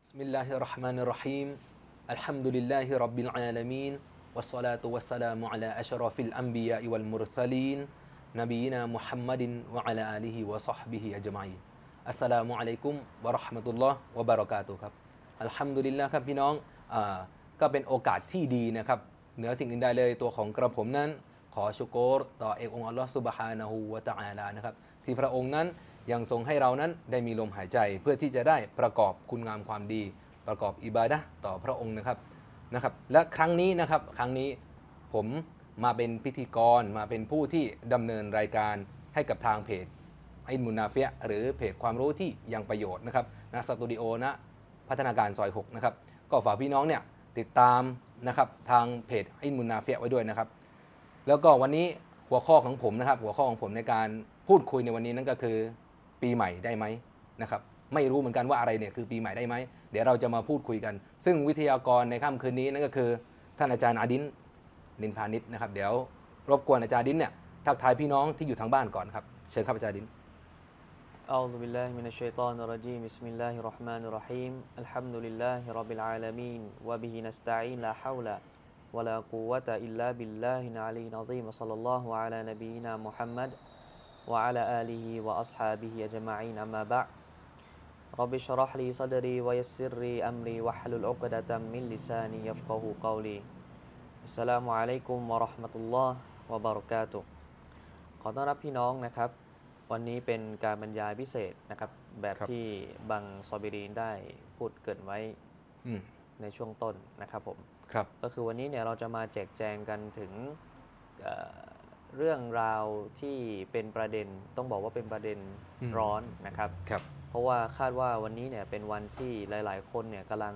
Bismillahirrahmanirrahim. Alhamdulillahi rabbil alamin. Wassalatu wassalamu ala asyrafil anbiya'i wal mursalin nabiyina Muhammadin wa ala alihi wa sahbihi ajma'in. Assalamualaikum warahmatullahi wabarakatuh ครับอัลฮัมดุลิลลาห์ครับพี่น้องก็เป็นโอกาสที่ดีนะครับเหนือสิ่งอื่นใดเลยตัวของกระผมนั้นขอชุกรต่อเอกองค์อัลลอฮฺซุบฮานะฮูวะตะอาลานะครับที่พระองค์นั้นยังทรงให้เรานั้นได้มีลมหายใจเพื่อที่จะได้ประกอบคุณงามความดีประกอบอิบาดะห์ต่อพระองค์นะครับและครั้งนี้ผมมาเป็นพิธีกรมาเป็นผู้ที่ดำเนินรายการให้กับทางเพจอิลมุนนาฟิยะห์หรือเพจความรู้ที่ยังประโยชน์นะครับณสตูดิโอณพัฒนาการซอย6นะครับก็ฝากพี่น้องเนี่ยติดตามนะครับทางเพจอิลมุนนาฟิยะห์ไว้ด้วยนะครับแล้วก็วันนี้หัวข้อของผมในการพูดคุยในวันนี้นั่นก็คือปีใหม่ได้ไหมนะครับไม่รู้เหมือนกันว่าอะไรเนี่ยคือปีใหม่ได้ไหมเดี๋ยวเราจะมาพูดคุยกันซึ่งวิทยากรในค่ำคืนนี้นั่นก็คือท่านอาจารย์อาดินนินพานิชนะครับเดี๋ยวรบกวนอาจารย์ดินเนี่ยทักทายพี่น้องที่อยู่ทางบ้านก่อนครับเชิญครับอาจารย์ดิน أعوذ بالله من الشيطان الرجيم بسم الله الرحمن الرحيم الحمد لله رب العالمين وبه نستعين لا حول ولا قوة إلا بالله العلي العظيم صلى الله على نبينا محمد وعلى آله وأصحابه أجمعين أما بعد رب اشرح لي صدري ويسر لي أمري واحلل عقدة من لساني يفقه قولي السلام عليكم ورحمة الله وبركاته ขอต้อนรับพี่น้องนะครับวันนี้เป็นการบรรยายพิเศษนะครับแบบที่บังซอบิรีนได้พูดเกริ่นไว้ในช่วงต้นนะครับผมก็คือวันนี้เนี่ยเราจะมาแจกแจงกันถึงเรื่องราวที่เป็นประเด็นต้องบอกว่าเป็นประเด็นร้อนนะครับเพราะว่าคาดว่าวันนี้เนี่ยเป็นวันที่หลายๆคนเนี่ยกำ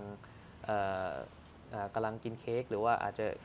ลังกินเค้กหรือว่าอาจจะ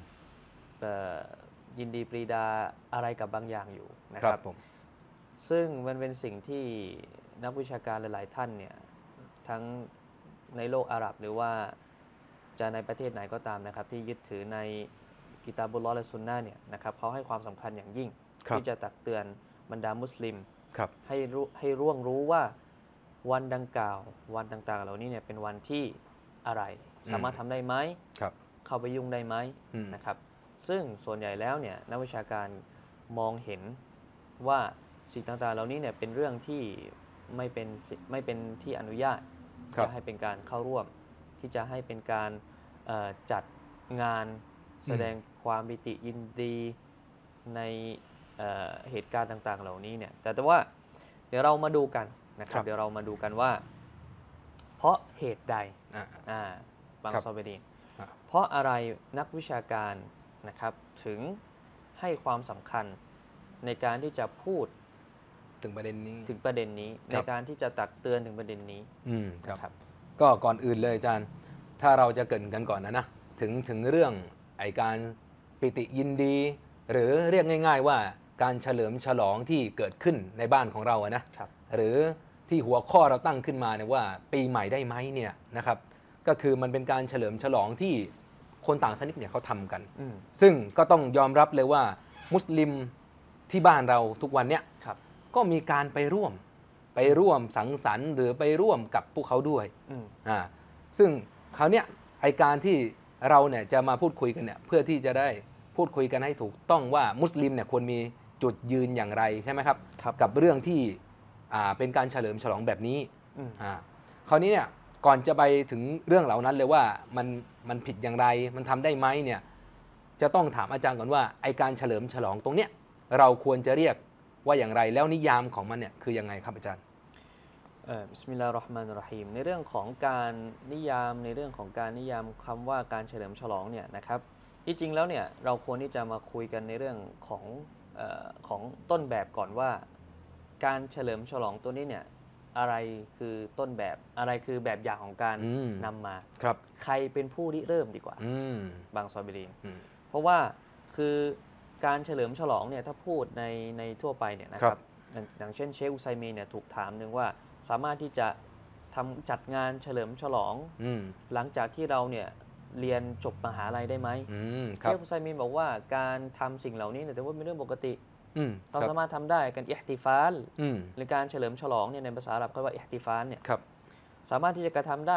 ยินดีปรีดาอะไรกับบางอย่างอยู่นะครับซึ่งมันเป็นสิ่งที่นักวิชาการหลายๆท่านเนี่ยทั้งในโลกอาหรับหรือว่าจะในประเทศไหนก็ตามนะครับที่ยึดถือในกิตาบุลลอฮ์และซุนนะห์เนี่ยนะครับเขาให้ความสำคัญอย่างยิ่งที่จะตักเตือนบรรดามุสลิมให้ร่วงรู้ว่าวันดังกล่าววันต่างๆเหล่านี้เนี่ยเป็นวันที่อะไรสามารถทำได้ไหมเข้าไปยุ่งได้ไหมนะครับซึ่งส่วนใหญ่แล้วเนี่ยนักวิชาการมองเห็นว่าสิ่งต่างๆเหล่านี้เนี่ยเป็นเรื่องที่ไม่เป็นที่อนุญาตจะให้เป็นการเข้าร่วมที่จะให้เป็นการจัดงานแสดงความปิติยินดีในเหตุการณ์ต่างๆเหล่านี้เนี่ยแต่ว่าเดี๋ยวเรามาดูกันนะครับเดี๋ยวเรามาดูกันว่าเพราะเหตุใดบางซอเบดีเพราะอะไรนักวิชาการนะครับถึงให้ความสำคัญในการที่จะพูดถึงประเด็นนี้ในการที่จะตักเตือนถึงประเด็นนี้ครับก็ก่อนอื่นเลยอาจารย์ถ้าเราจะเกริ่นกันก่อนนะถึงเรื่องการปิติยินดีหรือเรียกง่ายๆว่าการเฉลิมฉลองที่เกิดขึ้นในบ้านของเรานะหรือที่หัวข้อเราตั้งขึ้นมาเนี่ยว่าปีใหม่ได้ไหมเนี่ยนะครับก็คือมันเป็นการเฉลิมฉลองที่คนต่างศาสนาเนี่ยเขาทำกันซึ่งก็ต้องยอมรับเลยว่ามุสลิมที่บ้านเราทุกวันเนี่ยก็มีการไปร่วมสังสรรค์หรือไปร่วมกับพวกเขาด้วยซึ่งคราวเนี้ยการที่เราเนี่ยจะมาพูดคุยกันเนี่ยเพื่อที่จะได้พูดคุยกันให้ถูกต้องว่ามุสลิมเนี่ยควรมีจุดยืนอย่างไรใช่ไหมครับกับเรื่องที่เป็นการเฉลิมฉลองแบบนี้คราวนี้เนี่ยก่อนจะไปถึงเรื่องเหล่านั้นเลยว่ามันผิดอย่างไรมันทำได้ไหมเนี่ยจะต้องถามอาจารย์ก่อนว่าการเฉลิมฉลองตรงเนี้ยเราควรจะเรียกว่าอย่างไรแล้วนิยามของมันเนี่ยคือยังไงครับอาจารย์บิสมิลลาฮิรเราะห์มานิรเราะฮีมในเรื่องของการนิยามคำว่าการเฉลิมฉลองเนี่ยนะครับที่จริงแล้วเนี่ยเราควรที่จะมาคุยกันในเรื่องของต้นแบบก่อนว่าการเฉลิมฉลองตัวนี้เนี่ยอะไรคือต้นแบบอะไรคือแบบอย่างของการนำมาใครเป็นผู้ริเริ่มดีกว่าบางซอบิลีนเพราะว่าคือการเฉลิมฉลองเนี่ยถ้าพูดในทั่วไปเนี่ยนะครับอย่างเช่นเชคอุไซมีนเนี่ยถูกถามนึงว่าสามารถที่จะจัดงานเฉลิมฉลองหลังจากที่เราเนี่ยเรียนจบมหาลัยได้ไหมเชคอุไซมีนบอกว่าการทำสิ่งเหล่านี้เนี่ยแต่ว่าเป็นเรื่องปกติเราสามารถทำได้กันอิห์ติฟาลหรือการเฉลิมฉลองเนี่ยในภาษาอาหรับเขาว่าอิห์ติฟาลเนี่ยสามารถที่จะกระทำได้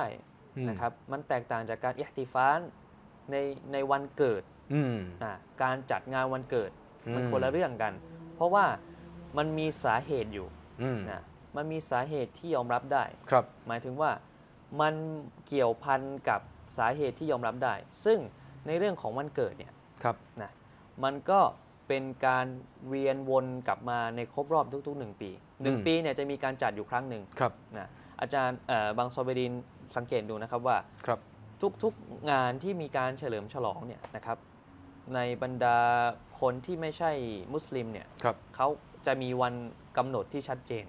นะครับมันแตกต่างจากการอิห์ติฟาลในวันเกิดการจัดงานวันเกิดมันคนละเรื่องกัน เพราะว่ามันมีสาเหตุอยู่นะมันมีสาเหตุที่ยอมรับได้หมายถึงว่ามันเกี่ยวพันกับสาเหตุที่ยอมรับได้ซึ่งในเรื่องของวันเกิดเนี่ยนะมันก็เป็นการเวียนวนกลับมาในครบรอบทุกๆ1 ปี1 ปีเนี่ยจะมีการจัดอยู่ครั้งหนึ่งนะอาจารย์บางซอเบดินสังเกตดูนะครับว่าทุกๆงานที่มีการเฉลิมฉลองเนี่ยนะครับในบรรดาคนที่ไม่ใช่มุสลิมเนี่ยเขาจะมีวันกำหนดที่ชัดเจน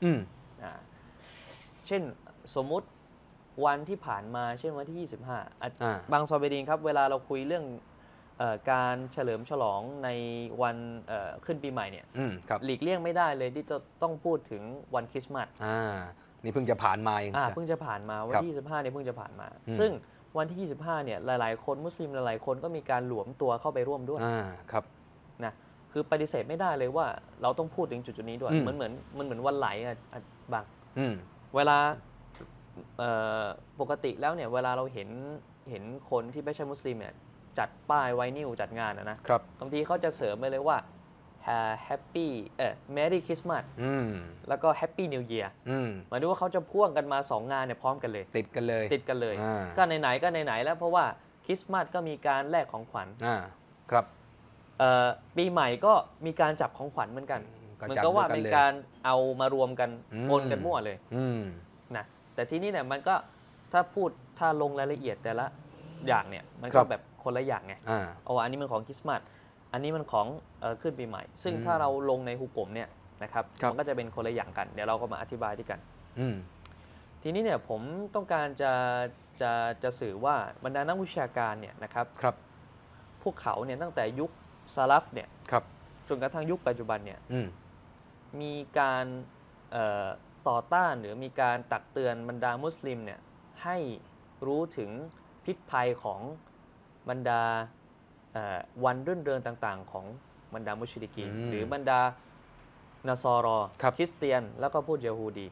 เช่นสมมุติวันที่ผ่านมาเช่นวันที่25บางซอเบดินครับเวลาเราคุยเรื่องการเฉลิมฉลองในวันขึ้นปีใหม่เนี่ยหลีกเลี่ยงไม่ได้เลยที่จะต้องพูดถึงวันคริสต์มาสนี่เพิ่งจะผ่านมาเองเพิ่งจะผ่านมาวันที่25เนี่ยเพิ่งจะผ่านมาซึ่งวันที่25เนี่ยหลายๆคนมุสลิมหลายๆคนก็มีการหลวมตัวเข้าไปร่วมด้วยครับนะคือปฏิเสธไม่ได้เลยว่าเราต้องพูดถึงจุดนี้ด้วยเหมือนวันไหลบางเวลาปกติแล้วเนี่ยเวลาเราเห็นคนที่ไม่ใช่มุสลิมเนี่ยจัดป้ายไวนิลจัดงานนะครับบางทีเขาจะเสริมไปเลยว่าHappy Merry Christmas แล้วก็ Happy New Year หมายถึงว่าเขาจะพ่วงกันมา2 งานเนี่ยพร้อมกันเลยติดกันเลยก็ไหนๆก็ไหนๆแล้วเพราะว่าคริสต์มาสก็มีการแลกของขวัญครับปีใหม่ก็มีการจับของขวัญเหมือนกันเหมือนกับว่าเป็นการเอามารวมกันปนกันมั่วเลยนะแต่ทีนี้เนี่ยมันก็ถ้าลงรายละเอียดแต่ละอย่างเนี่ยมันก็แบบคนละอย่างไงอันนี้มันของคริสต์มาสอันนี้มันของขึ้นปีใหม่ซึ่งถ้าเราลงในฮุกมเนี่ยนะครับมันก็จะเป็นคนละอย่างกันเดี๋ยวเราก็มาอธิบายด้วยกันทีนี้เนี่ยผมต้องการจะสื่อว่าบรรดานักวิชาการเนี่ยนะครับพวกเขาเนี่ยตั้งแต่ยุคซาลัฟเนี่ยจนกระทั่งยุคปัจจุบันเนี่ยมีการต่อต้านหรือมีการตักเตือนบรรดามุสลิมเนี่ยให้รู้ถึงพิษภัยของบรรดาวันรื่นเริงต่างๆของบรรดามุชริกีนหรือบรรดานาซอรอคริสเตียนแล้วก็พูดยะฮูดี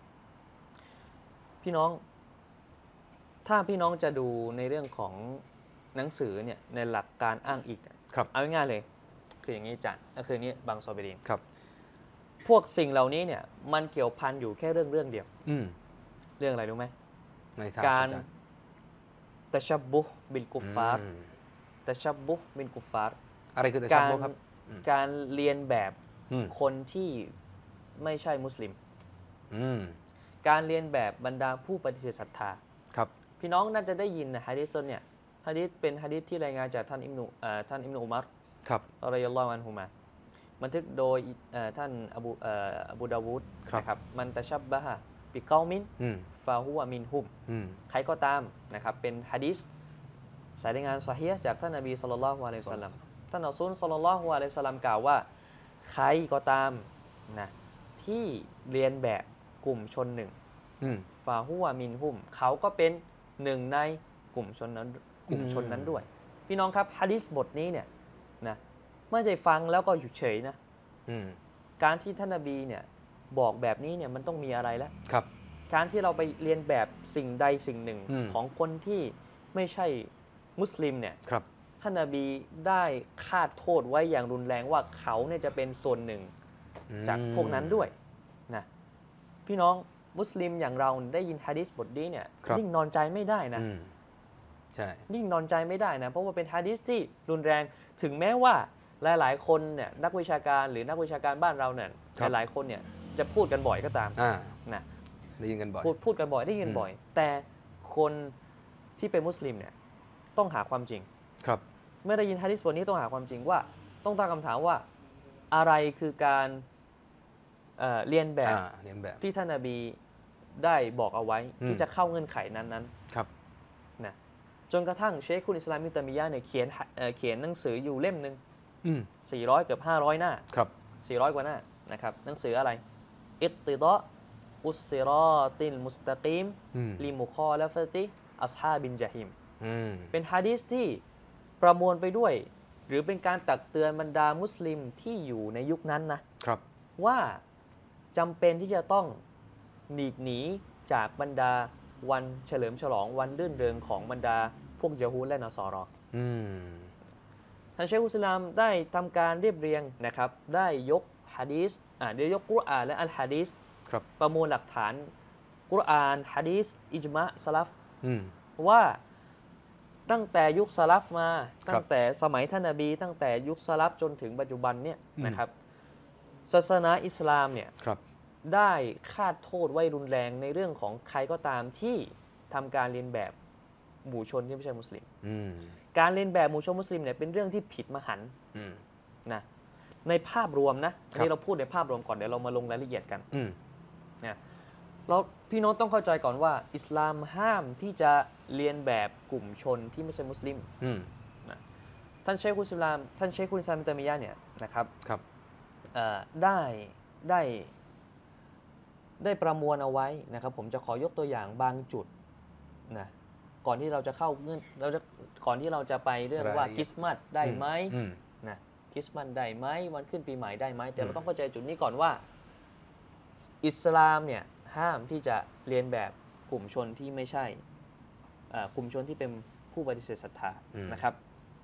พี่น้องถ้าพี่น้องจะดูในเรื่องของหนังสือเนี่ยในหลักการอ้างอิงเอาง่ายๆเลยคืออย่างนี้จันก็คือนี้บางซอเบดินพวกสิ่งเหล่านี้เนี่ยมันเกี่ยวพันอยู่แค่เรื่องเดียวเรื่องอะไรรู้ไหมการตะชับบุบิลกุฟฟาร์ตะชับบุบิลกุฟฟาร์อะไรคือตะชับบุครับการเรียนแบบคนที่ไม่ใช่มุสลิมการเรียนแบบบรรดาผู้ปฏิเสธศรัทธาพี่น้องน่าจะได้ยินนะฮะดิษเนี่ยฮะดิษเป็นฮะดิษที่รายงานจากท่านอิบนุอุมัรรอฎิยัลลอฮุอันฮุมาบันทึกโดยท่านอบูดาวูดนะครับมันตะชับบะฮะบิกอมินฟาฮุวะมินฮุมใครก็ตามนะครับเป็นฮะดิษสายรายงานซอฮีฮ์จากท่านนบีศ็อลลัลลอฮุอะลัยฮิวะซัลลัมท่านรอซูลศ็อลลัลลอฮุอะลัยฮิวะซัลลัมกล่าวว่าใครก็ตามนะที่เรียนแบบกลุ่มชนหนึ่งฟาฮุวะมินฮุมเขาก็เป็นหนึ่งในกลุ่มชนนั้นด้วยพี่น้องครับหะดีษบทนี้เนี่ยนะไม่ได้ฟังแล้วก็อยู่เฉยนะการที่ท่านนบีเนี่ยบอกแบบนี้เนี่ยมันต้องมีอะไรแล้วการที่เราไปเรียนแบบสิ่งใดสิ่งหนึ่งของคนที่ไม่ใช่มุสลิมเนี่ยท่านนบีได้คาดโทษไว้อย่างรุนแรงว่าเขาเนี่ยจะเป็นส่วนหนึ่งจากพวกนั้นด้วยนะพี่น้องมุสลิมอย่างเราได้ยินหะดีษบทนี้เนี่ยนิ่งนอนใจไม่ได้นะใช่นิ่งนอนใจไม่ได้นะเพราะว่าเป็นหะดีษที่รุนแรงถึงแม้ว่าหลายๆคนเนี่ยนักวิชาการหรือนักวิชาการบ้านเราเนี่ยหลายๆคนเนี่ยจะพูดกันบ่อยก็ตามนะได้ยินกันบ่อยพูดกันบ่อยได้ยินบ่อยแต่คนที่เป็นมุสลิมเนี่ยต้องหาความจริงเมื่อได้ยินหะดีษบทนี้ต้องหาความจริงว่าต้องตั้งคำถามว่าอะไรคือการเรียนแบบที่ท่านนบีได้บอกเอาไว้ที่จะเข้าเงื่อนไขนั้นๆนะจนกระทั่งเชคคุลอิสลามอิบนุตัยมียะห์เนี่ยเขียนหนังสืออยู่เล่มนึง400เกือบ500หน้า400กว่าหน้านะครับหนังสืออะไรอิกติฎออุสซิรอติลมุสตะกีมลิมุคอลฟะติอัศฮาบินญะฮีมเป็นหะดีษที่ประมวลไปด้วยหรือเป็นการตักเตือนบรรดามุสลิมที่อยู่ในยุคนั้นนะว่าจำเป็นที่จะต้องหลีกหนีจากบรรดาวันเฉลิมฉลองวันรื่นเริงของบรรดาพวกยะฮูดและนอสอรอท่านเชคอุสลามได้ทำการเรียบเรียงนะครับได้ยกหะดีษได้ยกกุรอานและอัลหะดีษประมวลหลักฐานกุรอานหะดีษอิจมะสลัฟว่าตั้งแต่ยุคสลัฟมาตั้งแต่สมัยท่านนบีตั้งแต่ยุคสลัฟจนถึงปัจจุบันเนี่ยนะครับศาสนาอิสลามเนี่ยได้คาดโทษไว้รุนแรงในเรื่องของใครก็ตามที่ทำการเรียนแบบหมู่ชนที่ไม่ใช่มุสลิมการเรียนแบบหมู่ชนมุสลิมเนี่ยเป็นเรื่องที่ผิดมหันต์นะในภาพรวมนะอันนี้เราพูดในภาพรวมก่อนเดี๋ยวเรามาลงรายละเอียดกันนะเราพี่น้องต้องเข้าใจก่อนว่าอิสลามห้ามที่จะเรียนแบบกลุ่มชนที่ไม่ใช่มุสลิมนะท่านเชคอุลอิสลามท่านเชคอุลอิสลามอิบนุตัยมียะห์เนี่ยนะครับได้ประมวลเอาไว้นะครับผมจะขอยกตัวอย่างบางจุดนะก่อนที่เราจะเข้าก่อนที่เราจะไปเรื่องว่าคริสต์มาสได้ไหมนะคริสต์มาสได้ไหมวันขึ้นปีใหม่ได้ไหมแต่เราต้องเข้าใจจุดนี้ก่อนว่าอิสลามเนี่ยห้ามที่จะเรียนแบบกลุ่มชนที่ไม่ใช่กลุ่มชนที่เป็นผู้ปฏิเสธศรัทธานะครับ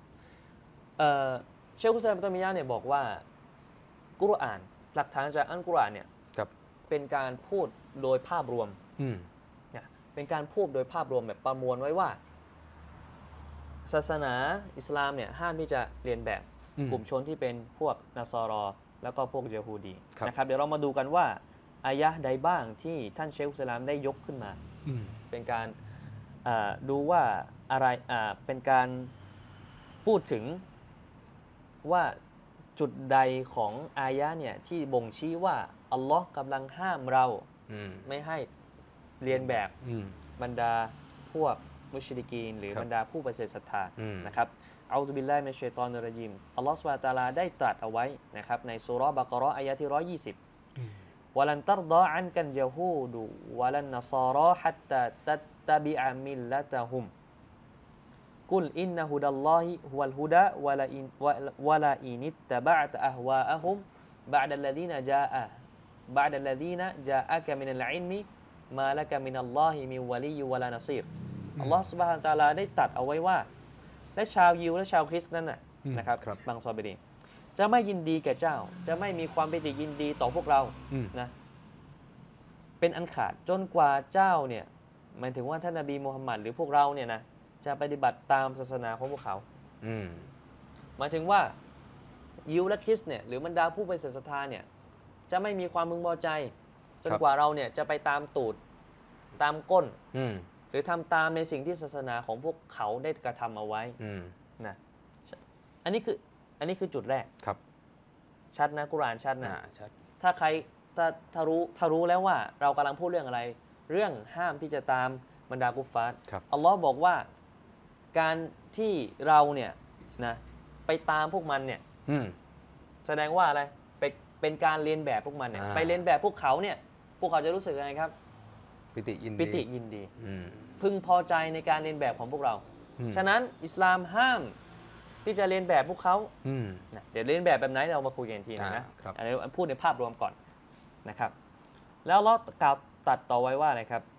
เชคอุลอิสลามอิบนุตัยมียะห์เนี่ยบอกว่ากุรอานหลักฐานจากอัลกุรอานเนี่ยเป็นการพูดโดยภาพรวมเป็นการพูดโดยภาพรวมแบบประมวลไว้ว่าศาสนาอิสลามเนี่ยห้ามที่จะเรียนแบบกลุ่มชนที่เป็นพวกนัสรอแล้วก็พวกยะฮูดีนะครับเดี๋ยวเรามาดูกันว่าอายะห์ใดบ้างที่ท่านเชคอุลอิสลามได้ยกขึ้นมาเป็นการดูว่าอะไรเป็นการพูดถึงว่าจุดใดของอายะห์เนี่ยที่บ่งชี้ว่าอัลลอฮ์กำลังห้ามเราไม่ให้เรียนแบบบรรดาพวกมุชริกีนหรือบรรดาผู้ปฏิเสธศรัทธานะครับเอาซุบิลลาฮิมินัชชัยฏอนิรเราะญีมอัลลอฮ์ซุบฮานะฮูวะตะอาลาได้ตรัสเอาไว้นะครับในซูเราะห์บะเกาะฮ์อายะห์ที่120วะลันตัรฎออันกันยะฮูดุวะลันนศารอฮัตตาตัตตะบิอะมิลละตะฮุมกุลอินนะฮุดัลลอฮิฮุวัลฮุดาวะลาอินิตตะบะอะตะอะฮวาอะฮุมบะอ์ดัลลซีนะจาอะกะมินัลอิลมิมาละกะมินัลลอฮิมินวะลีวะลานะซีรอัลลอฮฺซุบฮานะฮูวะตะอาลาได้ตรัสเอาไว้ว่าและชาวยิวและชาวคริสต์นั้นน่ะนะครับบางซอบิรีจะไม่ยินดีแก่เจ้าจะไม่มีความปิติยินดีต่อพวกเรานะเป็นอันขาดจนกว่าเจ้าเนี่ยหมายถึงว่าท่านนบีมุฮัมมัดหรือพวกเราเนี่ยนะจะปฏิบัติตามศาสนาของพวกเขาหมายถึงว่ายิวและคริสต์เนี่ยหรือบรรดาผู้ปฏิเสธศรัทธาเนี่ยจะไม่มีความพึงพอใจจนกว่าเราเนี่ยจะไปตามตูดตามก้นหรือทำตามในสิ่งที่ศาสนาของพวกเขาได้กระทำเอาไว้นะอันนี้คือจุดแรกครับชัดนะกุรอานชัดนะถ้าใครถ้ารู้แล้วว่าเรากำลังพูดเรื่องอะไรเรื่องห้ามที่จะตามบรรดากุฟฟาร์อัลลอฮ์บอกว่าการที่เราเนี่ยนะไปตามพวกมันเนี่ยแสดงว่าอะไรเป็นการเรียนแบบพวกมันเนี่ยไปเรียนแบบพวกเขาเนี่ยพวกเขาจะรู้สึกยังไงครับปิติยินดีพึงพอใจในการเรียนแบบของพวกเราฉะนั้นอิสลามห้ามที่จะเรียนแบบพวกเขาเดี๋ยวเรียนแบบไหนเรามาคุยกันทีนึงนะอันนี้พูดในภาพรวมก่อนนะครับแล้วเรากล่าวตัดต่อไว้ว่าอะไรครับ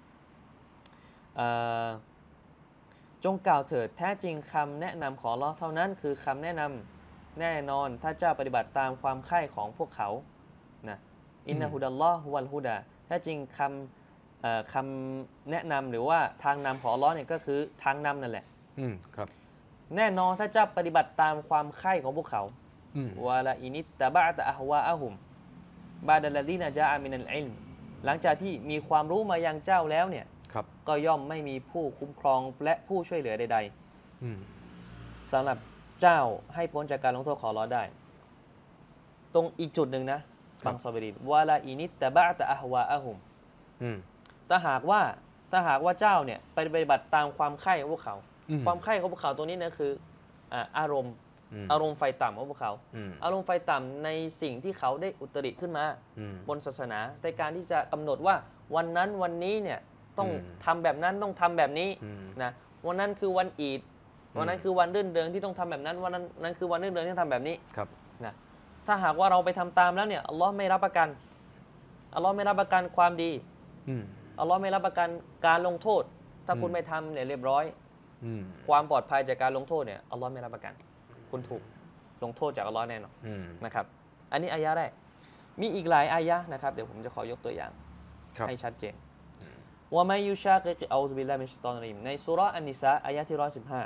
จงกล่าวเถิดแท้จริงคำแนะนำของอัลเลาะห์เท่านั้นคือคำแนะนำแน่นอนถ้าเจ้าปฏิบัติตามความใคร่ของพวกเขานะอินนะฮุดัลลอฮุวัลฮุดาแท้จริงคำแนะนำหรือว่าทางนำของอัลเลาะห์เนี่ยก็คือทางนำนั่นแหละครับแน่นอนถ้าเจ้าปฏิบัติตามความใคร่ของพวกเขาวะลาอินิตตะบะอะตะอะฮวาอะฮุมบาดัลลซีนะจาอะมินัลอิลมหลังจากที่มีความรู้มายังเจ้าแล้วเนี่ยก็ย่อมไม่มีผู้คุ้มครองและผู้ช่วยเหลือใดๆสำหรับเจ้าให้พ้นจากการลงโทษของอัลเลาะห์ได้ตรงอีกจุดหนึ่งนะฟังซอบิรินวะลาอินิตตะบะอะตะอะฮวาอะฮุมถ้าหากว่าเจ้าเนี่ยไปปฏิบัติตามความใคร่ของพวกเขาความใคร่ของพวกเขาตัวนี้นะคืออารมณ์ไฟต่ำของพวกเขาอารมณ์ไฟต่ำในสิ่งที่เขาได้อุตริขึ้นมาบนศาสนาในการที่จะกำหนดว่าวันนั้นวันนี้เนี่ยต้องทำแบบนั้นต้องทำแบบนี้นะวันนั้นคือวันอีดวันนั้นคือวันรื่นเริงที่ต้องทำแบบนั้นวันนั้นคือวันรื่นเริงที่ต้องทำแบบนี้นะถ้าหากว่าเราไปทำตามแล้วเนี่ยอัลลอฮ์ไม่รับประกันความดีอัลลอฮ์ไม่รับประกันการลงโทษ ถ้าคุณไม่ทำเนี่ยเรียบร้อยความปลอดภัยจากการลงโทษเนี่ยอัลลอฮ์ไม่รับประกันคุณถูกลงโทษจากอัลลอฮ์แน่นอนนะครับอันนี้อายะแรกมีอีกหลายอายะนะครับเดี๋ยวผมจะขอยกตัวอย่างให้ชัดเจนว่าไม่ยุชากิกอัลลอฮฺบิลลาฮิมิชชัยฏอนริมในซูเราะห์อันนิสาอายะที่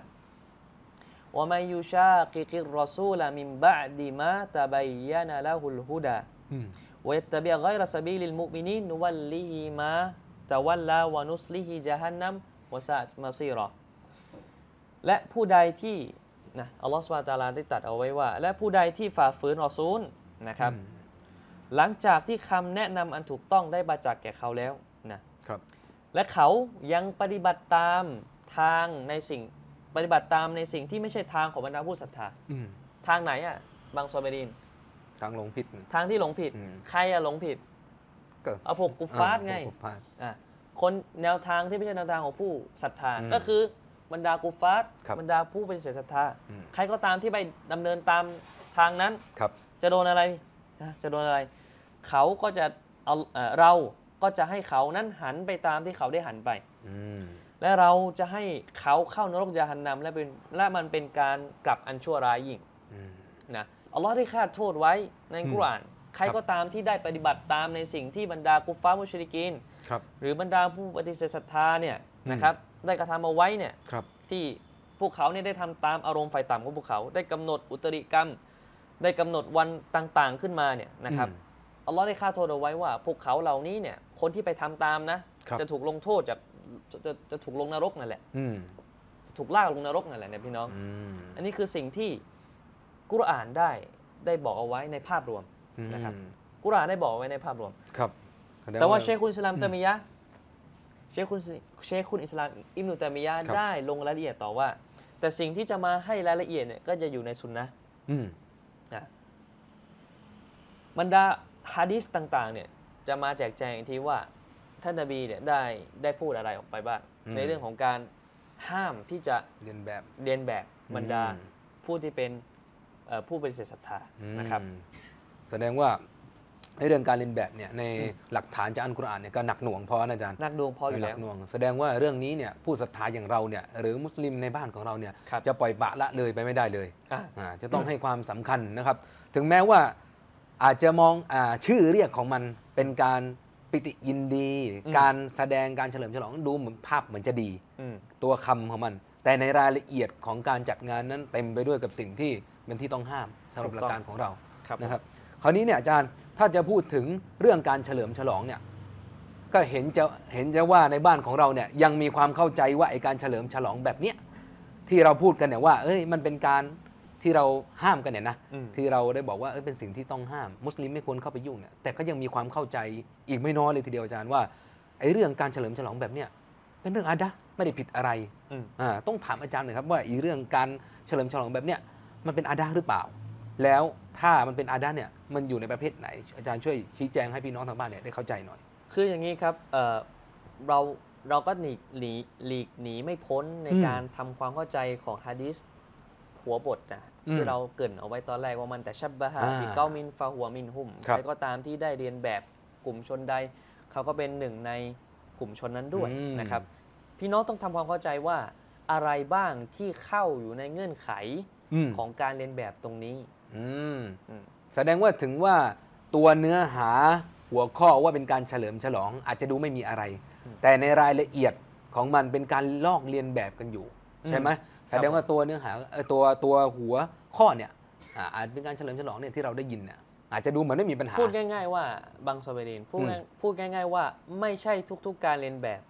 115ว่าไม่ยุชากิกิรรอซูลมินบะดิมาตะบัยยะนะละฮุลฮุดาวะยัตตะบิอะฆอยรซะบีลิลมุมินีนนุวัลลิฮิมาตะวัลลาวะนุสลิฮิญะฮันนัมวะซาอะตมาซีรอและผู้ใดที่นะอัลลอฮฺซุบฮานะฮูวะตะอาลาได้ตรัสเอาไว้ว่าและผู้ใดที่ฝ่าฝืนรอซูลนะครับหลังจากที่คำแนะนำอันถูกต้องได้มาจากแก่เขาแล้วนะครับและเขายังปฏิบัติตามทางในสิ่งปฏิบัติตามในสิ่งที่ไม่ใช่ทางของบรรดาผู้ศรัทธาทางไหนอ่ะบางซอเบดินทางหลงผิดทางที่หลงผิดใครอะหลงผิดเอาพวกกุฟฟาร์ไงคนแนวทางที่ไม่ใช่แนวทางของผู้ศรัทธาก็คือบรรดากุฟฟาร์บรรดาผู้ปฏิเสธศรัทธาใครก็ตามที่ไปดำเนินตามทางนั้นจะโดนอะไรจะโดนอะไรเขาก็จะเอาเราก็จะให้เขานั้นหันไปตามที่เขาได้หันไปและเราจะให้เขาเข้านรกยะฮันนัมและมันเป็นการกลับอันชั่วร้ายยิ่งนะอัลลอฮ์ได้คาดโทษไว้ในกุรอานใครก็ตามที่ได้ปฏิบัติตามในสิ่งที่บรรดากุฟฟาร์มุชริกีนหรือบรรดาผู้ปฏิเสธศรัทธาเนี่ยนะครับได้กระทำเอาไว้เนี่ยที่พวกเขาเนี่ยได้ทำตามอารมณ์ไฟต่ำของพวกเขาได้กำหนดอุตริกรรมได้กำหนดวันต่างๆขึ้นมาเนี่ยนะครับอัลลอฮ์ได้คาดโทษเอาไว้ว่าพวกเขาเหล่านี้เนี่ยคนที่ไปทำตามนะจะถูกลงโทษจากจะถูกลงนรกนั่นแหละถูกลากลงนรกนั่นแหละเนี่ยพี่น้องอันนี้คือสิ่งที่กุรอานได้บอกเอาไว้ในภาพรวมนะครับกุรอานได้บอกไว้ในภาพรวมครับแต่ว่าเชคุลอิสลามตะมียะห์เชคุลอิสลามอิบนุตัยมียะห์ได้ลงรายละเอียดต่อว่าแต่สิ่งที่จะมาให้รายละเอียดเนี่ยก็จะอยู่ในซุนนะห์นะบรรดาหะดีษต่างๆเนี่ยจะมาแจกแจงอีกทีว่าท่านนบีเนี่ยได้พูดอะไรออกไปบ้างในเรื่องของการห้ามที่จะเรียนแบบบรรดาผู้ที่เป็นผู้ปฏิเสธศรัทธานะครับแสดงว่าในเรื่องการเรียนแบบเนี่ยในหลักฐานจากอัลกุรอานเนี่ยก็หนักหน่วงพออาจารย์หนักหน่วงพออยู่แล้วแสดงว่าเรื่องนี้เนี่ยผู้ศรัทธาอย่างเราเนี่ยหรือมุสลิมในบ้านของเราเนี่ยจะปล่อยปละละเลยไปไม่ได้เลยจะต้องให้ความสำคัญนะครับถึงแม้ว่าอาจจะมองชื่อเรียกของมันเป็นการปิติยินดีการแสดงการเฉลิมฉลองดูเหมือนภาพเหมือนจะดีตัวคำของมันแต่ในรายละเอียดของการจัดงานนั้นเต็มไปด้วยกับสิ่งที่เป็นที่ต้องห้ามสำหรับหลักการของเรานะครับคราวนี้เนี่ยอาจารย์ถ้าจะพูดถึงเรื่องการเฉลิมฉลองเนี่ยก็เห็นจะว่าในบ้านของเราเนี่ยยังมีความเข้าใจว่าไอ้การเฉลิมฉลองแบบเนี้ยที่เราพูดกันเนี่ยว่ามันเป็นการที่เราห้ามกันเนี่ยนะที่เราได้บอกว่าเป็นสิ่งที่ต้องห้ามมุสลิมไม่ควรเข้าไปยุ่งเนี่ยแต่ก็ยังมีความเข้าใจอีกไม่น้อยเลยทีเดียวอาจารย์ว่าไอ้เรื่องการเฉลิมฉลองแบบเนี้ยเป็นเรื่องอาดะห์ไม่ได้ผิดอะไรต้องถามอาจารย์หน่อยครับว่าอีเรื่องการเฉลิมฉลองแบบเนี้ยมันเป็นอาดะห์หรือเปล่าแล้วถ้ามันเป็นอาดะห์เนี่ยมันอยู่ในประเภทไหนอาจารย์ช่วยชี้แจงให้พี่น้องทางบ้านเนี่ยได้เข้าใจหน่อยคืออย่างนี้ครับเราก็หลีกหนีไม่พ้นในการทำความเข้าใจของหะดีษหัวบทนะที่เราเกริ่นเอาไว้ตอนแรกว่ามันแต่ชับบะฮะบิเกามินฟาหัวมินหุมใครก็ตามที่ได้เรียนแบบกลุ่มชนใดเขาก็เป็นหนึ่งในกลุ่มชนนั้นด้วยนะครับพี่น้องต้องทำความเข้าใจว่าอะไรบ้างที่เข้าอยู่ในเงื่อนไขของการเรียนแบบตรงนี้แสดงว่าถึงว่าตัวเนื้อหาหัวข้อว่าเป็นการเฉลิมฉลองอาจจะดูไม่มีอะไรแต่ในรายละเอียดของมันเป็นการลอกเลียนแบบกันอยู่ใช่ไหมแสดงว่าตัวเนื้อหาตัวหัวข้อเนี่ยอาจเป็นการเฉลิมฉลองเนี่ยที่เราได้ยินเนี่ยอาจจะดูเหมือนไม่มีปัญหาพูดง่ายๆว่าบางซอเบดินพูดง่ายๆว่าไม่ใช่ทุกๆการเรียนแบบ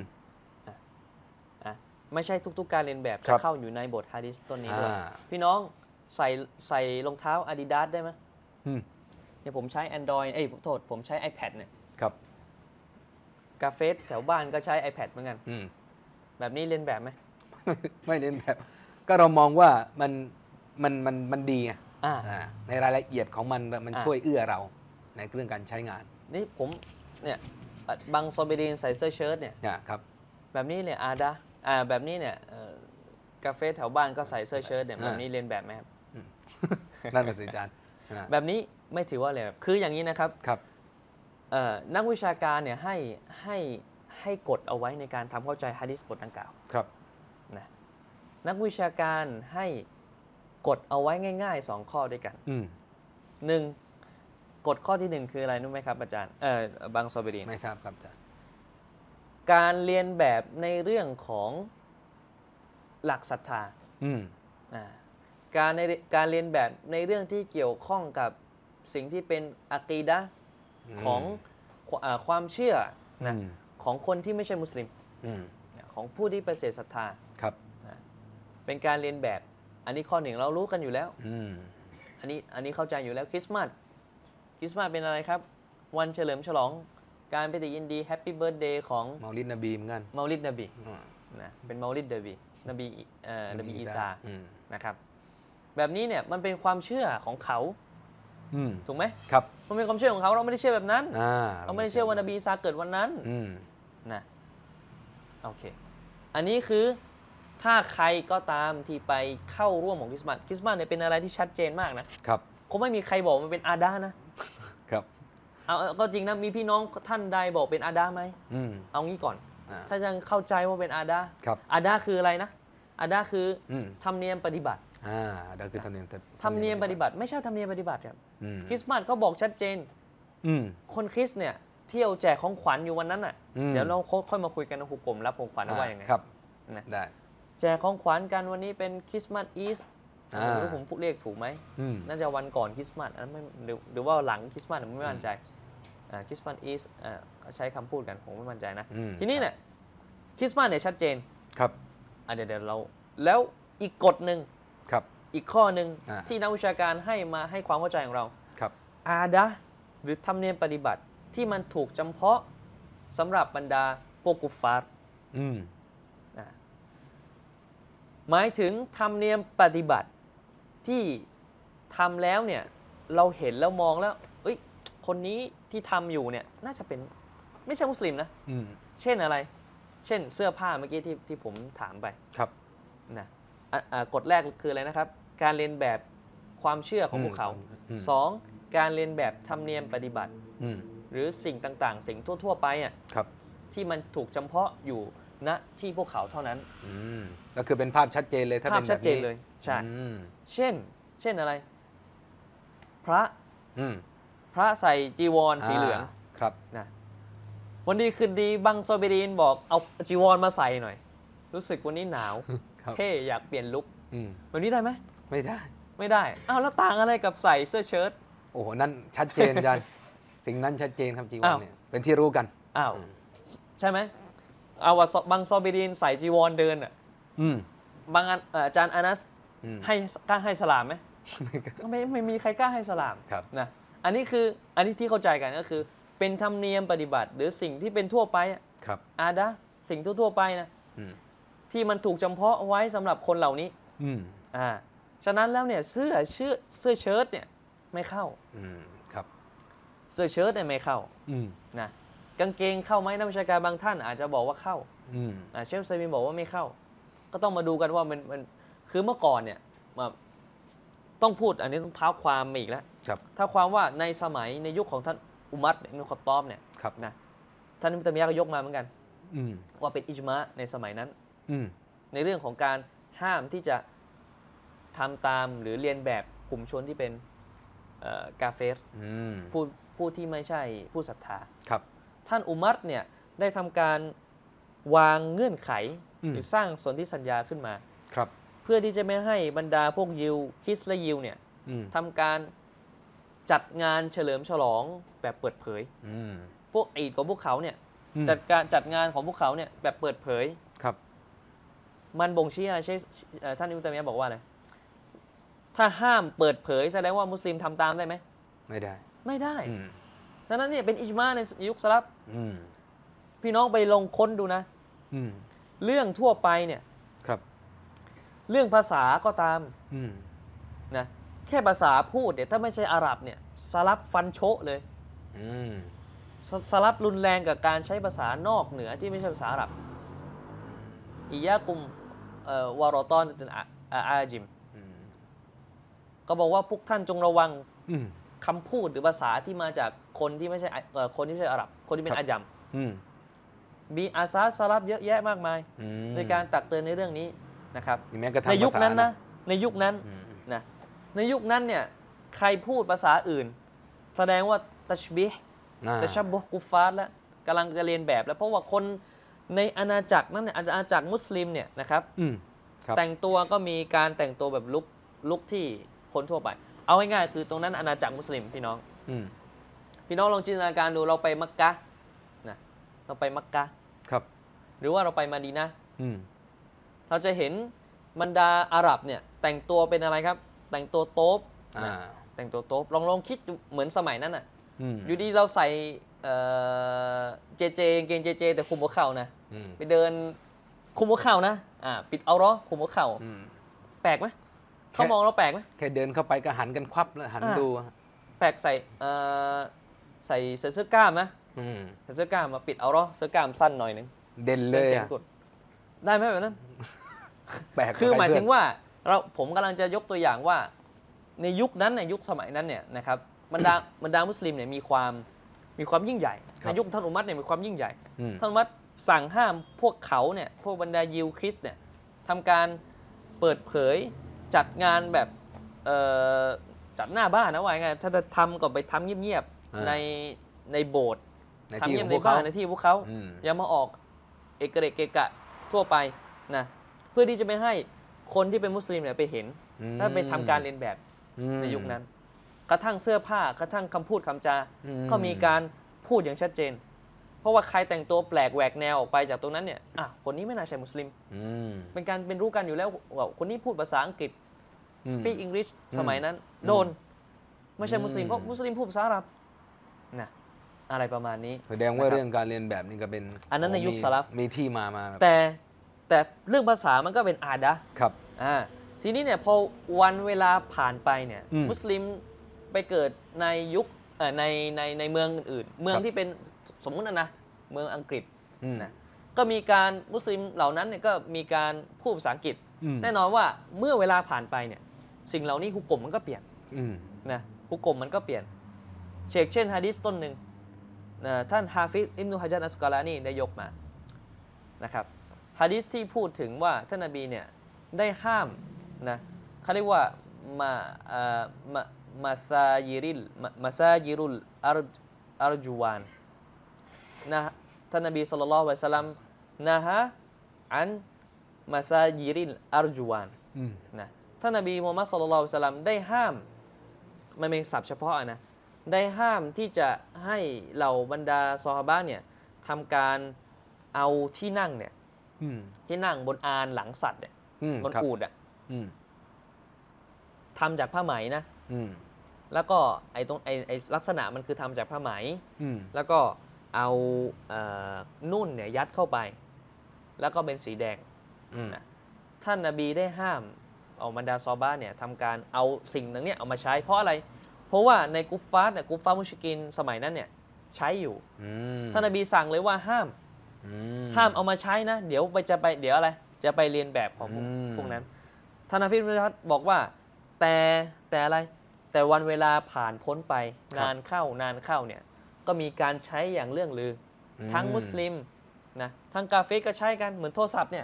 ไม่ใช่ทุกๆการเรียนแบบจะเข้าอยู่ในบทหะดีษต้นนี้ด้วยพี่น้องใส่รองเท้า Adidas ได้ไหมเนี่ยผมใช้ Android ผมใช้ iPad เนี่ยครับกาเฟสแถวบ้านก็ใช้ iPad เหมือนกันแบบนี้เรียนแบบไหมไม่เรียนแบบก็เรามองว่ามันดีไงในรายละเอียดของมันช่วยเอื้อเราในเรื่องการใช้งานนี่ผมเนี่ยบางซอเบดินใส่เสื้อเชิ้ตเนี่ยครับแบบนี้เนี่ยอาดะแบบนี้เนี่ยกาเฟแถวบ้านก็ใส่เสื้อเชิ้ตเนี่ยแบบนี้เรียนแบบไหมครับนั่นเป็นสิอาจารย์แบบนี้ไม่ถือว่าอะไรคืออย่างนี้นะครับนักวิชาการเนี่ยให้กฎเอาไว้ในการทำเข้าใจหะดีษบทดังกล่าวครับนะนักวิชาการให้กฎเอาไว้ง่ายๆ2ข้อด้วยกันหนึ่งกฎข้อที่1คืออะไรรู้ไหมครับอาจารย์บางซอบิรีนไม่ทราบครับอาจารย์การเรียนแบบในเรื่องของหลักศรัทธาการเรียนแบบในเรื่องที่เกี่ยวข้องกับสิ่งที่เป็นอะกีดะห์ของความเชื่อนะของคนที่ไม่ใช่มุสลิมของผู้ที่ปฏิเสธศรัทธาครับเป็นการเรียนแบบอันนี้ข้อหนึ่งเรารู้กันอยู่แล้วอันนี้เข้าใจอยู่แล้วคริสต์มาสเป็นอะไรครับวันเฉลิมฉลองการปฏิยินดีแฮปปี้เบิร์ธเดย์ของเมาลิดนบีเหมือนกันเมาลิดนบีนะเป็นเมาลิดนบีอีสานะครับแบบนี้เนี่ยมันเป็นความเชื่อของเขาถูกไหมครับมันเป็นความเชื่อของเขาเราไม่ได้เชื่อแบบนั้นเราไม่ได้เชื่อว่านบีอีสาเกิดวันนั้นนะโอเคอันนี้คือถ้าใครก็ตามที่ไปเข้าร่วมของคริสต์มาสเนี่ยเป็นอะไรที่ชัดเจนมากนะครับคงไม่มีใครบอกมันเป็นอาดานะครับเอาก็จริงนะมีพี่น้องท่านใดบอกเป็นอาดาไหมเอางี้ก่อนถ้ายังเข้าใจว่าเป็นอาดาคืออะไรนะอาดาคือธรรมเนียมปฏิบัติอาดาคือธรรมเนียมปฏิบัติไม่ใช่ธรรมเนียมปฏิบัติครับคริสต์มาสก็บอกชัดเจนคนคริสต์เนี่ยเที่ยวแจกของขวัญอยู่วันนั้นอ่ะเดี๋ยวเราค่อยมาคุยกันในหุกกลมรับของขวัญว่ายังไงครับนะได้แจกของขวัญกันวันนี้เป็นคริสต์มาสอีสไม่รู้ผมพูดเลขถูกไหมน่าจะวันก่อนคริสต์มาสอันนั้นไม่หรือว่าหลังคริสต์มาสผมไม่มั่นใจคริสต์มาสอีสใช้คำพูดกันผมไม่มั่นใจนะทีนี้เนี่ยคริสต์มาสเนี่ยชัดเจนครับเดี๋ยวเราแล้วอีกกฎหนึ่งครับอีกข้อหนึ่งที่นักวิชาการให้ความเข้าใจของเราครับอาดะหรือธรรมเนียมปฏิบัติที่มันถูกจำเพาะสำหรับบรรดาพวกกุฟฟาร์หมายถึงธรรมเนียมปฏิบัติที่ทำแล้วเนี่ยเราเห็นแล้วมองแล้วคนนี้ที่ทำอยู่เนี่ยน่าจะเป็นไม่ใช่มุสลิมนะเช่นอะไรเช่นเสื้อผ้าเมื่อกี้ที่ผมถามไปครับนะกฎแรกคืออะไรนะครับการเรียนแบบความเชื่อของพวกเขา2การเรียนแบบธรรมเนียมปฏิบัติหรือสิ่งต่างๆสิ่งทั่วๆไปที่มันถูกจำเพาะอยู่ณที่พวกเขาเท่านั้นก็คือเป็นภาพชัดเจนเลยถ้าเป็นแบบนี้ภาพชัดเจนเลยใช่เช่นอะไรพระใส่จีวรสีเหลืองครับนะวันดีคืนดีบังซอบิรีนบอกเอาจีวรมาใส่หน่อยรู้สึกวันนี้หนาวเท่อยากเปลี่ยนลุคแบบนี้ได้ไหมไม่ได้แล้วต่างอะไรกับใส่เสื้อเชิ้ตโอ้โหนั่นชัดเจนจันสิ่งนั้นชัดเจนครับจีวรเนี่ยเป็นที่รู้กันใช่ไหมเอาว่าบังซอบิรีนใส่จีวรเดินบางอาจารย์อานัสกล้าให้สลามไหมไม่มีใครกล้าให้สลามนะอันนี้ที่เข้าใจกันก็คือเป็นธรรมเนียมปฏิบัติหรือสิ่งที่เป็นทั่วไปอาดะสิ่งทั่วไปนะที่มันถูกจำเพาะไว้สำหรับคนเหล่านี้ฉะนั้นแล้วเนี่ยเสื้อเชิ้ตเนี่ยไม่เข้าครับเสื้อเชิ้ตเนี่ยไม่เข้านะกางเกงเข้าไหมนักวิชาการบางท่านอาจจะบอกว่าเข้าเชฟไซมินบอกว่าไม่เข้าก็ต้องมาดูกันว่ามันคือเมื่อก่อนเนี่ยต้องพูดอันนี้ต้องเท้าความมาอีกแล้วถ้าความว่าในสมัยในยุคของท่านอุมัรอิบนุคอฏฏอบเนี่ยนะท่านอิบนุตัยมียะห์ก็ยกมาเหมือนกันว่าเป็นอิจมะในสมัยนั้นในเรื่องของการห้ามที่จะทำตามหรือเรียนแบบกลุ่มชนที่เป็นกาเฟรผู้ที่ไม่ใช่ผู้ศรัทธาท่านอุมัรเนี่ยได้ทำการวางเงื่อนไขหรือสร้างสนธิสัญญาขึ้นมาเพื่อที่จะไม่ให้บรรดาพวกยิวคริสต์และยิวเนี่ยทำการจัดงานเฉลิมฉลองแบบเปิดเผยพวกอีดของพวกเขาเนี่ยจัดงานของพวกเขาเนี่ยแบบเปิดเผยมันบ่งชี้อะไรใช่ท่านอิบนุตัยมียะห์บอกว่าอะไรถ้าห้ามเปิดเผยแสดงว่ามุสลิมทำตามได้ไหมไม่ได้ฉะนั้นเนี่ยเป็นอิจมาในยุคสลับพี่น้องไปลงค้นดูนะเรื่องทั่วไปเนี่ยเรื่องภาษาก็ตามนะแค่ภาษาพูดเนี่ยถ้าไม่ใช่อาหรับเนี่ยสลับฟันโชะเลยสลับรุนแรงกับการใช้ภาษานอกเหนือที่ไม่ใช่ภาษาอาหรับอิยากุมวารอตอนตินอาจิมก็บอกว่าพวกท่านจงระวังคำพูดหรือภาษาที่มาจากคนที่ไม่ใช่อาหรับคนที่เป็นอาจัมมีอาซาสลับเยอะแยะมากมายอืมในการตักเตือนในเรื่องนี้นะครับแม้กระทั่งในยุคนั้นภาษานะในยุคนั้นอืมนะในยุคนั้นเนี่ยใครพูดภาษาอื่น แสดงว่าตัชบิฮ์อ่าตัชบุฮ์กุฟฟาร์แล้วกำลังจะเรียนแบบแล้วเพราะว่าคนในอาณาจักรนั้นเนี่ยอาณาจักรมุสลิมเนี่ยนะครับอืมครับแต่งตัวก็มีการแต่งตัวแบบลุกที่คนทั่วไป เอาง่ายๆคือตรงนั้นอาณาจักรมุสลิมพี่น้องอืมพี่น้องลองจินตนาการดูเราไปมักกะห์นะเราไปมักกะห์ครับหรือว่าเราไปมาดีนะห์อืมเราจะเห็นบรรดาอาหรับเนี่ยแต่งตัวเป็นอะไรครับ แต่งตัวโต๊บอ่าแต่งตัวโต๊บลองคิดดูเหมือนสมัยนั้นอ่ะอืมอยู่ดีเราใส่เจเจเกงเจเจแต่คุมหัวเข่านะอืมไปเดินคุมหัวเข่านะปิดเอาล้อคุมหัวเข่าอืมแปลกไหมเขามองเราแปลกไหมแค่เดินเข้าไปก็หันกันควับแล้วหันอ่าดูแปลกใส่ใส่เสื้อกล้ามนะอืมใส่เสื้อกล้ามมาปิดเอาล้อเสื้อกล้ามสั้นหน่อยนึงเด่นเลยสื้อะแขนกุดได้ไหมแบบนั้นแปลกคือหมายเพื่ถึนงว่าผมกำลังจะยกตัวอย่างว่าในยุคนั้นในยุคสมัยนั้นเนี่ยนะครับบรรดามุสลิมเนี่ยมีความยิ่งใหญ่ในยุคท่านอุมัรเนี่ยมีความยิ่งใหญ่อืมท่านอุมัรสั่งห้ามพวกเขาเนี่ยพวกบรรดายิวคริสต์เนี่ยทำการเปิดเผยจัดงานแบบจัดหน้าบ้านนะว่าไงถ้าจะทำก็ไปทำเงียบๆในโบสถ์ในทำที่เงีขยอบ งในพวกบ้าเขานในที่พวกเขาอืมอย่ามาออกเอกเรกเกะกะทั่วไปนะเพื่อที่จะไม่ให้คนที่เป็นมุสลิมเนี่ยไปเห็นอืมถ้าไปทำการเรียนแบบอืมในยุคนั้น กระทั่งเสื้อผ้ากระทั่งคำพูดคำจาอืมก็มีการพูดอย่างชัดเจน เพราะว่าใครแต่งตัวแปลกแหวกแนวออกไปจากตรงนั้นเนี่ยคนนี้ไม่น่าใช่มุสลิมอืมเป็นการเป็นรู้กันอยู่แล้วว่าคนนี้พูดภาษาอังกฤษอืม speak English อืมสมัยนั้นโดนไม่ใช่มุสลิมเพราะมุสลิมพูดภาษาอาหรับนะอะไรประมาณนี้แสดงว่านะครับเรื่องการเรียนแบบนี่ก็เป็นอันนั้นในยุคมีสลัฟมีที่มาแบบแต่เรื่องภาษามันก็เป็นอาดะห์ครับทีนี้เนี่ยพอวันเวลาผ่านไปเนี่ยอืมมุสลิมไปเกิดในยุคในเมืองอื่นๆ เมืองครับที่เป็นสมมุตินะเมืองอังกฤษอืมนะก็มีการมุสลิมเหล่านั้นเนี่ยก็มีการพูดภาษาอังกฤษอืมแน่นอนว่าเมื่อเวลาผ่านไปเนี่ยสิ่งเหล่านี้ฮุกกลมมันก็เปลี่ยนอืมนะฮุกกลมมันก็เปลี่ยนเช่นฮะดีษต้นหนึ่งท่านฮาฟิซอิบนุฮะญัรอัสกอลานีได้ยกมานะครับฮะดีษที่พูดถึงว่าท่านนบีเนี่ยได้ห้ามนะเขาเรียกว่ามาซายิรุลอาร์จูวานนะท่านนบีศ็อลลัลลอฮุอะลัยฮิวะซัลลัมนะฮะอันมาซายิริลอาร์จูวานอืมนะท่านนบีมูฮัมมัดศ็อลลัลลอฮุอะลัยฮิวะซัลลัมได้ห้ามมันเป็นศัพท์เฉพาะนะได้ห้ามที่จะให้เหล่าบรรดาซอฮาบะห์เนี่ยทำการเอาที่นั่งเนี่ยอืมที่นั่งบนอานหลังสัตว์เนี่ยอืมบนครับอูฐอ่ะอืมทำจากผ้าไหมนะอืมแล้วก็ไอ้ลักษณะมันคือทำจากผ้าไหมอืมแล้วก็เอานุ่นเนี่ยยัดเข้าไป แล้วก็เป็นสีแดงอืมนะท่านนบีได้ห้ามเอาบรรดาซอฮาบะห์เนี่ยทำการเอาสิ่งนั้นเนี่ยเอามาใช้เพราะอะไร เพราะว่าในกุฟฟาร์เนี่ยกุฟฟาร์มุชริกินสมัยนั้นเนี่ยใช้อยู่อืมท่านนบีสั่งเลยว่าห้ามอืมห้ามเอามาใช้นะ เดี๋ยวเดี๋ยวอะไรจะไปเรียนแบบของพวกนั้นท่านอาฟิรบอกว่าแต่อะไร แต่วันเวลาผ่านพ้นไปนานเข้าเนี่ยก็มีการใช้อย่างเรื่องลือทั้งมุสลิมนะทั้งกาเฟรก็ใช้กันเหมือนโทรศัพท์เนี่ย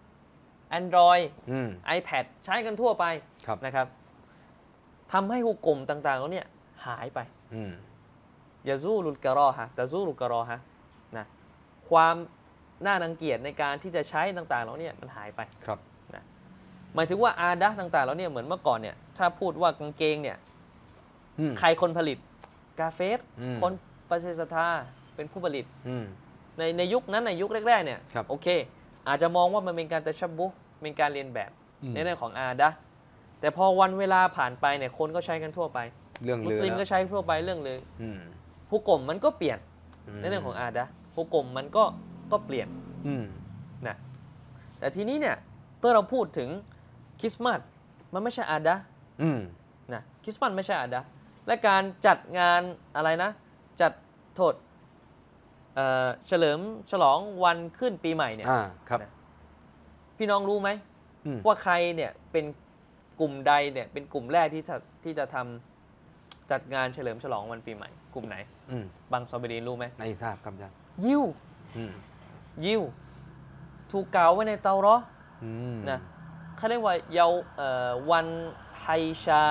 Android อืม iPad ใช้กันทั่วไปครับนะครับทำให้ฮุกกลมต่างๆแล้วเนี่ยหายไปอืมยาซูรุลกะรอฮะตะซูรุลกะรอฮะนะความน่ารังเกียจในการที่จะใช้ต่างๆแล้วเนี่ยมันหายไปครับนะหมายถึงว่าอาดะห์ต่างๆแล้วเนี่ยเหมือนเมื่อก่อนเนี่ยถ้าพูดว่ากางเกงเนี่ยอืมใครคนผลิตกาเฟสอืมคนประเทศทาเป็นผู้ผลิตอืมในยุคนั้นในยุคแรกๆเนี่ยครับโอเค อาจจะมองว่ามันเป็นการตะชับบุเป็นการเรียนแบบอืมในเรื่องของอาดะห์แต่พอวันเวลาผ่านไปเนี่ยคนก็ใช้กันทั่วไปเรื่องมุลืสอลิมแล้วก็ใช้ทั่วไปเรื่องเลยอืมฮุกกลมมันก็เปลี่ยนมในเรื่องของอาดะห์ฮุกกลมมันก็เปลี่ยนอืมนะแต่ทีนี้เนี่ยเมื่อเราพูดถึงคริสต์มาสมันไม่ใช่อาดะห์อืมนะคริสต์มาสไม่ใช่อาดะห์และการจัดงานอะไรนะ จัดโทษเฉลิมฉลองวันขึ้นปีใหม่เนี่ยครับนะพี่น้องรู้ไหมอืมว่าใครเนี่ยเป็นกลุ่มใดเนี่ยเป็นกลุ่มแรกที่จะทำจัดงานเฉลิมฉลองวันปีใหม่ กลุ่มไหนอืมบางซอบิดีนรู้ไหมไม่ทราบครับอาจารย์ยิวอืมยิวถูกกล่าวไว้ในเตาเราะห์นะเขาเรียกว่าวันไฮชา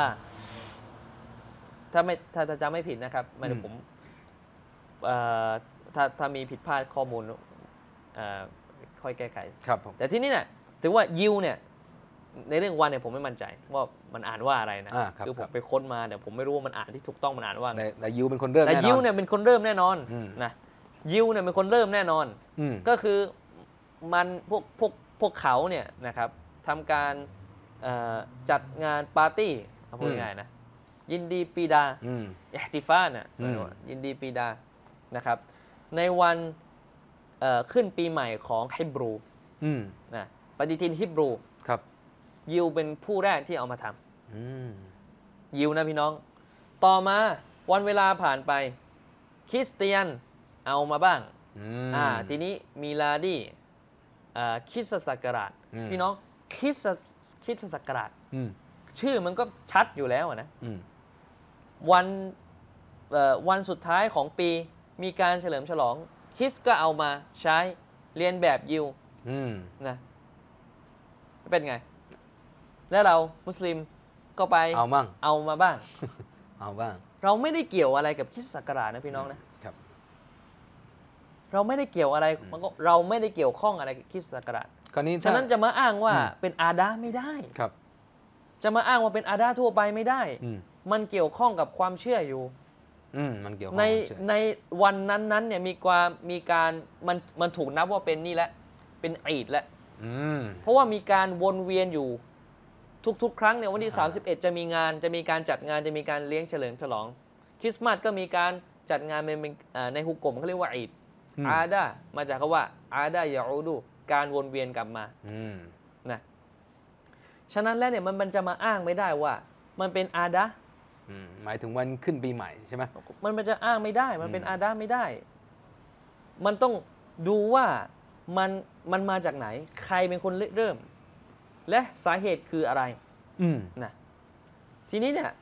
ถ้าจำไม่ผิดนะครับไม่ได้ผมถ้ามีผิดพลาดข้อมูลค่อยแก้ไขครับผมแต่ที่นี่เนี่ยถือว่ายิวเนี่ยในเรื่องวันเนี่ยผมไม่มั่นใจว่ามันอ่านว่าอะไรนะคือผมไปค้นมาแต่ผมไม่รู้ว่ามันอ่านที่ถูกต้องมันอ่านว่าแต่ยิวเป็นคนเริ่มแน่นอนแต่ยิวเนี่ยเป็นคนเริ่มแน่นอนนะยิวเนี่ยเป็นคนเริ่มแน่นอนก็คือมันพวกเขาเนี่ยนะครับทำการจัดงานปาร์ตี้พูดง่ายๆนะยินดีปีดาอิห์ติฟาลน่ะยินดีปีดานะครับในวันขึ้นปีใหม่ของฮิบรูนะปฏิทินฮิบรูครับยิวเป็นผู้แรกที่เอามาทำยิวนะพี่น้องต่อมาวันเวลาผ่านไปคริสเตียนเอามาบ้างทีนี้มีลาดีคริสตศักราชพี่น้องคริสตศักราชชื่อมันก็ชัดอยู่แล้วนะวันสุดท้ายของปีมีการเฉลิมฉลองคริสก็เอามาใช้เรียนแบบยิวนะเป็นไงแล้วเรามุสลิมก็ไปเอามาบ้างเอาบ้างเราไม่ได้เกี่ยวอะไรกับคริสตศักราชนะพี่น้องนะครับเราไม่ได้เกี่ยวอะไรเราไม่ได้เกี่ยวข้องอะไรกับคริสตศักราชฉะนั้นจะมาอ้างว่าเป็นอาดาไม่ได้ครับจะมาอ้างว่าเป็นอาดาทั่วไปไม่ได้มันเกี่ยวข้องกับความเชื่ออยู่มันเกี่ยวข้องในวันนั้นเนี่ยมีการมันถูกนับว่าเป็นนี่แหละเป็นอีดแล้วเพราะว่ามีการวนเวียนอยู่ทุกครั้งเนี่ยวันที่31จะมีการจัดงานจะมีการเลี้ยงเฉลิมฉลองคริสต์มาสก็มีการจัดงานในฮุกกลมเขาเรียกว่าอีดอาดามาจากคำว่าอาดายาอูดูการวนเวียนกลับมานะฉะนั้นแล้วเนี่ยมันจะมาอ้างไม่ได้ว่ามันเป็นอาดาหมายถึงวันขึ้นปีใหม่ใช่ไหมมันจะอ้างไม่ได้มันเป็นอาดาไม่ได้มันต้องดูว่ามันมาจากไหนใครเป็นคนเริ่มและสาเหตุคืออะไรนะทีนี้เนี่ย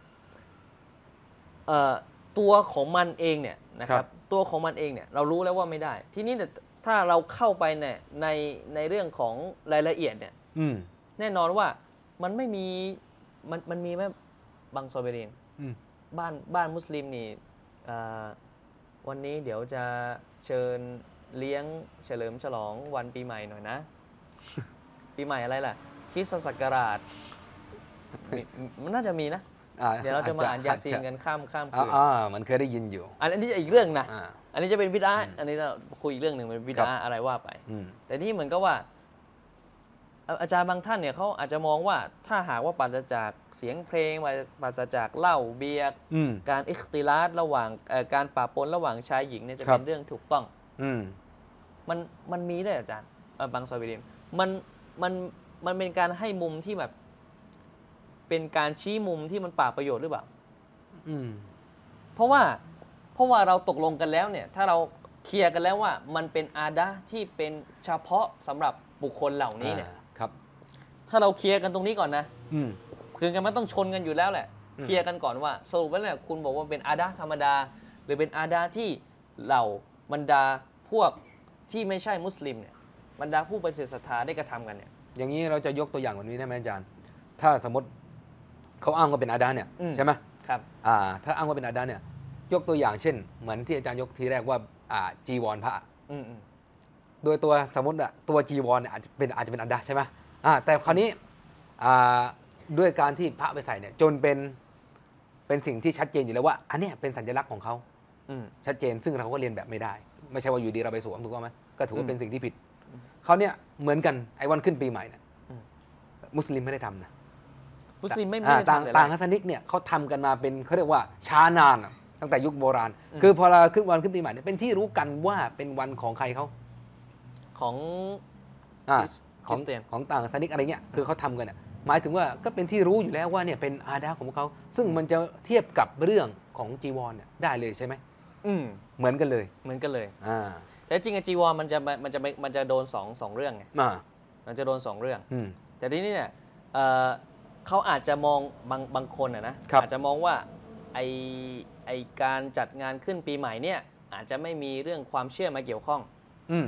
ตัวของมันเองเนี่ยนะครับตัวของมันเองเนี่ยเรารู้แล้วว่าไม่ได้ทีนี้เนี่ยถ้าเราเข้าไปในเรื่องของรายละเอียดเนี่ยแน่นอนว่ามันไม่มีมันมีไหมบางซอเบรีนบ้านมุสลิมนี่วันนี้เดี๋ยวจะเชิญเลี้ยงเฉลิมฉลองวันปีใหม่หน่อยนะปีใหม่อะไรล่ะคริสตศักราชมันน่าจะมีนะเดี๋ยวเราจะมาอ่านยาซีนกันข้ามคืนมันเคยได้ยินอยู่อันนี้จะอีกเรื่องนะอันนี้จะเป็นบิดาอันนี้เราคุยอีกเรื่องหนึ่งเป็นบิดาอะไรว่าไปแต่นี่เหมือนกับว่าอาจารย์บางท่านเนี่ยเขาอาจจะมองว่าถ้าหากว่าปราศจากเสียงเพลงปราศจากเหล้าเบียร์การอิคติลาตระหว่างการปะปนระหว่างชายหญิงเนี่ยจะเป็นเรื่องถูกต้องมันมีด้วยอาจารย์บางซอยวิเดียนมันเป็นการให้มุมที่แบบเป็นการชี้มุมที่มันป่าประโยชน์หรือเปล่าเพราะว่าเราตกลงกันแล้วเนี่ยถ้าเราเคลียร์กันแล้วว่ามันเป็นอาดะที่เป็นเฉพาะสำหรับบุคคลเหล่านี้เนี่ยถ้าเราเคลียร์กันตรงนี้ก่อนนะคือกันมันต้องชนกันอยู่แล้วแหละเคลียร์กันก่อนว่าสรุปแล้วเนี่ยคุณบอกว่าเป็นอาดะธรรมดาหรือเป็นอาดะที่เหล่าบรรดาพวกที่ไม่ใช่มุสลิมเนี่ยบรรดาผู้ปฏิเสธศรัทธาได้กระทำกันเนี่ยอย่างนี้เราจะยกตัวอย่างแบบนี้ได้ไหมอาจารย์ถ้าสมมติเขาอ้างว่าเป็นอาดะเนี่ยใช่ไหมครับถ้าอ้างว่าเป็นอาดะเนี่ยยกตัวอย่างเช่นเหมือนที่อาจารย์ยกทีแรกว่าจีวรพระโดยตัวสมมติตัวจีวรเนี่ยอาจจะเป็นอาดะใช่ไหมแต่คราวนี้ด้วยการที่พระไปใส่เนี่ยจนเป็นสิ่งที่ชัดเจนอยู่แล้วว่าอันนี้เป็นสัญลักษณ์ของเขาชัดเจนซึ่งเราก็เรียนแบบไม่ได้ไม่ใช่ว่าอยู่ดีเราไปสวมถูกต้องไหมก็ถือว่าเป็นสิ่งที่ผิดเขาเนี่ยเหมือนกันไอ้วันขึ้นปีใหม่เนี่ยมุสลิมไม่ได้ทำนะมุสลิมไม่ได้ทำต่างฮัสนิกเนี่ยเขาทำกันมาเป็นเขาเรียกว่าช้านานตั้งแต่ยุคโบราณคือพอเราขึ้นวันขึ้นปีใหม่เนี่ยเป็นที่รู้กันว่าเป็นวันของใครเขาของต่างฮัสนิกอะไรเงี้ยคือเขาทำกันเนี่ยหมายถึงว่าก็เป็นที่รู้อยู่แล้วว่าเนี่ยเป็นอาดาของเขาซึ่งมันจะเทียบกับเรื่องของจีวรเนี่ยได้เลยใช่ไหมเหมือนกันเลยแต่จริงๆจีวรมันจะโดนสองเรื่องไงมันจะโดน2เรื่องแต่ทีนี้เนี่ยเขาอาจจะมองบางคนนะอาจจะมองว่าไอการจัดงานขึ้นปีใหม่เนี่ยอาจจะไม่มีเรื่องความเชื่อมาเกี่ยวข้อง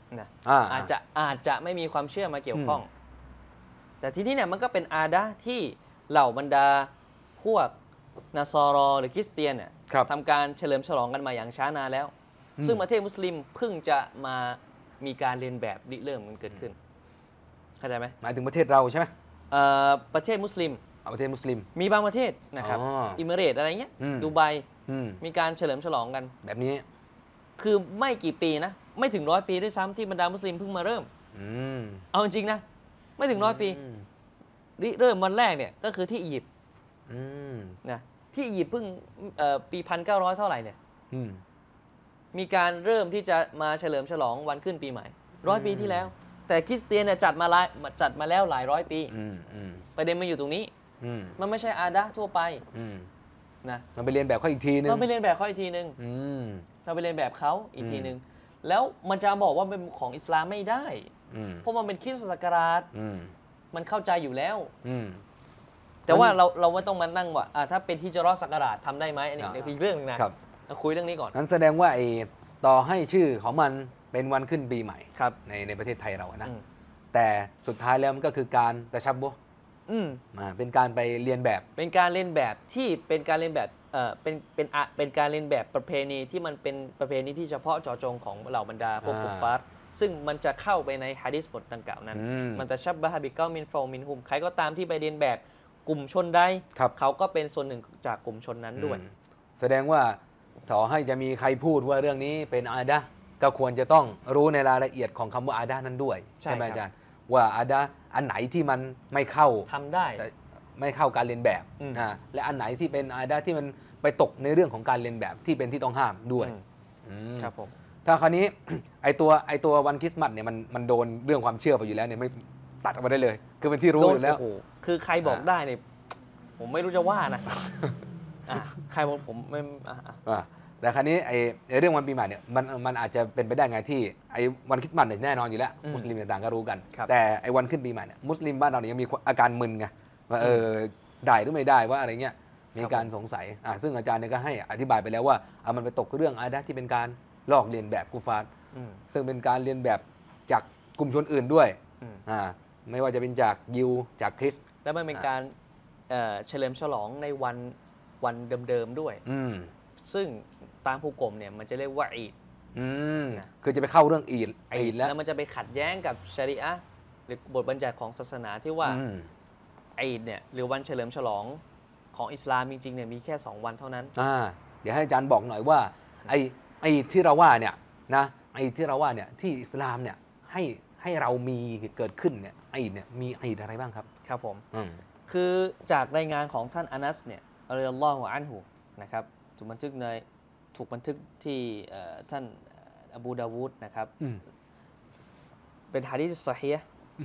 นะอาจจะไม่มีความเชื่อมาเกี่ยวข้อง แต่ทีนี้เนี่ยมันก็เป็นอาดะห์ที่เหล่าบรรดาพวกนาซอรอหรือคริสเตียนเนี่ยทำการเฉลิมฉลองกันมาอย่างช้านานแล้ว ซึ่งประเทศมุสลิมเพิ่งจะมามีการเรียนแบบริเริ่มมันเกิดขึ้นเข้าใจไหมหมายถึงประเทศเราใช่ไหมประเทศมุสลิมประเทศมุสลิมมีบางประเทศนะครับอิมิเรตอะไรเงี้ยดูไบมีการเฉลิมฉลองกันแบบนี้คือไม่กี่ปีนะไม่ถึง100 ปีด้วยซ้ำที่บรรดามุสลิมเพิ่งมาเริ่มเอาจริงๆนะไม่ถึง100 ปีริเริ่มวันแรกเนี่ยก็คือที่อียิปต์นะที่อียิปต์เพิ่งปี1900เท่าไหร่เนี่ยมีการเริ่มที่จะมาเฉลิมฉลองวันขึ้นปีใหม่100 ปีที่แล้วแต่คริสเตียนเนี่ยจัดมาแล้วหลายร้อยปีประเด็นมันอยู่ตรงนี้มันไม่ใช่อาดะห์ทั่วไปนะมันไปเรียนแบบเขาอีกทีนึงเราไปเรียนแบบเขาอีกทีนึงเราไปเรียนแบบเขาอีกทีนึงแล้วมันจะบอกว่าเป็นของอิสลามไม่ได้เพราะมันเป็นคริสตศักราชมันเข้าใจอยู่แล้วแต่ว่าเราไม่ต้องมานั่งว่าถ้าเป็นฮิจเราะห์ศักราชทำได้ไหมอันนี้อีกเรื่องนึงนะคุยเรื่องนี้ก่อนนั้นแสดงว่าไอ้ต่อให้ชื่อของมันเป็นวันขึ้นปีใหม่ในประเทศไทยเรานะแต่สุดท้ายแล้วมันก็คือการตะชับบุเป็นการไปเรียนแบบเป็นการเรียนแบบที่เป็นการเรียนแบบเป็นการเรียนแบบประเพณีที่มันเป็นประเพณีที่เฉพาะเจาะจงของเหล่าบรรดาพวกกุฟฟาร์ซึ่งมันจะเข้าไปในหะดีษบทดังกล่าวนั้นมันตะชับบะฮะบิกอมินฟอมินฮุมใครก็ตามที่ไปเรียนแบบกลุ่มชนใดเขาก็เป็นส่วนหนึ่งจากกลุ่มชนนั้นด้วยแสดงว่าต่อให้จะมีใครพูดว่าเรื่องนี้เป็นอาดะห์ก็ควรจะต้องรู้ในรายละเอียดของคำว่าอาดะห์นั้นด้วยใช่ไหมอาจารย์ว่าอาดะห์อันไหนที่มันไม่เข้าทำได้ไม่เข้าการเรียนแบบและอันไหนที่เป็นอาดะห์ที่มันไปตกในเรื่องของการเรียนแบบที่เป็นที่ต้องห้ามด้วยครับผมถ้าคราวนี้ไอตัววันคริสต์มาสเนี่ยมันโดนเรื่องความเชื่อไปอยู่แล้วเนี่ยไม่ตัดออกมาได้เลยคือเป็นที่รู้อยู่แล้วคือใครบอกได้เนี่ยผมไม่รู้จะว่านะใครบอกผมไม่แต่คราวนี้ไอเรื่องวันปีใหม่เนี่ยมันอาจจะเป็นไปได้ไงที่ไอวันคริสต์มาสเนี่ยแน่นอนอยู่แล้วมุสลิมต่างๆก็รู้กันแต่ไอวันขึ้นปีใหม่เนี่ยมุสลิมบ้านเราเนี่ยยังมีอาการมึนไงว่าได้หรือไม่ได้ว่าอะไรเงี้ยมีการสงสัยซึ่งอาจารย์เนี่ยก็ให้อธิบายไปแล้วว่ามันไปตกเรื่องอาดะห์ที่เป็นการลอกเลียนแบบกุฟาร์ซึ่งเป็นการเรียนแบบจากกลุ่มชนอื่นด้วยไม่ว่าจะเป็นจากยิวจากคริสต์แล้วมันเป็นการเฉลิมฉลองในวันเดิมๆด้วยซึ่งตามผู้กลมเนี่ยมันจะเรียกว่าอีดคือจะไปเข้าเรื่องอีดแล้วมันจะไปขัดแย้งกับชะรีอะห์หรือบทบัญญัติของศาสนาที่ว่าอีดเนี่ยหรือวันเฉลิมฉลองของอิสลามจริงๆเนี่ยมีแค่2 วันเท่านั้นเดี๋ยวให้อาจารย์บอกหน่อยว่าไอ้ที่เราว่าเนี่ยนะไอ้ที่เราว่าเนี่ยที่อิสลามเนี่ยให้เรามีเกิดขึ้นเนี่ยอีดเนี่ยมีอีดอะไรบ้างครับครับผมคือจากรายงานของท่านอานัสเนี่ยรอฎิยัลลอฮุอันฮุนะครับถูกบันทึกที่ท่านอบูดาวูดนะครับเป็นหะดีษซอฮีฮ์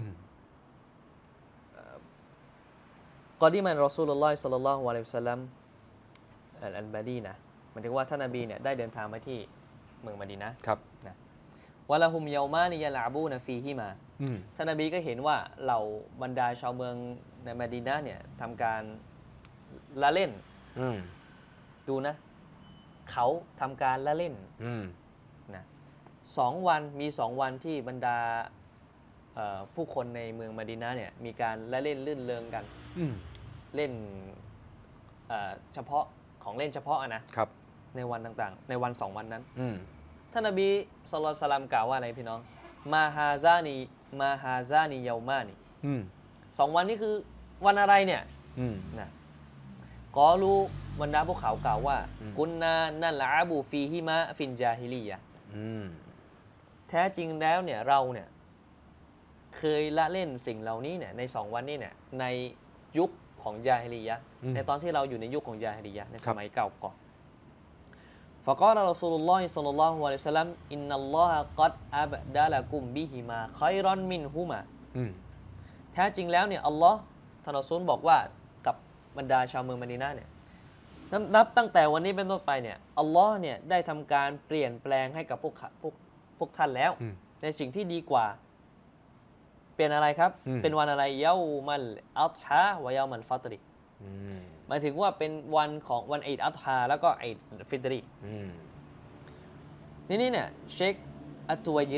กอดีมันรอซูลุลลอฮิศ็อลลัลลอฮุอะลัยฮิวะซัลลัมอัลมะดีนะห์หมายถึงว่าท่านนบีเนี่ยได้เดินทางมาที่เมืองมะดีนะห์ครับนะวะละฮุมเยามานิยะลาบูนะฟีฮิมาท่านนบีก็เห็นว่าเหล่าบรรดาชาวเมืองในมะดีนะห์เนี่ยทำการละเล่นดูนะเขาทำการละเล่นนะ2 วันมี2 วันที่บรรดาผู้คนในเมืองมะดีนะห์เนี่ยมีการละเล่นลื่นเริงกันเล่นเฉพาะของเล่นเฉพาะนะครับในวันต่างๆในวัน2 วันนั้นท่านนบีศ็อลลัลลอฮุอะลัยฮิวะซัลลัมกล่าวว่าอะไรพี่น้องมาฮาซานีเยามานี2 วันนี้คือวันอะไรเนี่ยนะกอลูบรรดาพวกเขากล่าวว่ากุนนานัลอาบูฟีฮิมะฟินจาฮิลียะแท้จริงแล้วเนี่ยเราเนี่ยเคยละเล่นสิ่งเหล่านี้เนี่ยใน2 วันนี้เนี่ยในยุคของญาฮิลียะห์ในตอนที่เราอยู่ในยุคของญาฮิลียะห์ในสมัยเก่าก่อนฟะกอลรอซูลุลลอฮิศ็อลลัลลอฮุอะลัยฮิวะซัลลัมอินนัลลอฮะกัดอับดะละกุมบิฮิมาค็อยรอนมินฮุมาแท้จริงแล้วเนี่ยอัลลอฮ์ท่านรอซูลบอกว่ากับบรรดาชาวเมืองมะดีนะห์เนี่ยนับตั้งแต่วันนี้เป็นต้นไปเนี่ยอัลลอฮ์เนี่ยได้ทำการเปลี่ยนแปลงให้กับพวกท่านแล้วในสิ่งที่ดีกว่าเป็นอะไรครับเป็นวันอะไรเยามัลอัฎฮา วะเยามัลฟัตริหมายถึงว่าเป็นวันของวันอีดอัฎฮาแล้วก็อีดฟิตรีนี่เนี่ยเชคอัตตุวัยญิรี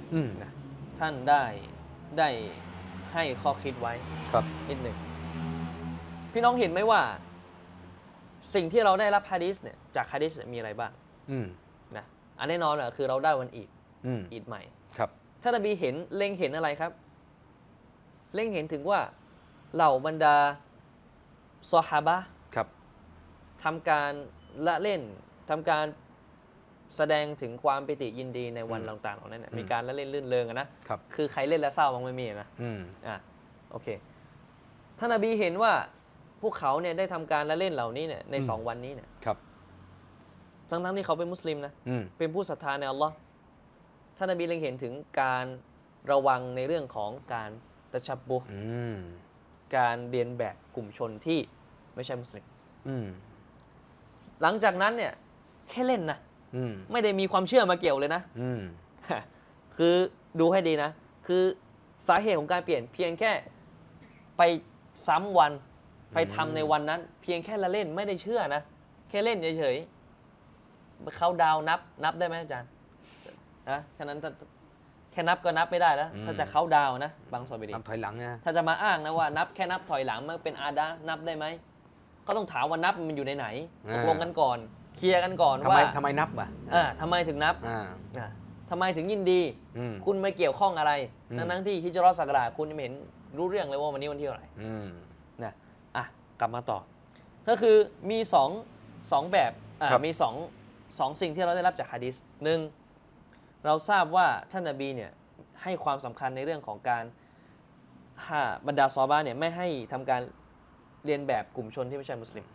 นะท่านได้ให้ข้อคิดไว้นิดหนึ่งพี่น้องเห็นไหมว่าสิ่งที่เราได้รับฮะดีษเนี่ยจากฮะดีษมีอะไรบ้างนะอันแน่นอนคือเราได้วันอีดใหม่ครับท่านนบีเล็งเห็นอะไรครับเล็งเห็นถึงว่าเหล่าบรรดาซอฮาบะห์ทำการละเล่นทำการแสดงถึงความปิติยินดีในวันต่างๆเหล่านั้นมีการละเล่นลื่นเริงนะคือใครเล่นแล้วเศร้าบ้างไม่มีนะโอเคท่านนบีเห็นว่าพวกเขาเนี่ยได้ทำการละเล่นเหล่านี้เนี่ยใน2 วันนี้เนี่ยทั้งที่เขาเป็นมุสลิมนะเป็นผู้ศรัทธาในอัลลอฮ์ท่านนบีเล็งเห็นถึงการระวังในเรื่องของการตะชับบุการเรียนแบบกลุ่มชนที่ไม่ใช่มุสลิมหลังจากนั้นเนี่ยแค่เล่นนะไม่ได้มีความเชื่อมาเกี่ยวเลยนะคือดูให้ดีนะคือสาเหตุของการเปลี่ยนเพียงแค่ไปซ้ำวันไปทำในวันนั้นเพียงแค่ละเล่นไม่ได้เชื่อนะแค่เล่นเฉยๆเขาดาวนับได้ไหมอาจารย์นะฉะนั้นแค่นับก็นับไม่ได้แล้วถ้าจะเขาดาวนะบางซอบิดีนับถอยหลังนะถ้าจะมาอ้างนะว่านับแค่นับถอยหลังมันเป็นอาดะนับได้ไหมก็ต้องถามว่านับมันอยู่ในไหนตกลงกันก่อนเคลียร์กันก่อนว่าทำไมนับทำไมถึงนับทำไมถึงยินดีคุณไม่เกี่ยวข้องอะไรทั้งที่ฮิจเราะห์ศักราชคุณไม่เห็นรู้เรื่องเลยว่าวันนี้วันที่เท่าไหร่นะกลับมาต่อก็คือมีสองแบบมีสองสิ่งที่เราได้รับจากหะดีษหนึ่งเราทราบว่าท่านนบีเนี่ยให้ความสำคัญในเรื่องของการบรรดาซอฮาบะห์เนี่ยไม่ให้ทำการเรียนแบบกลุ่มชนที่ไม่ใช่มุสลิม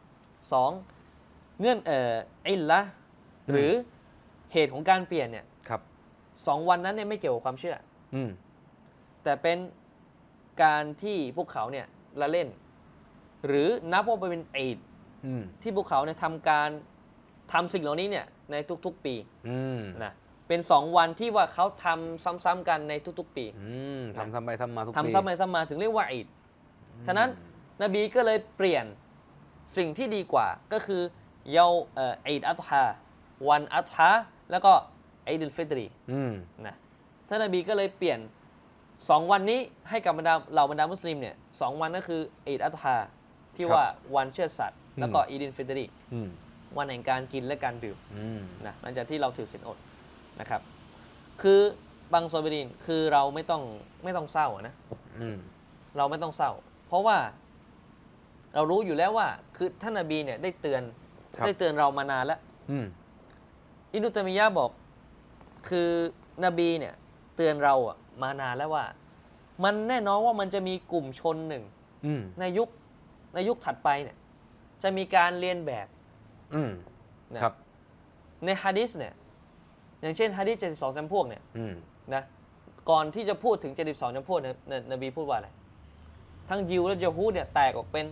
2เงื่อนอิลละหรือเหตุของการเปลี่ยนเนี่ย2 วันนั้นเนี่ยไม่เกี่ยวกับความเชื่อแต่เป็นการที่พวกเขาเนี่ยละเล่นหรือนับว่าเป็นอีดที่พวกเขาเนี่ยทำสิ่งเหล่านี้เนี่ยในทุกๆปีนะเป็น2 วันที่ว่าเขาทำซ้ำๆกันในทุกๆปีทำซ้ำไปซ้ำมาทุกปีทำซ้ำไปซ้ำมาถึงเรียกว่าอีดฉะนั้นนบีก็เลยเปลี่ยนสิ่งที่ดีกว่าก็คือเยาอีดอัฏฮาวันอัฏฮาแล้วก็อีดุลฟิตรีนะท่านนบีก็เลยเปลี่ยน2 วันนี้ให้กัเหล่าบรรดามุสลิมเนี่ย2 วันก็คืออีดอัฏฮาที่ว่าวันเชือดสัตว์แล้วก็อีดุลฟิตรีวันแห่งการกินและการดื่มนะหลังจากที่เราถือศีลอดนะครับคือบางซอบิดีนคือเราไม่ต้องเศร้านะเราไม่ต้องเศร้าเพราะว่าเรารู้อยู่แล้วว่าคือท่านนบีเนี่ยได้เตือนเรามานานแล้วอิบนุตัยมียะห์บอกคือนบีเนี่ยเตือนเรามานานแล้วว่ามันแน่นอนว่ามันจะมีกลุ่มชนหนึ่งในยุคถัดไปเนี่ยจะมีการเรียนแบบนะครับในหะดีษเนี่ยอย่างเช่นหะดีษ72 จำพวกเนี่ยนะก่อนที่จะพูดถึง72 จำพวกนบีพูดว่าอะไรทั้งยิวและยะฮูดเนี่ยแตกออกเป็น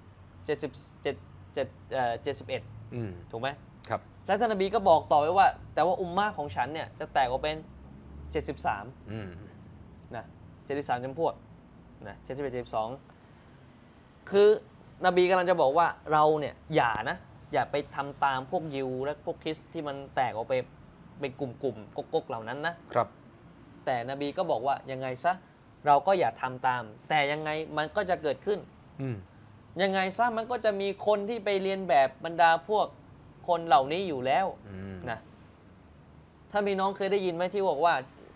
71ถูกไหมครับและท่านนบีก็บอกต่อไว้ว่าแต่ว่าอุมมะห์ของฉันเนี่ยจะแตกออกเป็น73นะ73 จำพวกนะ71 72คือนบีกำลังจะบอกว่าเราเนี่ยอย่าไปทำตามพวกยิวและพวกคริสต์ที่มันแตกออกไปเป็นกลุ่มๆก๊กๆเหล่านั้นนะครับแต่นบีก็บอกว่ายังไงซะเราก็อย่าทำตามแต่ยังไงมันก็จะเกิดขึ้นยังไงซะมันก็จะมีคนที่ไปเรียนแบบบรรดาพวกคนเหล่านี้อยู่แล้วนะถ้ามีน้องเคยได้ยินไหมที่บอกว่า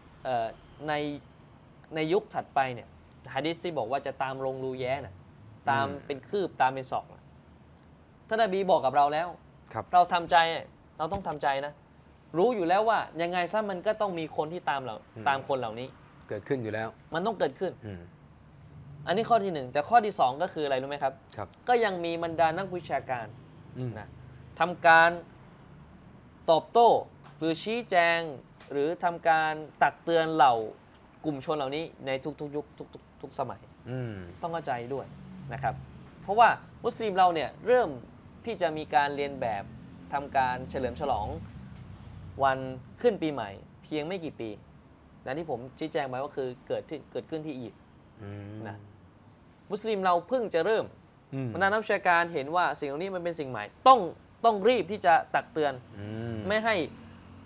ในยุคถัดไปเนี่ยหะดีษที่บอกว่าจะตามลงรูแย้น่ะตามเป็นคืบตามเป็นศอกท่านนบีบอกกับเราแล้วเราทำใจเราต้องทำใจนะรู้อยู่แล้วว่ายังไงซะมันก็ต้องมีคนที่ตามคนเหล่านี้เกิดขึ้นอยู่แล้วมันต้องเกิดขึ้นอันนี้ข้อที่1แต่ข้อที่2ก็คืออะไรรู้ไหมครับก็ยังมีบรรดานักวิชาการนะทำการตอบโต้หรือชี้แจงหรือทำการตักเตือนเหล่ากลุ่มชนเหล่านี้ในทุกยุคทุกสมัยต้องเข้าใจด้วยนะครับเพราะว่ามุสลิมเราเนี่ยเริ่มที่จะมีการเรียนแบบทำการเฉลิมฉลองวันขึ้นปีใหม่เพียงไม่กี่ปีนะที่ผมชี้แจงไปว่าคือเกิดขึ้นที่อียิปต์นะมุสลิมเราเพิ่งจะเริ่มบรรดานักวิชาการเห็นว่าสิ่งเหล่านี้มันเป็นสิ่งใหม่ต้องรีบที่จะตักเตือนไม่ให้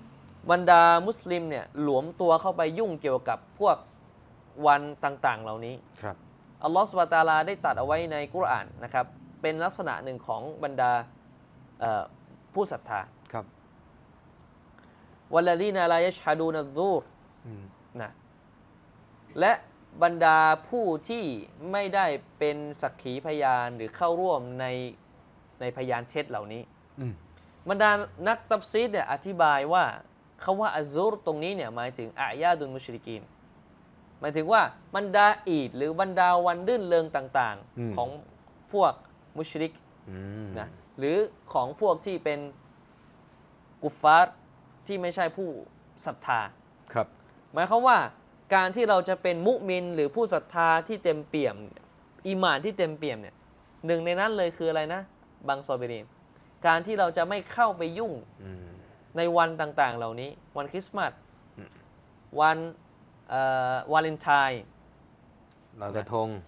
บรรดามุสลิมเนี่ยหลวมตัวเข้าไปยุ่งเกี่ยวกับพวกวันต่างๆเหล่านี้ครับอัลลอฮฺซุบฮานะฮูวะตะอาลาได้ตรัสเอาไว้ในกุรอานนะครับเป็นลักษณะหนึ่งของบรรดาผู้ศรัทธาครับวัลลดีนาลายัชฮะดูนัซซูรนะและบรรดาผู้ที่ไม่ได้เป็นสักขีพยานหรือเข้าร่วมในพยานเท็จเหล่านี้บรรดานักตัฟซีรเนี่ยอธิบายว่าคำว่าอัซซูรตรงนี้เนี่ยหมายถึงอายาดุลมุชริกีนหมายถึงว่าบรรดาอีดหรือบรรดาวันรื่นเริงต่างๆของพวกมุชริกนะหรือของพวกที่เป็นกุฟฟาร์ที่ไม่ใช่ผู้ศรัทธาครับหมายความว่าการที่เราจะเป็นมุมินหรือผู้ศรัทธาที่เต็มเปี่ยมอีหม่านที่เต็มเปี่ยมเนี่ยหนึ่งในนั้นเลยคืออะไรนะบังซอบิรีนการที่เราจะไม่เข้าไปยุ่งในวันต่างๆเหล่านี้วันคริสต์มาสวันวาเลนไทน์ลอยกระทง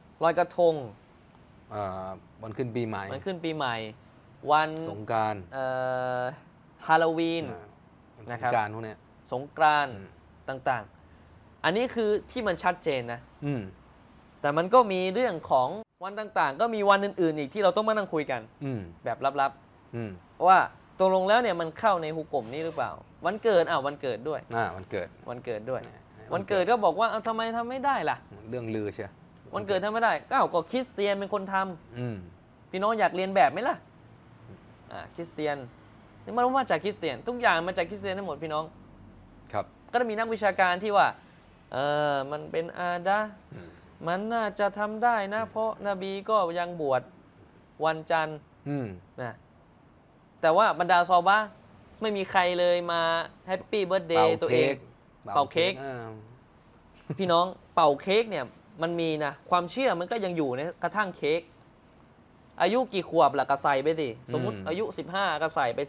วันขึ้นปีใหม่วันสงกรานต์ฮาโลวีนนะครับสงกรานต์พวกนี้สงกรานต์ต่างๆอันนี้คือที่มันชัดเจนนะแต่มันก็มีเรื่องของวันต่างๆก็มีวันอื่นๆอีกที่เราต้องมานั่งคุยกันแบบลับๆว่าตกลงแล้วเนี่ยมันเข้าในฮุกกลมนี้หรือเปล่าวันเกิดวันเกิดด้วยวันเกิดด้วยวันเกิดก็บอกว่าทำไมทำไม่ได้ล่ะเรื่องลือเชียวันเกิดทำไม่ได้ก็คริสเตียนเป็นคนทำพี่น้องอยากเรียนแบบไหมล่ะคริสเตียนนี่มันมาจากคริสเตียนทุกอย่างมาจากคริสเตียนทั้งหมดพี่น้องครับก็จะมีนักวิชาการที่ว่ามันเป็นอาดะมันน่าจะทำได้นะเพราะนบีก็ยังบวชวันจันทร์นะแต่ว่าบรรดาซอฮาบะห์ไม่มีใครเลยมาแฮปปี้เบิร์ธเดย์ตัวเองเป่าเค้กพี่น้องเป่าเค้กเนี่ยมันมีนะความเชื่อมันก็ยังอยู่นะกระทั่งเค้กอายุกี่ขวบล่ะก็ใส่ไปสิสมมุติอายุ15ก็ใส่ไป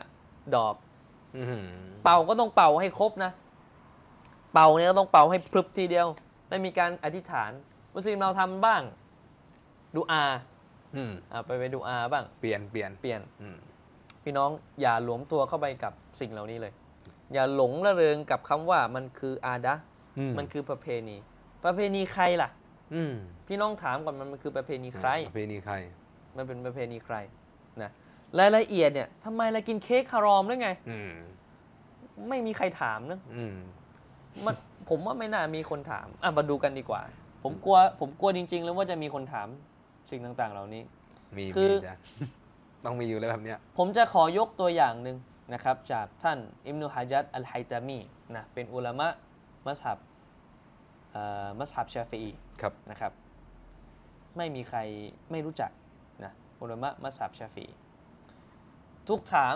15ดอกเป่าก็ต้องเป่าให้ครบนะเป่าเนี่ยต้องเป่าให้พรึบทีเดียวได้มีการอธิษฐานมุสลิมเราทำบ้างดูอาไปดูอาบ้างเปลี่ยนพี่น้องอย่าหลวมตัวเข้าไปกับสิ่งเหล่านี้เลยอย่าหลงระเริงกับคำว่ามันคืออาดะมันคือประเพณีใครล่ะพี่น้องถามก่อนมันคือประเพณีใครมันเป็นประเพณีใครนะรายละเอียดเนี่ยทำไมเรากินเค้กฮารอมหรือไงไม่มีใครถามนะผมว่าไม่น่ามีคนถามมาดูกันดีกว่าผมกลัวจริงๆแล้วว่าจะมีคนถามสิ่งต่างๆเหล่านี้คือต้องมีอยู่แล้วแบบเนี้ยผมจะขอยกตัวอย่างหนึ่งนะครับจากท่านอิบนุฮะญัรอัลไฮตามีนะเป็นอุลามะมัซฮับชาฟิอีนะครับไม่มีใครไม่รู้จักนะอุลามะมัซฮับชาฟิอีทุกถาม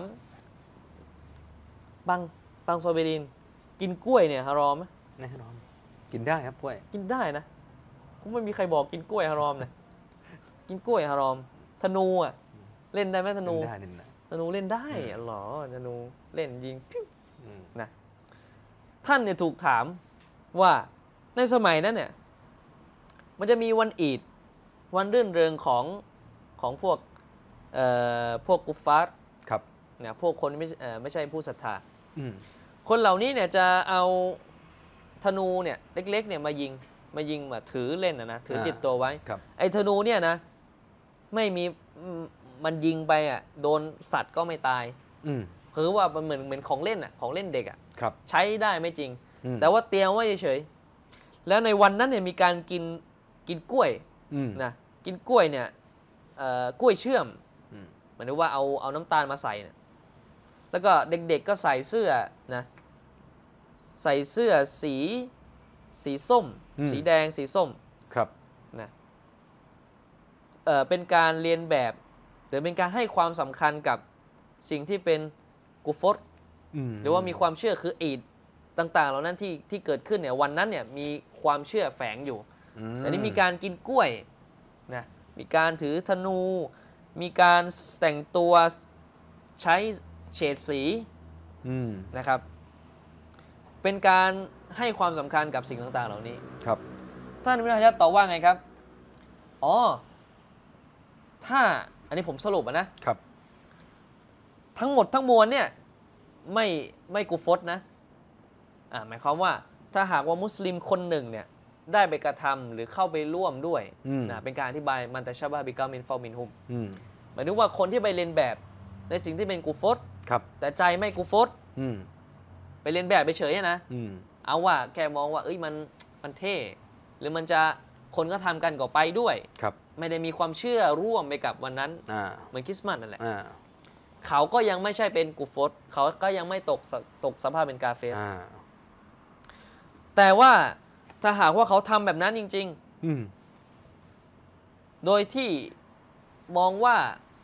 บังซอบิรินกินกล้วยเนี่ยฮารอมไหมไม่ฮารอมกินได้ครับกล้วยกินได้นะคงไม่มีใครบอกกินกล้วยฮารอมนะกินกล้วยฮารอมธนูเล่นได้ไหมธนูเล่นได้หรอธนูเล่นยิงนะท่านเนี่ยถูกถามว่าในสมัยนั้นเนี่ยมันจะมีวันอีดวันรื่นเริงของพวกกุฟฟาร์เนี่ยพวกคนไม่ใช่ผู้ศรัทธาคนเหล่านี้เนี่ยจะเอาธนูเนี่ยเล็กๆเนี่ยมายิงมาถือเล่นนะถือติดตัวไว้ไอ้ธนูเนี่ยนะไม่มีมันยิงไปโดนสัตว์ก็ไม่ตายคือว่ามันเหมือนของเล่นของเล่นเด็กใช้ได้ไม่จริงแต่ว่าเตรียมไว้เฉยๆแล้วในวันนั้นเนี่ยมีการกินกล้วยนะกินกล้วยเนี่ยกล้วยเชื่อมหมายถึงว่าเอาน้ำตาลมาใส่เนี่ยแล้วก็เด็กๆก็ใส่เสื้อนะใส่เสื้อสีส้มสีแดงสีส้มครับนะเป็นการเรียนแบบหรือเป็นการให้ความสำคัญกับสิ่งที่เป็นกุฟรหรือว่ามีความเชื่อคืออีดต่างๆเหล่านั้นที่เกิดขึ้นเนี่ยวันนั้นเนี่ยมีความเชื่อแฝงอยู่แต่นี่มีการกินกล้วยนะมีการถือธนูมีการแต่งตัวใช้เฉดสีนะครับเป็นการให้ความสำคัญกับสิ่งต่างๆเหล่านี้ครับท่านอิบนุฮะญัรตอบว่าไงครับถ้าอันนี้ผมสรุปนะครับทั้งหมดทั้งมวลเนี่ยไม่กุฟรนะหมายความว่าถ้าหากว่ามุสลิมคนหนึ่งเนี่ยได้ไปกระทำหรือเข้าไปร่วมด้วยเป็นการอธิบายมันตะชะบะบิกามินฟอมินฮุมหมายถึงว่าคนที่ไปเรียนแบบในสิ่งที่เป็นกูฟรแต่ใจไม่กูฟรไปเรียนแบบไปเฉยนะเอาว่าแค่มองว่ามันเท่หรือมันจะคนก็ทำกันก็ไปด้วยไม่ได้มีความเชื่อร่วมไปกับวันนั้นเหมือนคริสต์มาสนั่นแหละเขาก็ยังไม่ใช่เป็นกูฟรเขาก็ยังไม่ตกสภาพเป็นกาเฟรแต่ว่าถ้าหากว่าเขาทำแบบนั้นจริงๆโดยที่มองว่า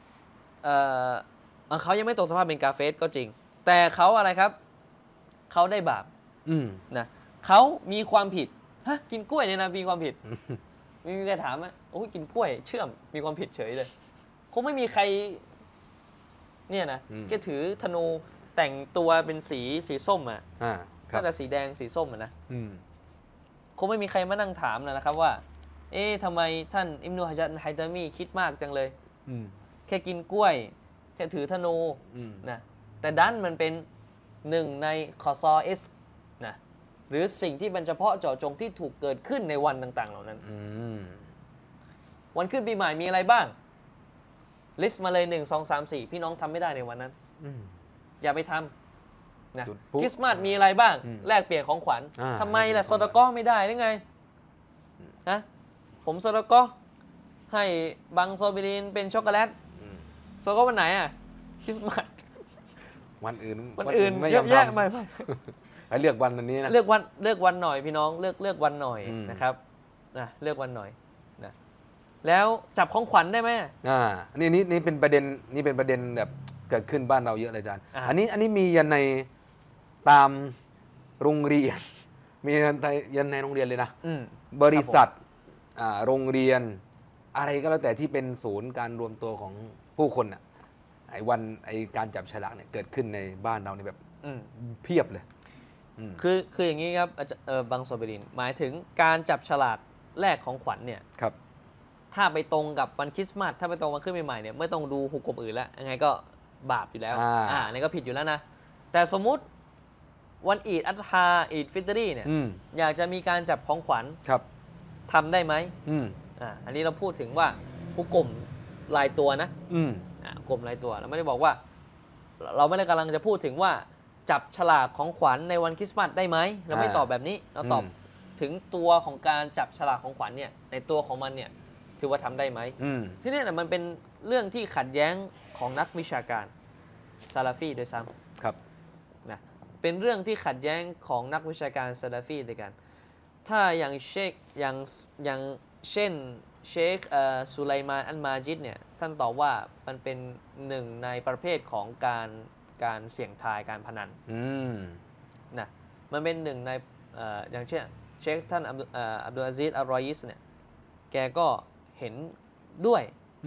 เขายังไม่ตกสภาพเป็นกาเฟรก็จริงแต่เขาอะไรครับเขาได้บาปนะเขามีความผิดกินกล้วยเนี่ยนะมีความผิดมีใครถามไหมโอ้ยกินกล้วยเชื่อมมีความผิดเฉยเลยคงไม่มีใครเนี่ยนะแกถือธนูแต่งตัวเป็นสีส้มก็แต่สีแดงสีส้มนะคงไม่มีใครมานั่งถามนะครับว่าทำไมท่านอิบนุฮะญัร อัล ไฮตามีคิดมากจังเลยแค่กินกล้วยแค่ถือธนูนะแต่ดันมันเป็นหนึ่งในคอซออิสนะหรือสิ่งที่เป็นเฉพาะเจาะจงที่ถูกเกิดขึ้นในวันต่างๆเหล่านั้นวันขึ้นปีใหม่มีอะไรบ้างลิสต์มาเลย1 2 3 4พี่น้องทำไม่ได้ในวันนั้นอย่าไปทำนะคริสต์มาสมีอะไรบ้างแลกเปลี่ยนของขวัญทำไมล่ะซอดาก้อไม่ได้หรือไงนะผมซอดาก้อให้บังโซบิลินเป็นช็อกโกแลตซอดาก้อวันไหนคริสต์มาสวันอื่นเยอะแยะไม่ให้เลือกวันอันนี้นะเลือกวันหน่อยพี่น้องเลือกวันหน่อยนะครับนะเลือกวันหน่อยนะแล้วจับของขวัญได้ไหมนี่เป็นประเด็นแบบเกิดขึ้นบ้านเราเยอะเลยอาจารย์อันนี้มียันในตามโรงเรียนมียันในโรงเรียนเลยนะบริษัทโรงเรียนอะไรก็แล้วแต่ที่เป็นศูนย์การรวมตัวของผู้คนการจับฉลากเนี่ยเกิดขึ้นในบ้านเราเนี่ยแบบเพียบเลยคืออย่างนี้ครับบังโซเบรินหมายถึงการจับฉลากแลกของขวัญเนี่ยถ้าไปตรงกับวันคริสต์มาสถ้าไปตรงวันขึ้นปีใหม่เนี่ยไม่ต้องดูหุกกลมอื่นแล้วยังไงก็บาปอยู่แล้วนี่ก็ผิดอยู่แล้วนะแต่สมมุติวันอีดอัฏฐาอีดฟิตรีเนี่ยอยากจะมีการจับของขวัญทำได้ไหมอันนี้เราพูดถึงว่าหุกกลมรายตัวนะกลมรายตัวเราไม่ได้บอกว่าเราไม่ได้กำลังจะพูดถึงว่าจับฉลากของขวัญในวันคริสต์มาสได้ไหมเราไม่ตอบแบบนี้เราตอบถึงตัวของการจับฉลากของขวัญเนี่ยในตัวของมันเนี่ยถือว่าทำได้ไหมที่นี่มันเป็นเรื่องที่ขัดแย้งของนักวิชาการซาลาฟีโดยซ้ำครับนะเป็นเรื่องที่ขัดแย้งของนักวิชาการซาลาฟีด้วยกันถ้าอย่างเช่นเชคสุไลมานอัลมาจิดเนี่ยท่านตอบว่ามันเป็นหนึ่งในประเภทของการเสี่ยงทายการพนันนะมันเป็นหนึ่งในอย่างเช่นเชคท่านอับดุลอาซิซอัลรอยิสเนี่ยแกก็เห็นด้วย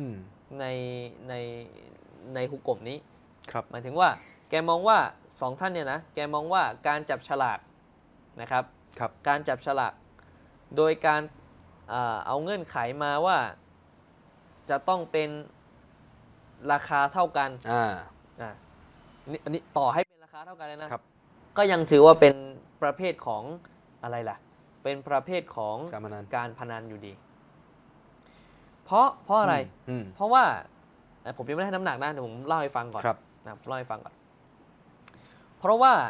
ในหุกกลมนี้หมายถึงว่าแกมองว่าสองท่านเนี่ยนะแกมองว่าการจับฉลากนะครับการจับฉลากโดยการเอาเงื่อนไขมาว่าจะต้องเป็นราคาเท่ากันอันนี้ต่อให้เป็นราคาเท่ากันเลยนะก็ยังถือว่าเป็นประเภทของอะไรล่ะเป็นประเภทของการพนันอยู่ดีเพราะอะไรเพราะว่าผมยังไม่ได้ให้น้ำหนักนะเดี๋ยวผมเล่าให้ฟังก่อนนะเล่าให้ฟังก่อนเพราะว่า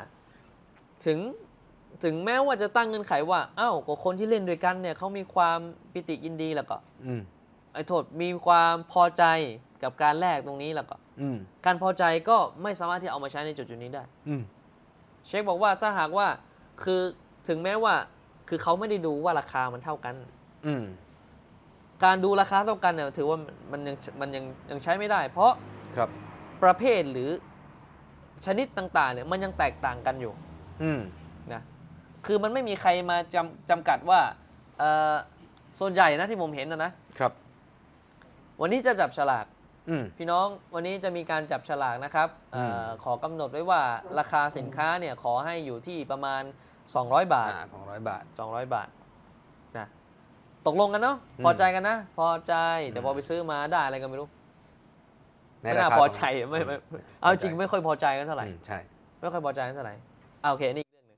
ถึงแม้ว่าจะตั้งเงื่อนไขว่าก็คนที่เล่นด้วยกันเนี่ยเขามีความปิติยินดีแล้วก็โทษมีความพอใจกับการแลกตรงนี้แล้วก็การพอใจก็ไม่สามารถที่เอามาใช้ในจุดนี้ได้เชคบอกว่าถ้าหากว่าคือถึงแม้ว่าคือเขาไม่ได้ดูว่าราคามันเท่ากันการดูราคาเท่ากันเนี่ยถือว่ามันยังใช้ไม่ได้ เพราะประเภทหรือชนิดต่างๆเนี่ยมันยังแตกต่างกันอยู่นะคือมันไม่มีใครมาจำกัดว่าส่วนใหญ่นะที่ผมเห็นนะครับวันนี้จะจับฉลากพี่น้องวันนี้จะมีการจับฉลากนะครับขอกำหนดไว้ว่าราคาสินค้าเนี่ยขอให้อยู่ที่ประมาณ200 บาท200 บาทนะตกลงกันเนาะพอใจกันนะพอใจแต่พอไปซื้อมาได้อะไรก็ไม่รู้ไม่น่าพอใจไม่เอาจริงไม่ค่อยพอใจกันเท่าไหร่ใช่ไม่ค่อยพอใจกันเท่าไหร่โอเคนี่เรื่องนึง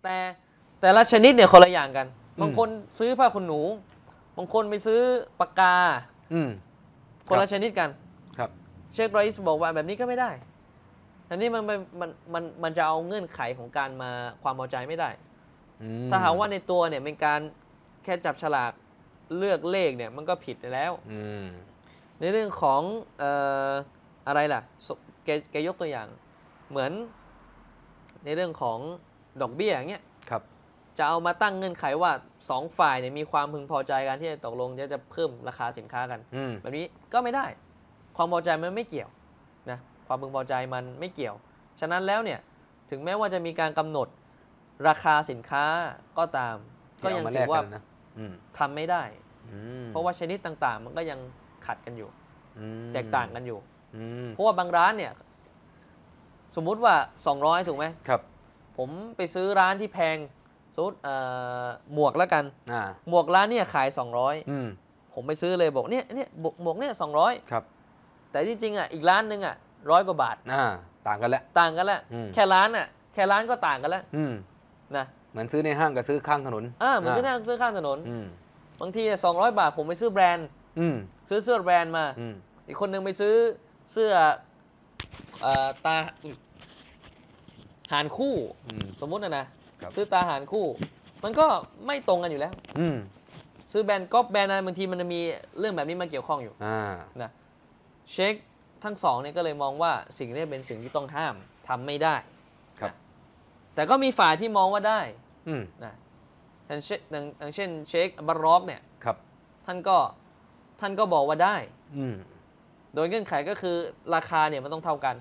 แต่ละชนิดเนี่ยคนละอย่างกันบางคนซื้อผ้าขนหนูบางคนไปซื้อปากกาคนละชนิดกันครับเชคไรส์บอกว่าแบบนี้ก็ไม่ได้อันนี้มันจะเอาเงื่อนไขของการมาความพอใจไม่ได้ถ้าหากว่าในตัวเนี่ยเป็นการแค่จับฉลากเลือกเลขเนี่ยมันก็ผิดไปแล้วในเรื่องของอะไรล่ะแกยกตัวอย่างเหมือนในเรื่องของดอกเบี้ยอย่างเงี้ยครับจะเอามาตั้งเงื่อนไขว่า2ฝ่ายเนี่ยมีความพึงพอใจกันที่จะตกลงจะเพิ่มราคาสินค้ากันแบบนี้ก็ไม่ได้ความพอใจมันไม่เกี่ยวนะความพึงพอใจมันไม่เกี่ยวฉะนั้นแล้วเนี่ยถึงแม้ว่าจะมีการกำหนดราคาสินค้าก็ตามก็ยังถือว่าทำไม่ได้เพราะว่าชนิดต่างๆมันก็ยังขัดกันอยู่แตกต่างกันอยู่เพราะว่าบางร้านเนี่ยสมมุติว่า200ถูกไหมครับผมไปซื้อร้านที่แพงสมมติหมวกแล้วกันหมวกร้านเนี่ยขาย200ผมไปซื้อเลยบอกเนี่ยหมวกเนี่ย200 ครับแต่จริงๆอ่ะอีกร้านนึงอ่ะ100 กว่าบาทต่างกันแล้วแค่ร้านก็ต่างกันแล้วนะเหมือนซื้อในห้างกับซื้อข้างถนนเหมือนซื้อในห้างซื้อข้างถนนบางที200 บาทผมไปซื้อแบรนด์ซื้อเสื้อแบรนด์มาอีกคนนึงไปซื้อเสื้อตาหารคู่สมมุตินะซื้อตาหารคู่มันก็ไม่ตรงกันอยู่แล้วซื้อแบรนด์ก๊อปแบรนด์อะไรบางทีมันจะมีเรื่องแบบนี้มาเกี่ยวข้องอยู่นะเช็คทั้งสองเนี่ยก็เลยมองว่าสิ่งนี้เป็นสิ่งที่ต้องห้ามทำไม่ได้ครับแต่ก็มีฝ่ายที่มองว่าได้นะอย่างเช่นเชคบารอกเนี่ยท่านก็บอกว่าได้โดยเงื่อนไขก็คือราคาเนี่ยมันต้องเท่ากัน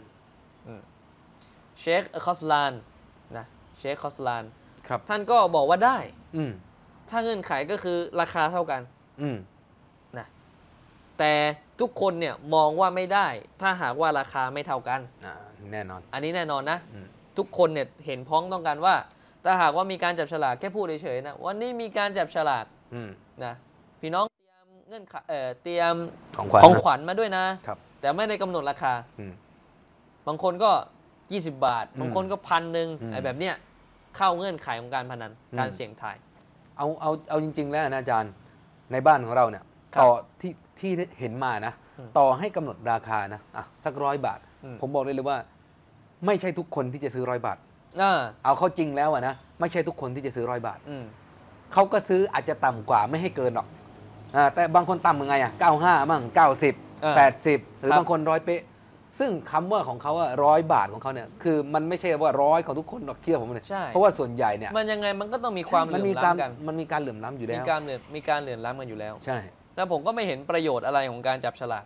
เชคคอสลานนะเชคคอสลานท่านก็บอกว่าได้ถ้าเงื่อนไขก็คือราคาเท่ากันนะแต่ทุกคนเนี่ยมองว่าไม่ได้ถ้าหากว่าราคาไม่เท่ากันแน่นอนอันนี้แน่นอนนะทุกคนเนี่ยเห็นพ้องต้องกันว่าถ้าหากว่ามีการจับฉลากแค่พูดเฉยๆนะวันนี้มีการจับฉลากนะพี่น้องเตรียมเงื่อนไขเตรียมของขวัญมาด้วยนะแต่ไม่ได้กำหนดราคาบางคนก็20 บาทบางคนก็1,000ไอ้แบบเนี้ยเข้าเงื่อนไขของการพนันการเสี่ยงทายเอาจริงๆแล้วนะอาจารย์ในบ้านของเราเนี่ยต่อที่เห็นมานะต่อให้กำหนดราคานะสัก100 บาทผมบอกเลยว่าไม่ใช่ทุกคนที่จะซื้อ100 บาทเอาเข้าจริงแล้วนะไม่ใช่ทุกคนที่จะซื้อ100 บาทเขาก็ซื้ออาจจะต่ำกว่าไม่ให้เกินหรอกแต่บางคนต่ำยังไง95มั่ง90 80หรือบางคน100 เป๊ะซึ่งคำว่าของเขา100 บาทของเขาเนี่ยคือมันไม่ใช่ว่า100ของทุกคนหรอกเชื่อผมเลยเพราะว่าส่วนใหญ่เนี่ยมันยังไงมันก็ต้องมีความเหลื่อมล้ำกันมันมีการเหลื่อมล้ำอยู่แล้วมีการเหลื่อมล้ำกันอยู่แล้วใช่แล้วผมก็ไม่เห็นประโยชน์อะไรของการจับฉลาก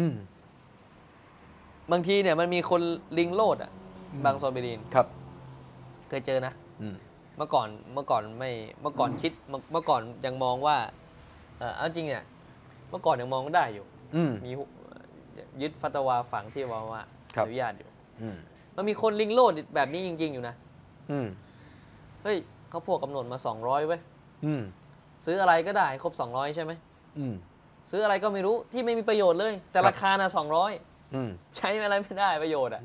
บางทีเนี่ยมันมีคนลิงโลดบางโซเบรีนครับเคยเจอนะเมื่อก่อนคิดเมื่อก่อนยังมองว่าเอาจริงเนี่ยเมื่อก่อนยังมองได้อยู่มียึดฟัตวาฝังที่ว่าอนุญาตอยู่มันมีคนลิงโลดแบบนี้จริงๆอยู่นะเฮ้ยเขาพวกกำหนดมา200ไว้ซื้ออะไรก็ได้ครบ200ใช่ไหมซื้ออะไรก็ไม่รู้ที่ไม่มีประโยชน์เลยแต่ราคานะ200ใช้อะไรไม่ได้ประโยชน์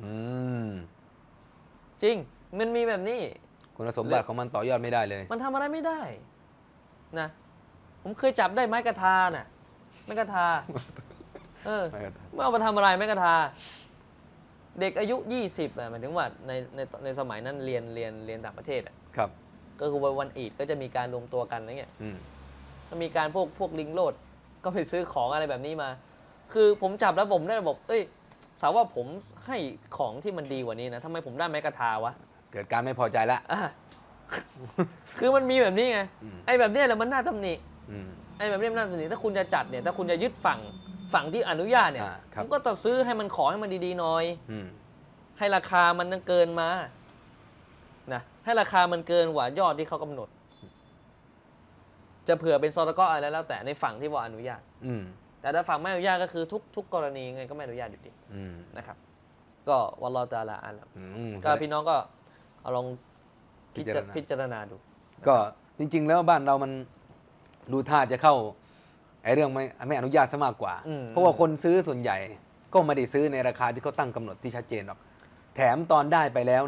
จริงมันมีแบบนี้คุณสมบัติของมันต่อยอดไม่ได้เลยมันทำอะไรไม่ได้นะผมเคยจับได้ไม้กระทาน่ะไม้กระทาเมื่อเอามาทำอะไรไม้กระทาเด็กอายุ20หมายถึงว่าในสมัยนั้นเรียนต่างประเทศครับก็คือวันอีดก็จะมีการรวมตัวกันอะไรเงี้ยถ้ามีการพวกลิงโลดก็ไปซื้อของอะไรแบบนี้มาคือผมจับแล้วผมได้บอกสาวว่าผมให้ของที่มันดีกว่านี้นะทำไมผมได้ไม้กระทาวะเกิดการไม่พอใจละคือมันมีแบบนี้ไงไอ้แบบนี้แหละมันน่าตำหนิไอ้แบบนี้มันน่าตำหนิถ้าคุณจะจัดเนี่ยถ้าคุณจะยึดฝั่งที่อนุญาตเนี่ยผมก็ต้องซื้อให้มันขอให้มันดีๆหน่อยให้ราคามันเกินมานะให้ราคามันเกินกว่ายอดที่เขากำหนดจะเผื่อเป็นซอตก็อะไรแล้วแต่ในฝั่งที่ว่าอนุญาตแต่ถ้าฝั่งไม่อนุญาตก็คือทุกกรณีไงก็ไม่อนุญาตอยู่ดีนะครับก็วัลลอฮุตะอาลาอาลัมก็พี่น้องก็เอาลองพิจารณาดูก็จริงๆแล้วบ้านเรามันดูท่าจะเข้าไอ้เรื่องไม่อนุญาตซะมากกว่าเพราะว่าคนซื้อส่วนใหญ่ก็ไม่ได้ซื้อในราคาที่เขาตั้งกำหนดที่ชัดเจนหรอกแถมตอนได้ไปแล้วเนี่ย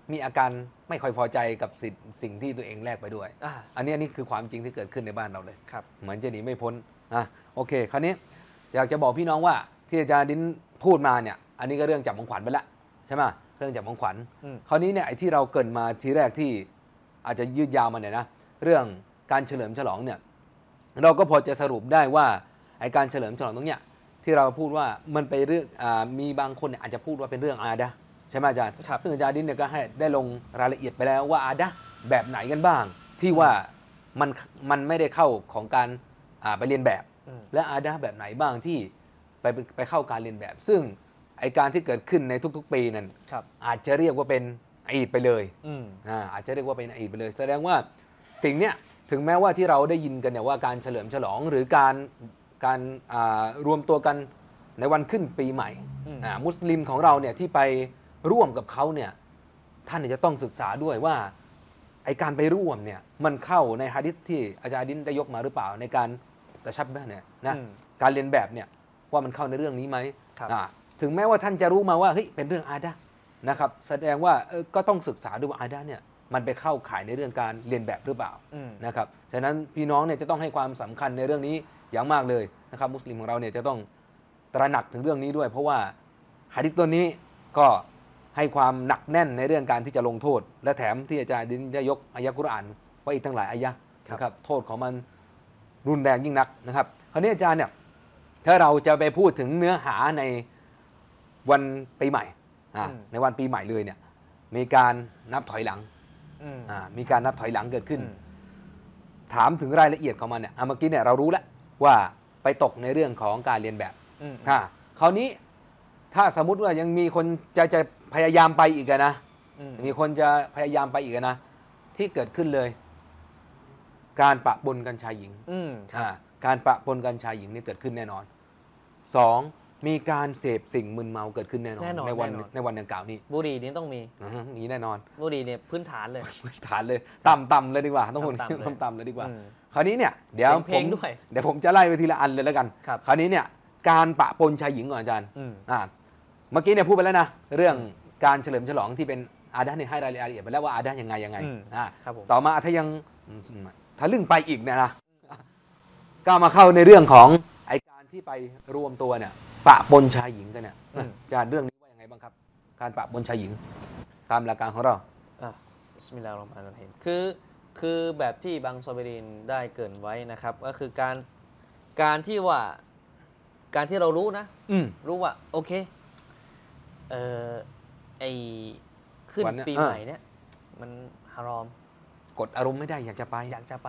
มีอาการไม่ค่อยพอใจกับสิ่งที่ตัวเองแลกไปด้วย อันนี้คือความจริงที่เกิดขึ้นในบ้านเราเลยเหมือนจะหนีไม่พ้นโอเคคราวนี้อยากจะบอกพี่น้องว่าที่อาจารย์ดินพูดมาเนี่ยอันนี้ก็เรื่องจับของขวัญไปละใช่ไหมเรื่องจับของขวัญคราวนี้เนี่ยไอ้ที่เราเกริ่นมาทีแรกที่อาจจะยืดยาวมาเนี่ยนะเรื่องการเฉลิมฉลองเนี่ยเราก็พอจะสรุปได้ว่าไอ้การเฉลิมฉลองตรงเนี้ยที่เราพูดว่ามันไปเรื่องมีบางคนเนี่ยอาจจะพูดว่าเป็นเรื่องอาดะใช่ไหมอาจารย์ซึ่งอาจารย์ดินเนี่ยก็ให้ได้ลงรายละเอียดไปแล้วว่าอาดะแบบไหนกันบ้างที่ว่ามันไม่ได้เข้าของการไปเรียนแบบและอาดะแบบไหนบ้างที่ไปเข้าการเรียนแบบซึ่งไอการที่เกิดขึ้นในทุกๆปีนั้นอาจจะเรียกว่าเป็นอีดไปเลยอาจจะเรียกว่าเป็นอีดไปเลยแสดงว่าสิ่งเนี้ยถึงแม้ว่าที่เราได้ยินกันเนี่ยว่าการเฉลิมฉลองหรือการรวมตัวกันในวันขึ้นปีใหม่มุสลิมของเราเนี่ยที่ไปร่วมกับเขาเนี่ยท่านจะต้องศึกษาด้วยว่าไอการไปร่วมเนี่ยมันเข้าในหะดีษที่อาจารย์ดินได้ยกมาหรือเปล่าในการตะชับแบบเนี่ยนะการเรียนแบบเนี่ยว่ามันเข้าในเรื่องนี้ไหมถึงแม้ว่าท่านจะรู้มาว่าเฮ้ยเป็นเรื่องอาดะนะครับแสดงว่าก็ต้องศึกษาด้วยว่าอาดะเนี่ยมันไปเข้าข่ายในเรื่องการเรียนแบบหรือเปล่านะครับฉะนั้นพี่น้องเนี่ยจะต้องให้ความสำคัญในเรื่องนี้อย่างมากเลยนะครับมุสลิมของเราเนี่ยจะต้องตระหนักถึงเรื่องนี้ด้วยเพราะว่าหะดีษตัวนี้ก็ให้ความหนักแน่นในเรื่องการที่จะลงโทษและแถมที่อาจารย์ได้ยกอายะกุรอานไว้อีกทั้งหลายอายะนะครับโทษของมันรุนแรงยิ่งนักนะครับคราวนี้อาจารย์เนี่ยถ้าเราจะไปพูดถึงเนื้อหาในวันปีใหม่ในวันปีใหม่เลยเนี่ยมีการนับถอยหลังมีการนับถอยหลังเกิดขึ้นถามถึงรายละเอียดของมันเนี่ยเมื่อกี้เนี่ยเรารู้แล้วว่าไปตกในเรื่องของการเรียนแบบคราวนี้ถ้าสมมุติว่ายังมีคนจะพยายามไปอีกนะมีคนจะพยายามไปอีกนะที่เกิดขึ้นเลยการปะปนกันชายหญิงการปะปนกันชายหญิงนี่เกิดขึ้นแน่นอน2มีการเสพสิ่งมึนเมาเกิดขึ้นแน่นอนในวันดังกล่าวนี้บุหรี่นี้ต้องมีแน่นอนบุหรี่เนี่ยพื้นฐานเลยต่ำเลยดีกว่าต้องพูดต่ำเลยดีกว่าคราวนี้เนี่ยเดี๋ยวผมจะไล่ไปทีละอันเลยแล้วกันคราวนี้เนี่ยการปะปนชายหญิงก่อนอาจารย์เมื่อกี้เนี่ยพูดไปแล้วนะเรื่องการเฉลิมฉลองที่เป็นอาดะเนี่ยให้รายละเอียดไปแล้วว่าอาดะยังไงต่อมาถ้ายังทะลึ่งไปอีกเนี่ยนะก็มาเข้าในเรื่องของไอการที่ไปรวมตัวเนี่ยปะปนชายหญิงกันเนี่ยอาจารย์เรื่องนี้ว่ายังไงบ้างครับการปะปนชายหญิงตามหลักการของเราบิสมิลลาฮิรเราะห์มานิรเราะฮีมคือแบบที่บังซอบิรินได้เกริ่นไว้นะครับก็คือการที่ว่าการที่เรารู้นะรู้ว่าโอเคไอขึ้นปีใหม่เนี่ยมันฮารอมกดอารมณ์ไม่ได้อยากจะไป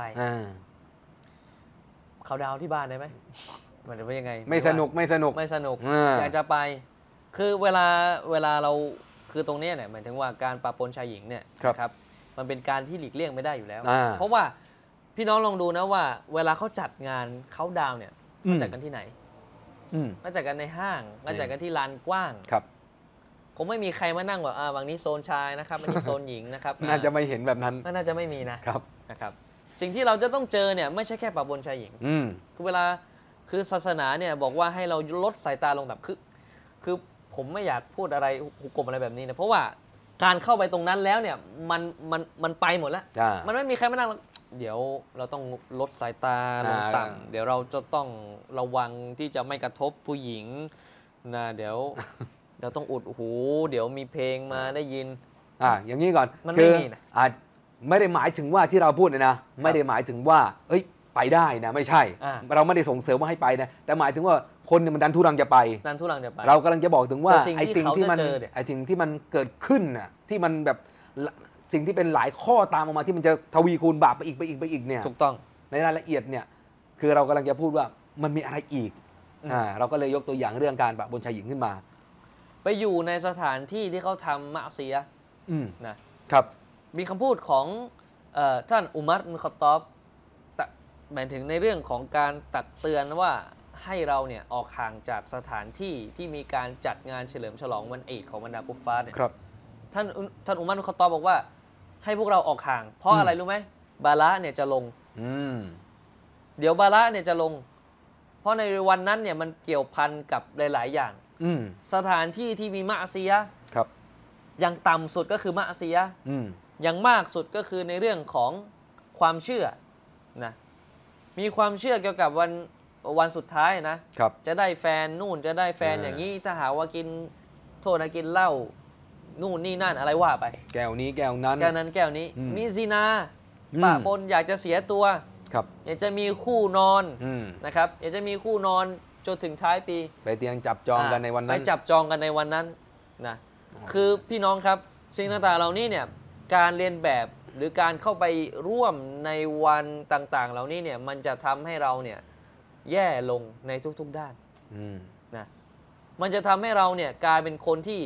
เขาดาวที่บ้านได้ไหมมันจะเป็นยังไงไม่สนุกอยากจะไปคือเวลาเราคือตรงนี้เนี่ยหมายถึงว่าการปะปนชายหญิงเนี่ยครับมันเป็นการที่หลีกเลี่ยงไม่ได้อยู่แล้วเพราะว่าพี่น้องลองดูนะว่าเวลาเขาจัดงานเขาดาวเนี่ยเขาจัดกันที่ไหนก็จัดกันในห้างก็จัดกันที่ลานกว้างครับคงไม่มีใครมานั่งแบบบางนี้โซนชายนะครับอันนี้โซนหญิงนะครับน่าจะไม่เห็นแบบนั้นน่าจะไม่มีนะครับสิ่งที่เราจะต้องเจอเนี่ยไม่ใช่แค่ปะปนชายหญิงคือเวลาคือศาสนาเนี่ยบอกว่าให้เราลดสายตาลงแบบคือผมไม่อยากพูดอะไรหุกกลมอะไรแบบนี้นะเพราะว่าการเข้าไปตรงนั้นแล้วเนี่ยมันไปหมดแล้วมันไม่มีใครมานั่งเดี๋ยวเราต้องลดสายตาลงต่ำเดี๋ยวเราจะต้องระวังที่จะไม่กระทบผู้หญิงนะเดี๋ยวเราต้องอุดหูเดี๋ยวมีเพลงมาได้ยินอย่างนี้ก่อนมันไม่มีนะไม่ได้หมายถึงว่าที่เราพูดนะไม่ได้หมายถึงว่าไปได้นะไม่ใช่เราไม่ได้ส่งเสริมว่าให้ไปนะแต่หมายถึงว่าคนเนี่ยมันดันทุรังจะไปเรากำลังจะบอกถึงว่าไอ้สิ่งที่มันเกิดขึ้นน่ะที่มันแบบสิ่งที่เป็นหลายข้อตามออกมาที่มันจะทวีคูณบาปไปอีกเนี่ยถูกต้องในรายละเอียดเนี่ยคือเรากำลังจะพูดว่ามันมีอะไรอีกเราก็เลยยกตัวอย่างเรื่องการปะปนชายหญิงขึ้นมาไปอยู่ในสถานที่ที่เขาทำมะซียะห์นะครับมีคำพูดของท่านอุมัร อิบนุ ค็อฏฏอบหมายถึงในเรื่องของการตักเตือนว่าให้เราเนี่ยออกห่างจากสถานที่ที่มีการจัดงานเฉลิมฉลองวันอีดของบรรดากุฟฟาร์เนี่ยท่านอุมัร อิบนุ ค็อฏฏอบบอกว่าให้พวกเราออกห่างเพราะอะไรรู้ไหมบาละเนี่ยจะลงเดี๋ยวบาละเนี่ยจะลงเพราะในวันนั้นเนี่ยมันเกี่ยวพันกับหลายๆอย่างสถานที่ที่มีมะซียะห์อย่างต่ำสุดก็คือมะซียะห์อย่างมากสุดก็คือในเรื่องของความเชื่อนะมีความเชื่อเกี่ยวกับวันสุดท้ายนะครับจะได้แฟนนู่นจะได้แฟนอย่างนี้ถ้าหาว่ากินโทษนะกินเหล้านู่นนี่นั่นอะไรว่าไปแก้วนี้แก้วนั้นแก้วนั้นแก้วนี้มีซินาปะปนอยากจะเสียตัวอยากจะมีคู่นอนนะครับอยากจะมีคู่นอนจนถึงท้ายปีไปเตียงจับจองกันในวันนั้นไปจับจองกันในวันนั้นนะคือพี่น้องครับสิ่งต่างๆเหล่านี้เนี่ยการเรียนแบบหรือการเข้าไปร่วมในวันต่างๆเหล่านี้เนี่ยมันจะทำให้เราเนี่ยแย่ลงในทุกๆด้านนะมันจะทำให้เราเนี่ยกลายเป็นคนที่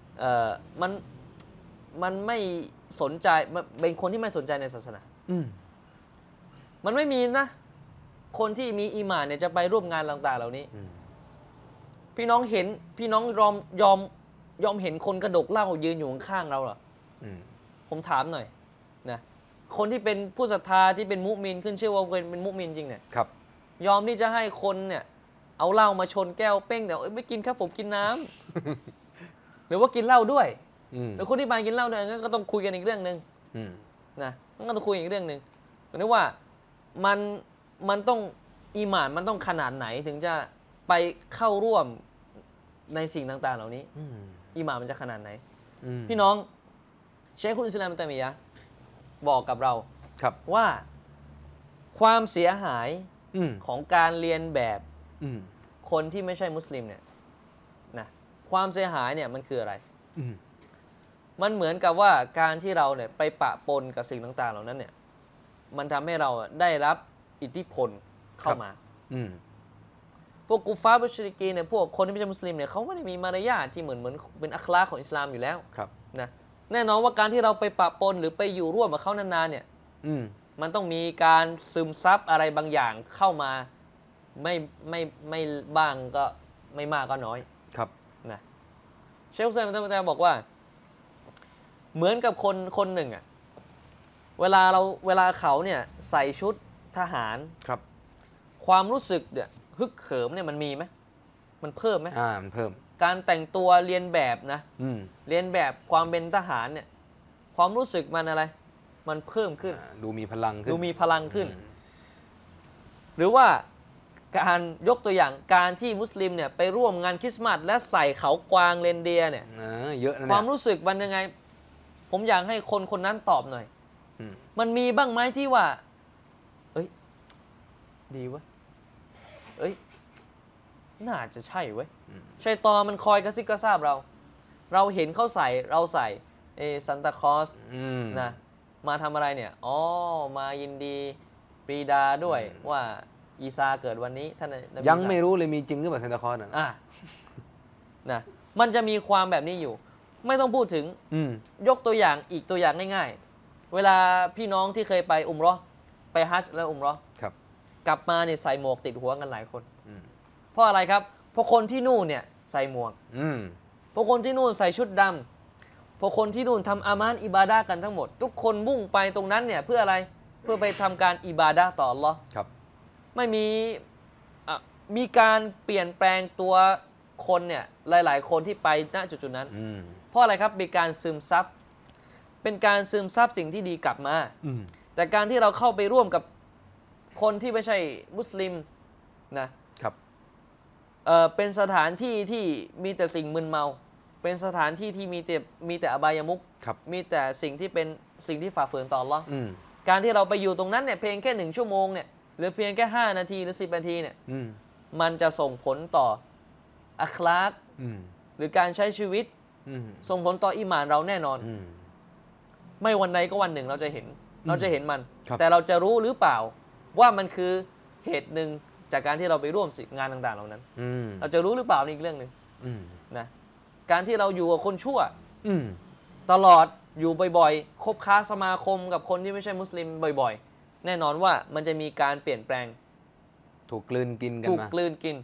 มันไม่สนใจเป็นคนที่ไม่สนใจในศาสนามันไม่มีนะคนที่มีอีหม่านเนี่ยจะไปร่วมงานต่างๆเหล่านี้พี่น้องเห็นพี่น้องยอมเห็นคนกระดกเหล้ายืนอยู่ข้างๆเราเหรอผมถามหน่อยนะคนที่เป็นผู้ศรัทธาที่เป็นมุมินขึ้นชื่อว่าเป็นมุมินจริงเนี่ยยอมที่จะให้คนเนี่ยเอาเหล้ามาชนแก้วเป้งแต่ไม่กินครับผมกินน้ำหรือว่ากินเหล้าด้วยหรือคนที่มากินเหล้าด้วยงั้นก็ต้องคุยกันอีกเรื่องนึงนะก็ต้องคุยอีกเรื่องนึงนึกว่ามันต้องอีหม่านมันต้องขนาดไหนถึงจะไปเข้าร่วมในสิ่งต่างๆเหล่านี้อีหม่านมันจะขนาดไหนพี่น้องเชคอุลอิสลามอิบนุตัยมียะห์บอกกับเราว่าความเสียหายของการเรียนแบบคนที่ไม่ใช่มุสลิมเนี่ยนะความเสียหายเนี่ยมันคืออะไรมันเหมือนกับว่าการที่เราเนี่ยไปปะปนกับสิ่งต่างๆเหล่านั้นเนี่ยมันทำให้เราได้รับอิทธิพลเข้ามาพวกกุฟาร์มุชริกีนเนี่ยพวกคนที่ไม่ใช่มุสลิมเนี่ยเขาไม่ได้มีมารยาทที่เหมือนเป็นอัคลากของอิสลามอยู่แล้วนะแน่นอนว่าการที่เราไปปะปนหรือไปอยู่ร่วมกับเขานานๆเนี่ยมันต้องมีการซึมซับอะไรบางอย่างเข้ามาไม่บ้างก็ไม่มากก็น้อยนะเชคอุซัยมันจะบอกว่าเหมือนกับคนหนึ่งอ่ะเวลาเขาเนี่ยใส่ชุดทหารความรู้สึกเนี่ยฮึกเหิมเนี่ยมันมีไหมมันเพิ่มไหมมันเพิ่มการแต่งตัวเรียนแบบนะเรียนแบบความเป็นทหารเนี่ยความรู้สึกมันอะไรมันเพิ่มขึ้นดูมีพลังขึ้นหรือว่าการยกตัวอย่างการที่มุสลิมเนี่ยไปร่วมงานคริสต์มาสและใส่เขากวางเรนเดียร์เนี่ยเยอะนะความรู้สึกมันยังไงผมอยากให้คนนั้นตอบหน่อยมันมีบ้างไหมที่ว่าเอ้ยดีวะเอ้ยน่าจะใช่เว้ยชัยฏอนมันคอยกระซิบกระซาบเราเห็นเขาใส่เราใส่ซันตาคลอสนะมาทำอะไรเนี่ยอ๋อมายินดีปรีดาด้วยว่าอีซาเกิดวันนี้ท่านยังไม่รู้เลยมีจริงหรือเปล่าซันตาคลอสนะมันจะมีความแบบนี้อยู่ไม่ต้องพูดถึงยกตัวอย่างอีกตัวอย่างง่ายๆเวลาพี่น้องที่เคยไปอุมเราะห์ไปฮัจญ์แล้วอุมเราะห์กลับมาเนี่ยใส่หมวกติดหัวกันหลายคนเพราะอะไรครับเพราะคนที่นู่นเนี่ยใส่หมวกเพราะคนที่นู่นใส่ชุดดำเพราะคนที่นู่นทำอามานอิบาดะห์กันทั้งหมดทุกคนมุ่งไปตรงนั้นเนี่ยเพื่ออะไรเพื่อไปทำการอิบาดะห์ต่ออัลเลาะห์ไม่มีการเปลี่ยนแปลงตัวคนเนี่ยหลายๆคนที่ไปณจุดๆนั้นเพราะอะไรครับเป็นการซึมซับสิ่งที่ดีกลับมาแต่การที่เราเข้าไปร่วมกับคนที่ไม่ใช่มุสลิมนะครับเป็นสถานที่ที่มีแต่สิ่งมึนเมาเป็นสถานที่ที่มีแต่อบายมุขมีแต่สิ่งที่เป็นสิ่งที่ฝ่าฝืนต่ออัลเลาะห์การที่เราไปอยู่ตรงนั้นเนี่ยเพียงแค่1 ชั่วโมงเนี่ยหรือเพียงแค่5 นาทีหรือ10 นาทีเนี่ยมันจะส่งผลต่ออัคลากหรือการใช้ชีวิตส่งผลต่ออีหม่านเราแน่นอนไม่วันใดก็วันหนึ่งเราจะเห็นมันแต่เราจะรู้หรือเปล่าว่ามันคือเหตุหนึ่งจากการที่เราไปร่วมงานต่างๆเหล่านั้นเราจะรู้หรือเปล่านี่อีกเรื่องหนึ่งนะการที่เราอยู่กับคนชั่วตลอดอยู่บ่อยๆคบค้าสมาคมกับคนที่ไม่ใช่มุสลิมบ่อยๆแน่นอนว่ามันจะมีการเปลี่ยนแปลงถูกกลืนกินกันมาถูกกลืนกิน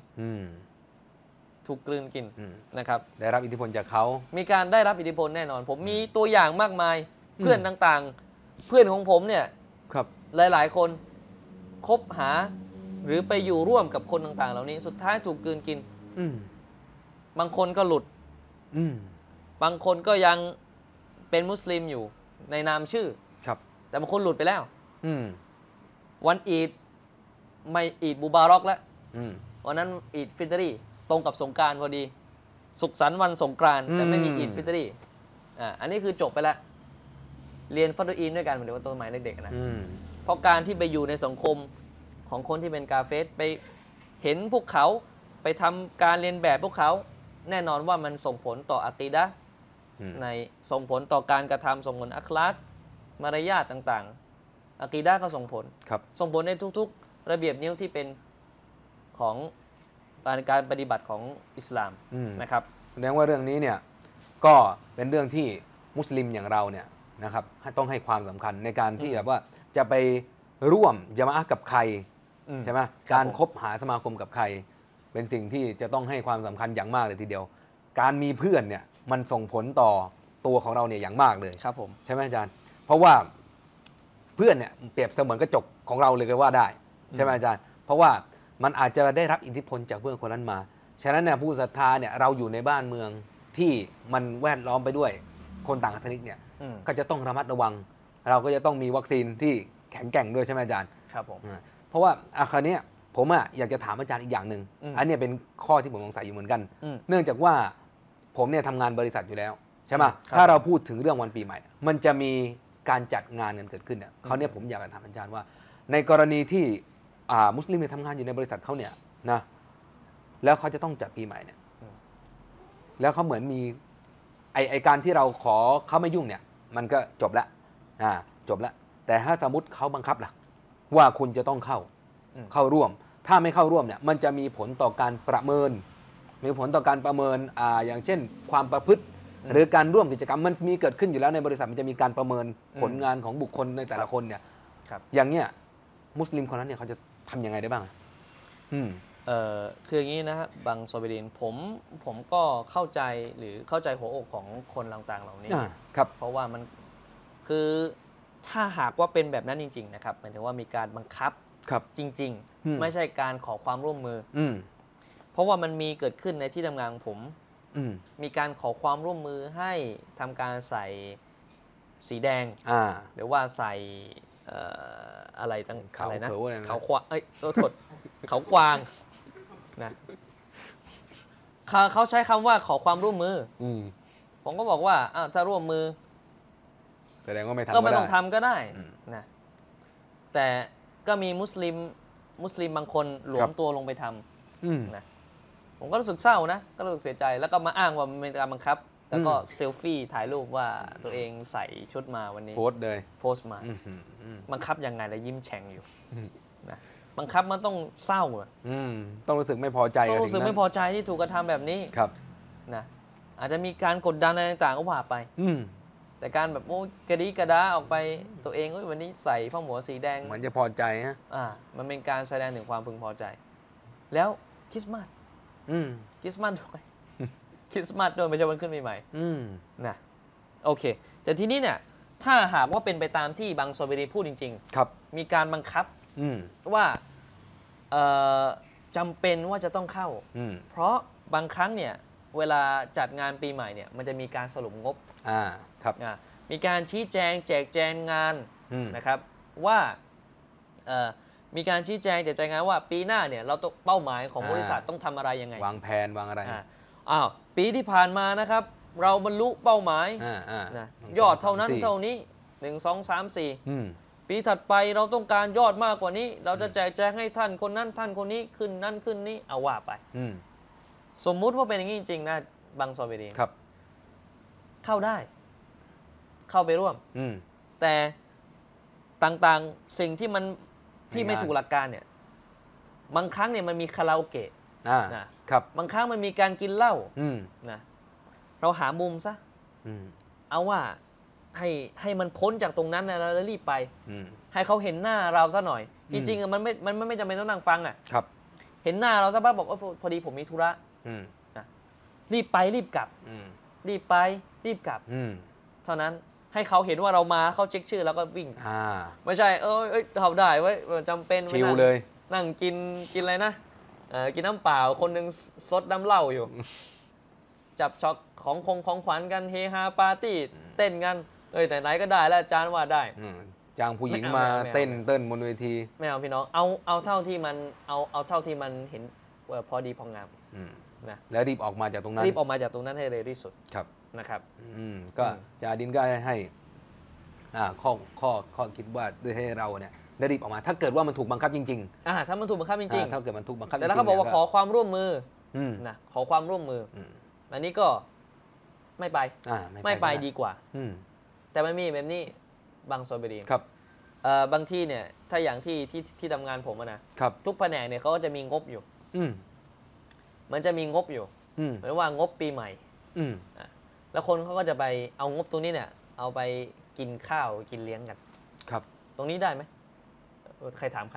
นะครับได้รับอิทธิพลจากเขามีการได้รับอิทธิพลแน่นอนผมมีตัวอย่างมากมายเพื่อนต่างๆเพื่อนของผมเนี่ยหลายๆคนคบหาหรือไปอยู่ร่วมกับคนต่างๆเหล่านี้สุดท้ายถูกกลืนกินบางคนก็หลุดบางคนก็ยังเป็นมุสลิมอยู่ในนามชื่อครับแต่บางคนหลุดไปแล้วอืมวันอีดไม่อีดบูบารอกแล้วอืมวันนั้นอีดฟิตรีตรงกับสงกรานต์พอดี สุขสันต์วันสงกรานต์แต่ไม่มีอีดฟิตรีอันนี้คือจบไปแล้วเรียนฟัตอีนด้วยกันเหมือนว่าตัวสมัยเด็กๆนะอืมเพราะการที่ไปอยู่ในสังคมของคนที่เป็นกาเฟสไปเห็นพวกเขาไปทำการเรียนแบบพวกเขาแน่นอนว่ามันส่งผลต่ออะกีดะห์อืมในส่งผลต่อการกระทำส่งผลอัคลากมารยาทต่างๆอะกีดะห์ก็ส่งผลครับส่งผลในทุกๆระเบียบนิ้วที่เป็นของการปฏิบัติของอิสลามอืมนะครับแสดงว่าเรื่องนี้เนี่ยก็เป็นเรื่องที่มุสลิมอย่างเราเนี่ยนะครับต้องให้ความสำคัญในการที่แบบว่าจะไปร่วมญะมาอะห์กับใคร ใช่ไหมครับการผมคบหาสมาคมกับใคร เป็นสิ่งที่จะต้องให้ความสำคัญอย่างมากเลยทีเดียว การมีเพื่อนเนี่ยมันส่งผลต่อตัวของเราเนี่ยอย่างมากเลยครับผมใช่ไหมอาจารย์ เพราะว่าเพื่อนเนี่ยเปรียบเสมือนกระจกของเราเลยก็ว่าได้ใช่ไหมอาจารย์ เพราะว่ามันอาจจะได้รับอิทธิพลจากเพื่อนคนนั้นมาฉะนั้นเนี่ยผู้ศรัทธาเนี่ยเราอยู่ในบ้านเมืองที่มันแวดล้อมไปด้วยคนต่างศาสนิกเนี่ย ก็จะต้องระมัดระวัง เราก็จะต้องมีวัคซีนที่แข็งแกร่งด้วยใช่ไหมอาจารย์ครับผมเพราะว่าคราวนี้ผมอยากจะถามอาจารย์อีกอย่างหนึ่ง อันนี้เป็นข้อที่ผมสงสัยอยู่เหมือนกัน เนื่องจากว่าผมเนี่ยทำงานบริษัทอยู่แล้วใช่ไหมครับถ้าเราพูดถึงเรื่องวันปีใหม่ มันจะมีการจัดงานกันเกิดขึ้นเนี่ยคราวนี้ผมอยากจะถามอาจารย์ว่า ในกรณีที่มุสลิมเนี่ยทำงานอยู่ในบริษัทเขาเนี่ยนะแล้วเขาจะต้องจัดปีใหม่เนี่ยแล้วเขาเหมือนมีไอการที่เราขอเขาไม่ยุ่งเนี่ยมันก็จบละจบละแต่ถ้าสมมติเขาบังคับล่ะว่าคุณจะต้องเข้าร่วม ถ้าไม่เข้าร่วมเนี่ยมันจะมีผลต่อการประเมิน มีผลต่อการประเมินอย่างเช่น ความประพฤติ หรือการร่วมกิจกรรมมันมีเกิดขึ้นอยู่แล้วในบริษัทมันจะมีการประเมินผลงานของบุคคลในแต่ละคนเนี่ยครับอย่างเงี้ยมุสลิมคนนั้นเนี่ยเขาจะทำยังไงได้บ้างคืออย่างนี้นะครับบางโซเบดินผมก็เข้าใจหรือเข้าใจหัวอกของคนต่างๆเหล่านี้ครับเพราะว่ามันคือถ้าหากว่าเป็นแบบนั้นจริงๆนะครับหมายถึงว่ามีการบังคับครับจริงๆ ไม่ใช่การขอความร่วมมือมเพราะว่ามันมีเกิดขึ้นในที่ทำงานของผมอืมมีการขอความร่วมมือให้ทำการใส่สีแดง หรือว่าใส่อะไรตั้งเขาอะไรนะเขวอะไรนะเขาควางโทษ เขากวางนะเขาใช้คำว่าขอความร่วมมือ ผมก็บอกว่าถ้าร่วมมือแสดงว่าไม่ทำก็ไม่ต้องทำก็ได้อืมนะแต่ก็มีมุสลิมบางคนหลวครัมบตัวลงไปทอืมำนะผมก็รู้สึกเศร้านะก็รู้สึกเสียใจแล้วก็มาอ้างว่ามันเป็นการบังคับ แล้วก็เซลฟี่ถ่ายรูปว่าตัวเองใส่ชุดมาวันนี้โพสต์เลยโพสต์มาอืมบังคับยังไงแล้วยิ้มแฉ่งอยู่อืมนะบังคับมันต้องเศร้าอะต้องรู้สึกไม่พอใจต้องกับรู้สึกสิ่งนั้นไม่พอใจที่ถูกกระทำแบบนี้ครับนะอาจจะมีการกดดันอะไรต่างๆก็ว่าไป แต่การแบบโอ้กระดีกระดาออกไปตัวเองวันนี้ใส่ผ้าหมวสีแดงเหมือนจะพอใจฮะมันเป็นการแสดงถึงความพึงพอใจ แล้วคริสต์มาส คริสต์มาสด้วย คริสต์มาสด้วยไม่ใช่วันขึ้นปีใหม่นะโอเค แต่ทีนี้เนี่ยถ้าหากว่าเป็นไปตามที่บางโซเบรีพูดจริงครับๆ มีการบังคับว่าจำเป็นว่าจะต้องเข้า เพราะบางครั้งเนี่ยเวลาจัดงานปีใหม่เนี่ยมันจะมีการสรุปงบครับมีการชี้แจงแจกแจงงานนะครับว่ามีการชี้แจงแจกแจงงานว่าปีหน้าเนี่ยเราต้องเป้าหมายของบริษัทต้องทำอะไรยังไงวางแผนวางอะไรปีที่ผ่านมานะครับ เราบรรลุเป้าหมายนะยอดเท่านั้นเท่านี้1 2 3 4ปีถัดไปเราต้องการยอดมากกว่านี้ เราจะแจกแจงให้ท่านคนนั้นท่านคนนี้ขึ้นนั่นขึ้นนี้เอาว่าไปสมมุติว่าเป็นอย่างนี้จริงๆนะบางซอเบรีครับเข้าได้ เข้าไปร่วมแต่ต่างๆสิ่งที่มันที่ไม่ถูกหลักการเนี่ยบางครั้งเนี่ยมันมีคาราโอเกะนะครับบางครั้งมันมีการกินเหล้านะเราหามุมซะเอาว่าให้มันพ้นจากตรงนั้นนะแล้วรีบไปให้เขาเห็นหน้าเราซะหน่อยจริงๆมันไม่จำเป็นต้องนั่งฟังอ่ะเห็นหน้าเราซะบ้างบอกว่าพอดีผมมีธุระนะรีบไปรีบกลับรีบไปรีบกลับเท่านั้นให้เขาเห็นว่าเรามาเขาเช็คชื่อแล้วก็วิ่งไม่ใช่เขาได้ไว้จำเป็นชิวเลยนั่งกินอะไรนะกินน้ำเปล่าคนหนึ่งซดน้ำเหล้าอยู่ จับช็อกของขวัญกันเฮฮาปาร์ตี้เต้นกันไหนๆก็ได้แล้วอาจารย์ว่าได้จ้างผู้หญิงไม่เอามาไม่เอาเต้นบนเวทีไม่เอาพี่น้องเอาเท่าที่มันเอาเท่าที่มันเห็นพอดีพองามนะแล้วรีบออกมาจากตรงนั้นรีบออกมาจากตรงนั้นให้เร็วที่สุดครับนะครับก็จาดินก็ให้ข้อคิดว่าด้วยให้เราเนี่ยได้รีบออกมา ถ้าเกิดว่ามันถูกบังคับจริงถ้ามันถูกบังคับจริงถ้าเกิดมันถูกบังคับๆแต่แล้วเขาบอกว่าขอความร่วมมือ นะขอความร่วมมือ อันนี้ก็ไม่ไปไม่ไปดีกว่าแต่มันมีแบบนี้บางโซนไปดีครับบางที่เนี่ยถ้าอย่างที่ทำงานผมนะครับ ทุกแผนกเนี่ยเขาก็จะมีงบอยู่มันจะมีงบอยู่เหมือนว่างบปีใหม่แล้วคนเขาก็จะไปเอางบตรงนี้เนี่ยเอาไปกินข้าวกินเลี้ยงกันครับตรงนี้ได้ไหมใครถามใคร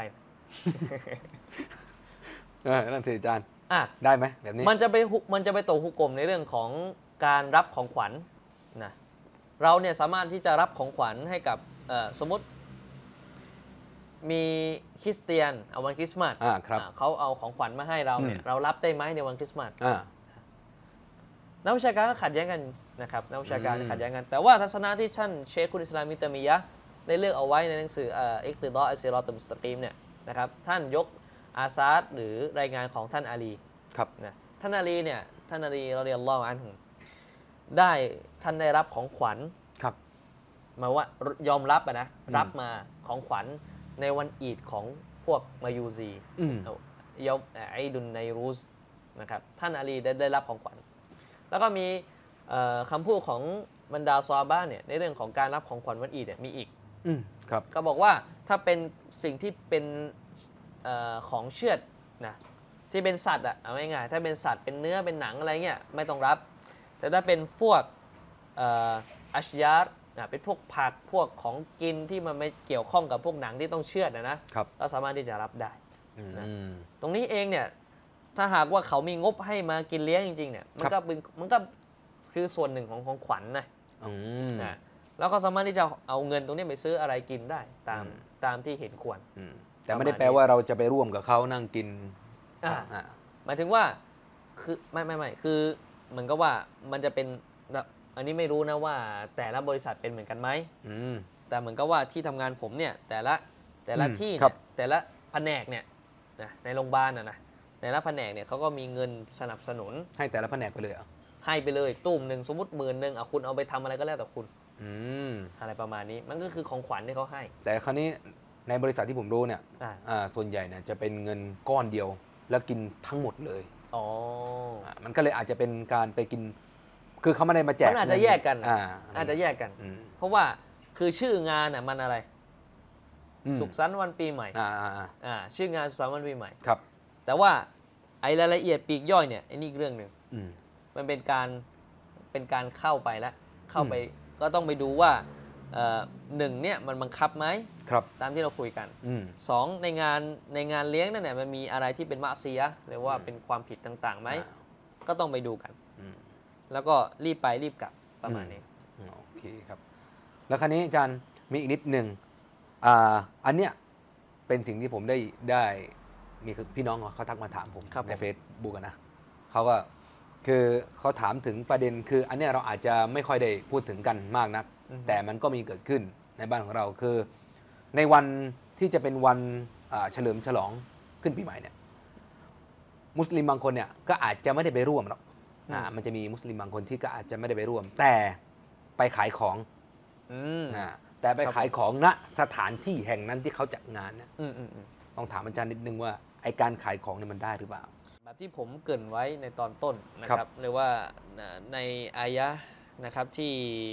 นั่นสิอาจารย์อ่ะได้ไหมแบบนี้มันจะไปตกหุกกลมในเรื่องของการรับของขวัญนะเราเนี่ยสามารถที่จะรับของขวัญให้กับสมมติมีคริสเตียนเอาวันคริสต์มาสเขาเอาของขวัญมาให้เราเนี่ยเรารับได้ไหมในวันคริสต์มาสนักวิชาการก็ขัดแย้งกันนะครับนักวิชาการขัดแย้งกันแต่ว่าทัศนะที่ท่านเชคคุลอิสลามมิตามียะห์ได้เลือกเอาไว้ในหนังสืออิกติฎออัสซิรอตุลมุสตะกีมเนี่ยนะครับท่านยกอาซาดหรือรายงานของท่านอาลีครับนะท่านอาลีเนี่ยท่านอาลีรอฎิยัลลอฮุอันฮุท่านได้รับของขวัญครับหมายว่ายอมรับนะรับมาของขวัญในวันอีดของพวกมายูซียอมไอดุนไนรูสนะครับท่านอาลีได้รับของขวัญแล้วก็มีคำพูดของบรรดาซอฮาบะห์เนี่ยในเรื่องของการรับของขวัญวันอีดเนี่ยมีอีกครับก็บอกว่าถ้าเป็นสิ่งที่เป็นของเชือดนะที่เป็นสัตว์เอาง่ายๆถ้าเป็นสัตว์เป็นเนื้อเป็นหนังอะไรเงี้ยไม่ต้องรับแต่ถ้าเป็นพวกอัชยาร์เป็นพวกผักพวกของกินที่มันไม่เกี่ยวข้องกับพวกหนังที่ต้องเชือดนะก็สามารถที่จะรับได้นะตรงนี้เองเนี่ยถ้าหากว่าเขามีงบให้มากินเลี้ยงจริงๆเนี่ยมันก็คือส่วนหนึ่งของของขวัญนะแล้วก็สามารถที่จะเอาเงินตรงนี้ไปซื้ออะไรกินได้ตามที่เห็นควรแต่ไม่ได้แปลว่าเราจะไปร่วมกับเขานั่งกินหมายถึงว่าคือไม่คือเหมือนกับว่ามันจะเป็นอันนี้ไม่รู้นะว่าแต่ละบริษัทเป็นเหมือนกันไหมแต่เหมือนกับว่าที่ทำงานผมเนี่ยแต่ละที่แต่ละแผนกเนี่ยในโรงพยาบาลนะแต่ละแผนกเนี่ยเขาก็มีเงินสนับสนุนให้แต่ละแผนกไปเลยให้ไปเลยตุ้มหนึ่งสมมติ10,000คุณเอาไปทำอะไรก็แล้วแต่คุณอะไรประมาณนี้มันก็คือของขวัญที่เขาให้แต่คราวนี้ในบริษัทที่ผมรู้เนี่ยส่วนใหญ่เนี่ยจะเป็นเงินก้อนเดียวแล้วกินทั้งหมดเลยมันก็เลยอาจจะเป็นการไปกินคือเขาไม่ได้มาแจกมันอาจจะแยกกันอาจจะแยกกันเพราะว่าคือชื่องานมันอะไรสุขสันต์วันปีใหม่ชื่องานสุขสันต์วันปีใหม่ครับแต่ว่าไอ้รายละเอียดปีกย่อยเนี่ยไอ้นี่เรื่องหนึ่งมันเป็นการเข้าไปแล้วเข้าไปก็ต้องไปดูว่าหนึ่งเนี่ยมันบังคับไหมตามที่เราคุยกันสองในงานเลี้ยงนั่นเนี่ยมันมีอะไรที่เป็นมะซียะห์หรือว่าเป็นความผิดต่างๆไหมก็ต้องไปดูกันแล้วก็รีบไปรีบกลับประมาณนี้โอเคครับแล้วคราวนี้อาจารย์มีอีกนิดหนึ่งอันเนี้ยเป็นสิ่งที่ผมได้มีพี่น้องเขาทักมาถามผมในเฟซบุ๊กนะเขาก็คือเขาถามถึงประเด็นคืออันเนี้ยเราอาจจะไม่ค่อยได้พูดถึงกันมากนักแต่มันก็มีเกิดขึ้นในบ้านของเราคือในวันที่จะเป็นวันเฉลิมฉลองขึ้นปีใหม่เนี่ยมุสลิมบางคนเนี่ยก็อาจจะไม่ได้ไปร่วมหรอกมันจะมีมุสลิมบางคนที่ก็อาจจะไม่ได้ไปร่วมแต่ไปขายของแต่ไปขายของณสถานที่แห่งนั้นที่เขาจัดงานเนี่ยต้องถามอาจารย์นิดนึงว่าไอการขายของเนี่ยมันได้หรือเปล่าแบบที่ผมเกริ่นไว้ในตอนต้นนะครับเรียกว่าในอายะห์นะครับที่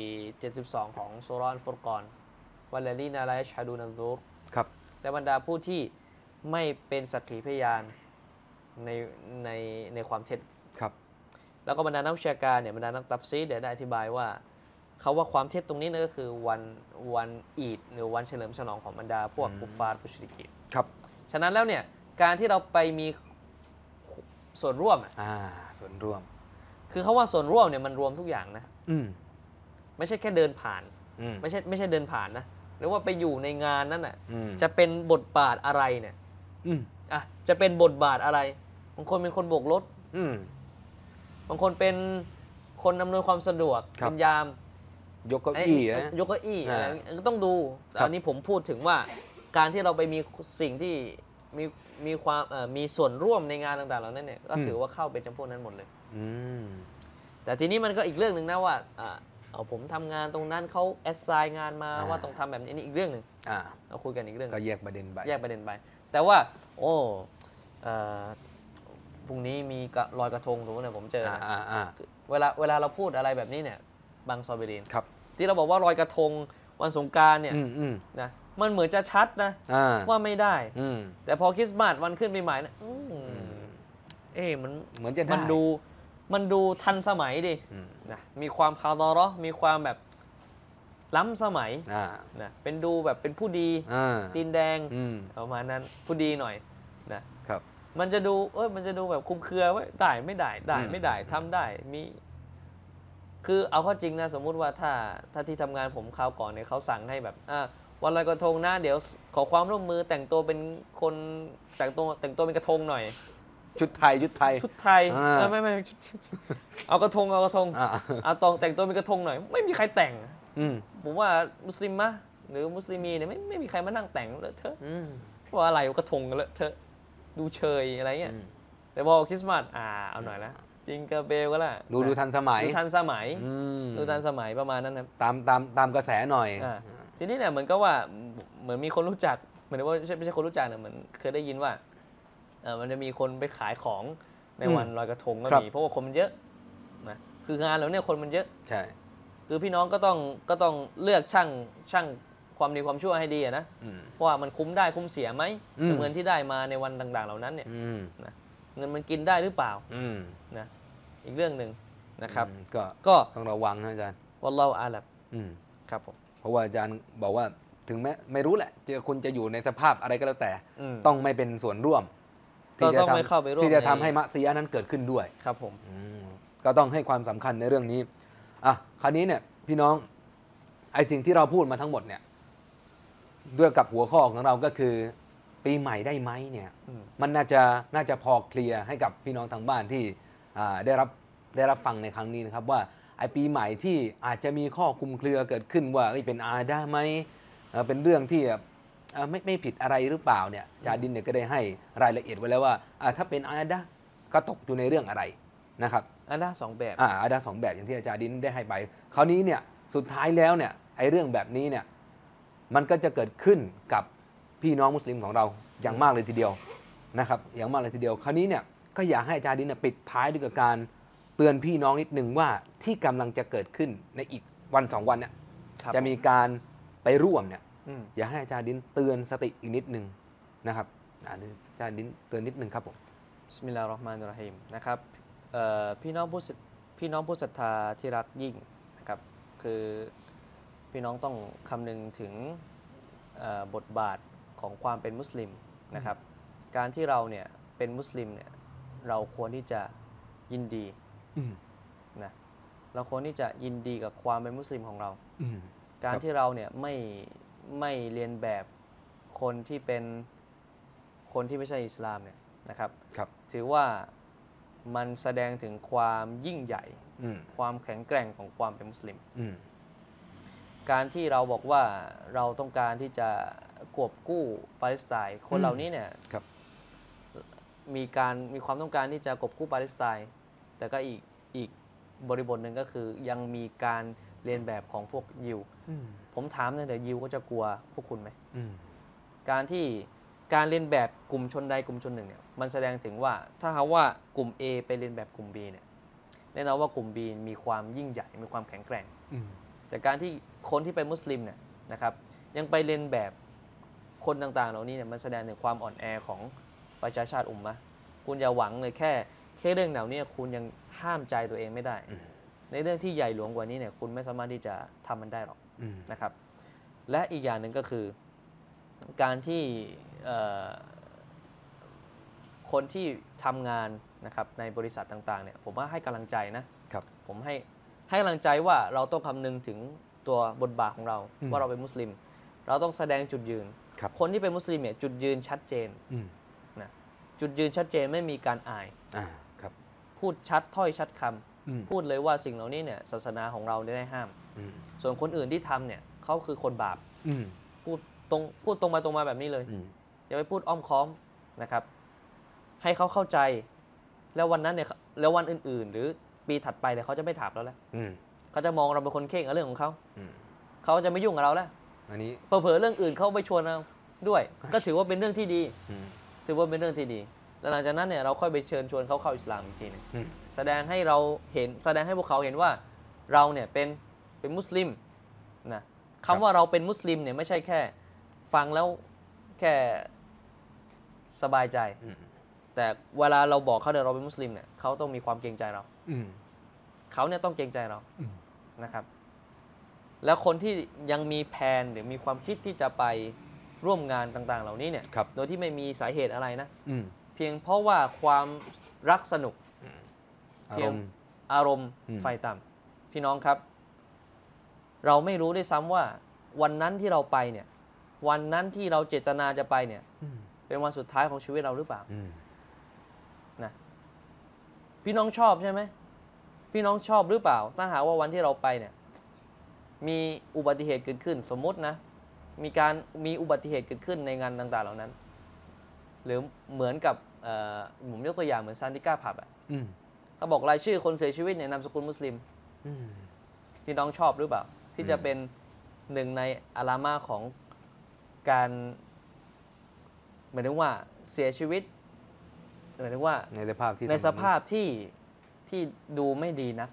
72ของซูเราะห์อัลฟุรกอนวัลลดีนาลายัชฮะดูนันซูรครับและบรรดาผู้ที่ไม่เป็นสักขีพยานในความเท็จครับแล้วก็บรรดานักวิชาการเนี่ยบรรดานักตัฟซีรได้อธิบายว่าเขาว่าความเท็จตรงนี้นั่นก็คือวันอีดหรือวันเฉลิมฉลองของบรรดาพวกกุฟฟาร์มุชริกีนครับฉะนั้นแล้วเนี่ยการที่เราไปมีส่วนร่วมส่วนร่วมคือเขาว่าส่วนร่วมเนี่ยมันรวมทุกอย่างนะไม่ใช่แค่เดินผ่านไม่ใช่เดินผ่านนะหรือว่าไปอยู่ในงานนั้นน่ะจะเป็นบทบาทอะไรเนี่ยจะเป็นบทบาทอะไรบางคนเป็นคนโบกรถบางคนเป็นคนอำนวยความสะดวกเป็นยามยกเก้าอี้นะยกเก้าอี้อ่าอะไรก็ต้องดูแต่ครับอันนี้ผมพูดถึงว่าการที่เราไปมีสิ่งที่มีความมีส่วนร่วมในงานต่างๆเหล่านั้นเนี่ยก็ถือว่าเข้าเป็นจำพวกนั้นหมดเลยอืมแต่ทีนี้มันก็อีกเรื่องหนึ่งนะว่าเอาผมทำงานตรงนั้นเขาแอสไซน์งานมาว่าต้องทำแบบนี้นี่อีกเรื่องหนึ่งอ่าเราคุยกันอีกเรื่องก็แยกประเด็นไปแยกประเด็นไป แต่ว่า โอ้เอ่อพรุ่งนี้มีลอยกระทงสมมติเนี่ยผมเจอนะ เวลาเราพูดอะไรแบบนี้เนี่ยบางซอเบรีนครับที่เราบอกว่าลอยกระทงวันสงกรานต์เนี่ย นะมันเหมือนจะชัดนะ ว่าไม่ได้ แต่พอคริสต์มาสวันขึ้นปีใหม่นะมันเหมือนจะได้มันดูทันสมัยดินะมีความคาร์ดอเราะห์มีความแบบล้ำสมัยนะเป็นดูแบบเป็นผู้ดีตีนแดงประมาณนั้นผู้ดีหน่อยนะครับมันจะดูมันจะดูแบบคลุมเครือไว้ได้ไม่ได้ไม่ได้ทำได้มีคือเอาเข้าจริงนะสมมุติว่าถ้าที่ทำงานผมคราวก่อนเนี่ยเขาสั่งให้แบบวันลอยกระทงนะเดี๋ยวขอความร่วมมือแต่งตัวเป็นคนแต่งตัวเป็นกระทงหน่อยชุดไทยไม่เอากระทงเอาตองแต่งตัวเป็นกระทงหน่อยไม่มีใครแต่งผมว่ามุสลิมมะหรือมุสลิมีเนี่ยไม่มีใครมานั่งแต่งเลอะเทอะว่าอะไรกระทงกันเลอะเทอะดูเชยอะไรเงี้ยแต่พอคริสต์มาสเอาหน่อยละจิงเกอร์เบลก็ละดูทันสมัยประมาณนั้นนะตามกระแสหน่อยทีนี้เนี่ยเหมือนก็ว่าเหมือนมีคนรู้จักเหมือนว่าไม่ใช่คนรู้จักเนี่ยเหมือนเคยได้ยินว่ามันจะมีคนไปขายของในวันลอยกระทงก็มีเพราะว่าคนมันเยอะนะคืองานแล้วเนี่ยคนมันเยอะใช่คือพี่น้องก็ต้องเลือกช่างความดีความชั่วให้ดีนะเพราะว่ามันคุ้มได้คุ้มเสียไหมเงินที่ได้มาในวันต่างๆเหล่านั้นเนี่ยนะเงินมันกินได้หรือเปล่านะอีกเรื่องหนึ่งนะครับก็ต้องระวังนะอาจารย์วัลลอฮุอาลัมครับผมเพราะว่าอาจารย์บอกว่าถึงแม้ไม่รู้แหละคุณจะอยู่ในสภาพอะไรก็แล้วแต่ต้องไม่เป็นส่วนร่วมก็ต้องไม่เข้าไปร่วมที่จะทำให้มะซียะห์นั้นเกิดขึ้นด้วยครับผมก็ต้องให้ความสำคัญในเรื่องนี้คราวนี้เนี่ยพี่น้องไอ้สิ่งที่เราพูดมาทั้งหมดเนี่ยด้วยกับหัวข้อของเราก็คือปีใหม่ได้ไหมเนี่ยมันน่าจะพอเคลียร์ให้กับพี่น้องทางบ้านที่ได้รับฟังในครั้งนี้นะครับว่าไอ้ปีใหม่ที่อาจจะมีข้อคลุมเครือเกิดขึ้นว่าเป็นอาดาไหมเป็นเรื่องที่ไม่ผิดอะไรหรือเปล่าเนี่ยจาดินเนี่ยก็ได้ให้รายละเอียดไว้แล้วว่าถ้าเป็นอาดาก็ตกอยู่ในเรื่องอะไรนะครับอาดา2แบบอาดา2แบบอย่างที่อาจารย์ดินได้ให้ไปคราวนี้เนี่ยสุดท้ายแล้วเนี่ยไอ้เรื่องแบบนี้เนี่ยมันก็จะเกิดขึ้นกับพี่น้องมุสลิมของเราอย่างมากเลยทีเดียวนะครับอย่างมากเลยทีเดียวคราวนี้เนี่ยก็อยากให้อาจารย์ดินปิดท้ายด้วยกับการเตือนพี่น้องนิดนึงว่าที่กำลังจะเกิดขึ้นในอีกวัน2วันเนี่ยจะมีการไปร่วมเนี่ยอยากให้อาจารย์ดินเตือนสติอีกนิดนึงนะครับอาจารย์ดินเตือนนิดนึงครับผมบิสมิลลาฮิรเราะห์มานิรเราะฮีมนะครับพี่น้องผู้ศรัทธาที่รักยิ่งนะครับคือพี่น้องต้องคำนึงถึงบทบาทของความเป็นมุสลิมนะครับการที่เราเนี่ยเป็นมุสลิมเนี่ยเราควรที่จะยินดีนะเราควรที่จะยินดีกับความเป็นมุสลิมของเราการที่เราเนี่ยไม่เรียนแบบคนที่ไม่ใช่อิสลามเนี่ยนะครับถือว่ามันแสดงถึงความยิ่งใหญ่ความแข็งแกร่งของความเป็นมุสลิมการที่เราบอกว่าเราต้องการที่จะกอบกู้ปาเลสไตน์คนเหล่านี้เนี่ยมีความต้องการที่จะกอบกู้ปาเลสไตน์แต่ก็อีกบริบทหนึ่งก็คือยังมีการเรียนแบบของพวกยิวผมถามตั้งแต่ยิวก็จะกลัวพวกคุณไหมการเรียนแบบกลุ่มชนใดกลุ่มชนหนึ่งเนี่ยมันแสดงถึงว่าถ้าหากว่ากลุ่ม A ไปเรียนแบบกลุ่ม B เนี่ยแน่นอนว่ากลุ่ม B มีความยิ่งใหญ่มีความแข็งแกร่งแต่การที่คนที่เป็นมุสลิมเนี่ยนะครับยังไปเรียนแบบคนต่างๆเหล่านี้เนี่ยมันแสดงถึงความอ่อนแอของประชาชาติอุมมะห์คุณอย่าหวังเลยแค่เรื่องเหล่านี้คุณยังห้ามใจตัวเองไม่ได้ในเรื่องที่ใหญ่หลวงกว่านี้เนี่ยคุณไม่สามารถที่จะทำมันได้หรอกนะครับและอีกอย่างหนึ่งก็คือการที่คนที่ทำงานนะครับในบริษัทต่างๆเนี่ยผมว่าให้กำลังใจนะครับผมให้กำลังใจว่าเราต้องคำนึงถึงตัวบทบาทของเราว่าเราเป็นมุสลิมเราต้องแสดงจุดยืน คนที่เป็นมุสลิมเนี่ยจุดยืนชัดเจนนะจุดยืนชัดเจนไม่มีการอายพูดชัดถ้อยชัดคพูดเลยว่าสิ่งเหล่านี้เนี่ยศาสนาของเราได้ห้ามส่วนคนอื่นที่ทำเนี่ยเขาคือคนบาปพูดตรงมาตรงมาแบบนี้เลยอย่าไปพูดอ้อมค้อมนะครับให้เขาเข้าใจแล้ววันนั้นเนี่ยแล้ววันอื่นๆหรือปีถัดไปเนี่ยเขาจะไม่ถามเราแล้วเขาจะมองเราเป็นคนเข่งกับเรื่องของเขาเขาจะไม่ยุ่งกับเราแล้วอันนี้เผลอๆเรื่องอื่นเขาไปชวนเราด้วยก็ถือว่าเป็นเรื่องที่ดีถือว่าเป็นเรื่องที่ดีแล้วหลังจากนั้นเนี่ยเราค่อยไปเชิญชวนเขาเข้าอิสลามอีกทีนึงแสดงให้เราเห็นแสดงให้พวกเขาเห็นว่าเราเนี่ยเป็นมุสลิมนะคำว่าเราเป็นมุสลิมเนี่ยไม่ใช่แค่ฟังแล้วแค่สบายใจแต่เวลาเราบอกเขาเราเป็นมุสลิมเนี่ยเขาต้องมีความเกรงใจเราเขาเนี่ยต้องเกรงใจเรานะครับแล้วคนที่ยังมีแผนหรือมีความคิดที่จะไปร่วมงานต่างๆเหล่านี้เนี่ยโดยที่ไม่มีสาเหตุอะไรนะเพียงเพราะว่าความรักสนุกเพียงอารมณ์ไฟต่ำพี่น้องครับเราไม่รู้ด้วยซ้ำว่าวันนั้นที่เราไปเนี่ยวันนั้นที่เราเจตนาจะไปเนี่ยเป็นวันสุดท้ายของชีวิตเราหรือเปล่านะพี่น้องชอบใช่ไหมพี่น้องชอบหรือเปล่าถ้าหากว่าวันที่เราไปเนี่ยมีอุบัติเหตุเกิดขึ้นสมมุตินะมีอุบัติเหตุเกิดขึ้นในงานต่างๆเหล่านั้นหรือเหมือนกับผมยกตัวอย่างเหมือนซานติก้าผับอ่ะเขาบอกรายชื่อคนเสียชีวิตเนี่ยนามสกุลมุสลิมพี่น้องชอบหรือเปล่าที่จะเป็นหนึ่งในอาลามาของการหมายถึงว่าเสียชีวิตหมายถึงว่าในสภาพที่ดูไม่ดีนะ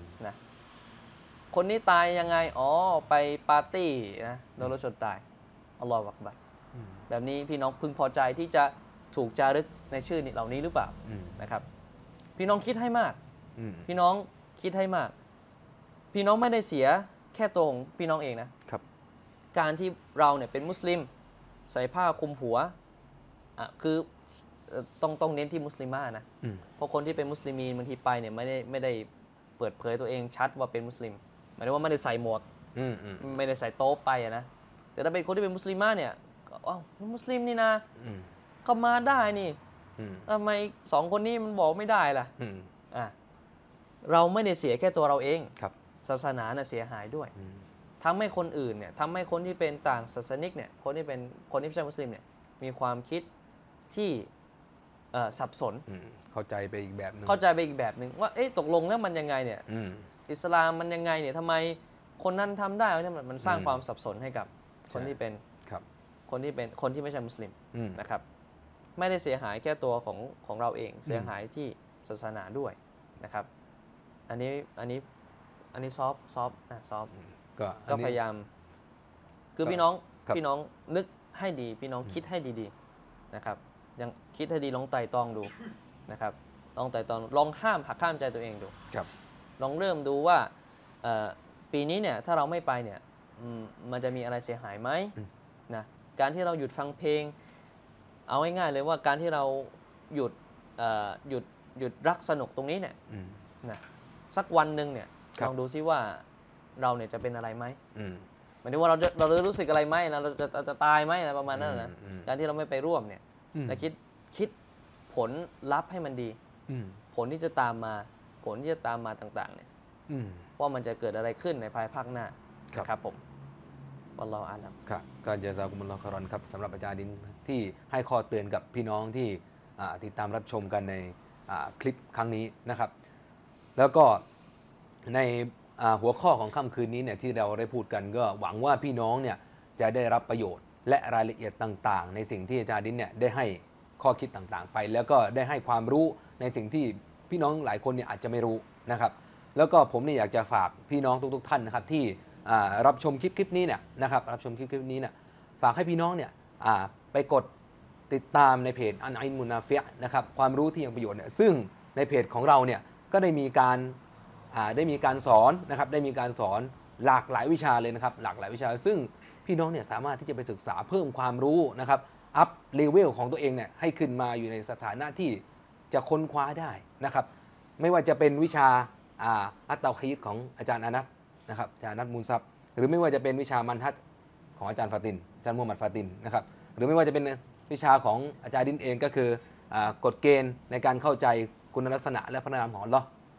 คนนี้ตายยังไงไปปาร์ตี้นะโดนรถชนตายอัลลอฮฺอักบัรแบบนี้พี่น้องพึงพอใจที่จะถูกจารึกในชื่อเหล่านี้หรือเปล่านะครับพี่น้องคิดให้มากพี่น้องคิดให้มากพี่น้องไม่ได้เสียแค่ตัวของพี่น้องเองนะครับการที่เราเนี่ยเป็นมุสลิมใส่ผ้าคลุมหัวคือต้องเน้นที่มุสลิม่านะเพราะคนที่เป็นมุสลิมีบางทีไปเนี่ยไม่ได้เปิดเผยตัวเองชัดว่าเป็นมุสลิมหมายถึงว่าไม่ได้ใส่หมวกไม่ได้ใส่โต๊ะไปนะแต่ถ้าเป็นคนที่เป็นมุสลิม่าเนี่ยมุสลิมนี่นะเขามาได้นี่ทำไมสองคนนี้มันบอกไม่ได้ล่ะเราไม่ได้เสียแค่ตัวเราเองศาสนาเนี่ยเสียหายด้วยทำให้คนอื่นเนี่ยทำให้คนที่เป็นต่างศาสนิกเนี่ยคนที่ไม่ใช่มุสลิมเนี่ยมีความคิดที่สับสนเข้าใจไปอีกแบบนึงว่าตกลงแล้วมันยังไงเนี่ยอิสลามมันยังไงเนี่ยทำไมคนนั้นทำได้เนี่ยมันสร้างความสับสนให้กับคนที่เป็นคนที่ไม่ใช่มุสลิมนะครับไม่ได้เสียหายแค่ตัวของเราเองเสียหายที่ศาสนาด้วยนะครับอันนี้ซอฟก็พยายามคือพี่น้องนึกให้ดีพี่น้องคิดให้ดีๆนะครับยังคิดให้ดีลองไต่ตองดูนะครับลองไต่ตองลองหักห้ามใจตัวเองดูลองเริ่มดูว่าปีนี้เนี่ยถ้าเราไม่ไปเนี่ยมันจะมีอะไรเสียหายไหมนะการที่เราหยุดฟังเพลงเอาง่ายๆเลยว่าการที่เราหยุดรักสนุกตรงนี้เนี่ยนะสักวันหนึ่งเนี่ยลองดูซิว่าเราเนี่ยจะเป็นอะไรไหมหมายถึงว่าเราจะรู้สึกอะไรไหมนะเราจะตายไหมอะไรประมาณนั้นนะการที่เราไม่ไปร่วมเนี่ยและคิดผลลัพธ์ให้มันดีผลที่จะตามมาต่างๆเนี่ยว่ามันจะเกิดอะไรขึ้นในภายภาคหน้าครับผมวัลลอฮุอาลัมครับก็ญะซากุมุลลอฮุค็อยรอนครับสำหรับอาจารย์ดินที่ให้ข้อเตือนกับพี่น้องที่ติดตามรับชมกันในคลิปครั้งนี้นะครับแล้วก็ในหัวข้อของค่ำคืนนี้เนี่ยที่เราได้พูดกันก็หวังว่าพี่น้องเนี่ยจะได้รับประโยชน์และรายละเอียดต่างๆในสิ่งที่อาจารย์ดินเนี่ยได้ให้ข้อคิดต่างๆไปแล้วก็ได้ให้ความรู้ในสิ่งที่พี่น้องหลายคนเนี่ยอาจจะไม่รู้นะครับแล้วก็ผมเนี่ยอยากจะฝากพี่น้องทุกๆท่านนะครับที่รับชมคลิปนี้เนี่ยนะครับรับชมคลิปนี้เนี่ยฝากให้พี่น้องเนี่ยไปกดติดตามในเพจอันอินมุนาฟิะนะครับความรู้ที่ยังประโยชน์เนี่ยซึ่งในเพจของเราเนี่ยก็ได้มีการสอนนะครับได้มีการสอนหลากหลายวิชาเลยนะครับหลากหลายวิชาซึ่งพี่น้องเนี่ยสามารถที่จะไปศึกษาเพิ่มความรู้นะครับอัพเลเวลของตัวเองเนี่ยให้ขึ้นมาอยู่ในสถานะที่จะค้นคว้าได้นะครับไม่ว่าจะเป็นวิชาอัตเตาฮีดของอาจารย์อานัสนะครับอาจารย์อานัสมูลซับหรือไม่ว่าจะเป็นวิชามันฮัจของอาจารย์ฟาตินอาจารย์มูฮัมหมัดฟาตินนะครับหรือไม่ว่าจะเป็นวิชาของอาจารย์ดินเองก็คือกฎเกณฑ์ในการเข้าใจคุณลักษณะและพระนามของอัลเลาะห์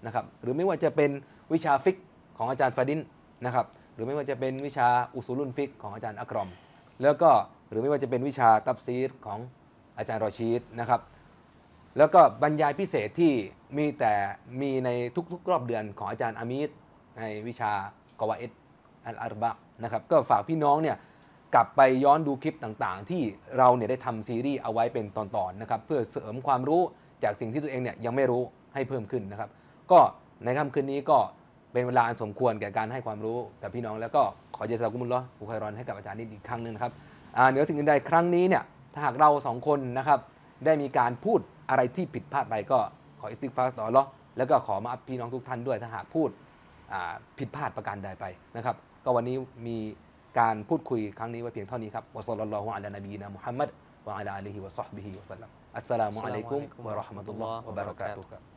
นะครับหรือไม่ว่าจะเป็นวิชาฟิกของอาจารย์ฟาดินนะครับหรือไม่ว่าจะเป็นวิชาอุซูลุนฟิกของอาจารย์อักรอมแล้วก็หรือไม่ว่าจะเป็นวิชาตัฟซีรของอาจารย์รอชีดนะครับแล้วก็บรรยายพิเศษที่มีในทุกๆรอบเดือนของอาจารย์อามีดในวิชากวาอิดอัลอาร์บะนะครับก็ฝากพี่น้องเนี่ยกลับไปย้อนดูคลิปต่างๆที่เราเนี่ยได้ทำซีรีส์เอาไว้เป็นตอนๆนะครับเพื่อเสริมความรู้จากสิ่งที่ตัวเองเนี่ยยังไม่รู้ให้เพิ่มขึ้นนะครับก็ในค่ำคืนนี้ก็เป็นเวลาอันสมควรแก่การให้ความรู้กับพี่น้องแล้วก็ขอเจซากุมุลลอฮ์อุคัยรอนให้กับอาจารย์นิดอีกครั้งหนึ่งนะครับเหนือสิ่งอื่นใดครั้งนี้เนี่ยถ้าหากเราสองคนนะครับได้มีการพูดอะไรที่ผิดพลาดไปก็ขออิสติฆฟารต่ออัลเลาะห์แล้วก็ขอมาอัพพี่น้องทุกท่านด้วยถ้าหากพูดผิดพลาดประการใดไปนะครับก็วันนี้มีการพูดคุยครั้งนี้ไว้เพียงเท่านี้ครับวะศ็อลลัลลอฮุอะลานบีนะมุฮัมมัดวะอะลาอาลิฮิวะศอฮบิฮิวะซัลลัมอัสสลามุอะลัยกุมวะเราะห์มะตุลลอฮ์วะบะเราะกาตุฮ์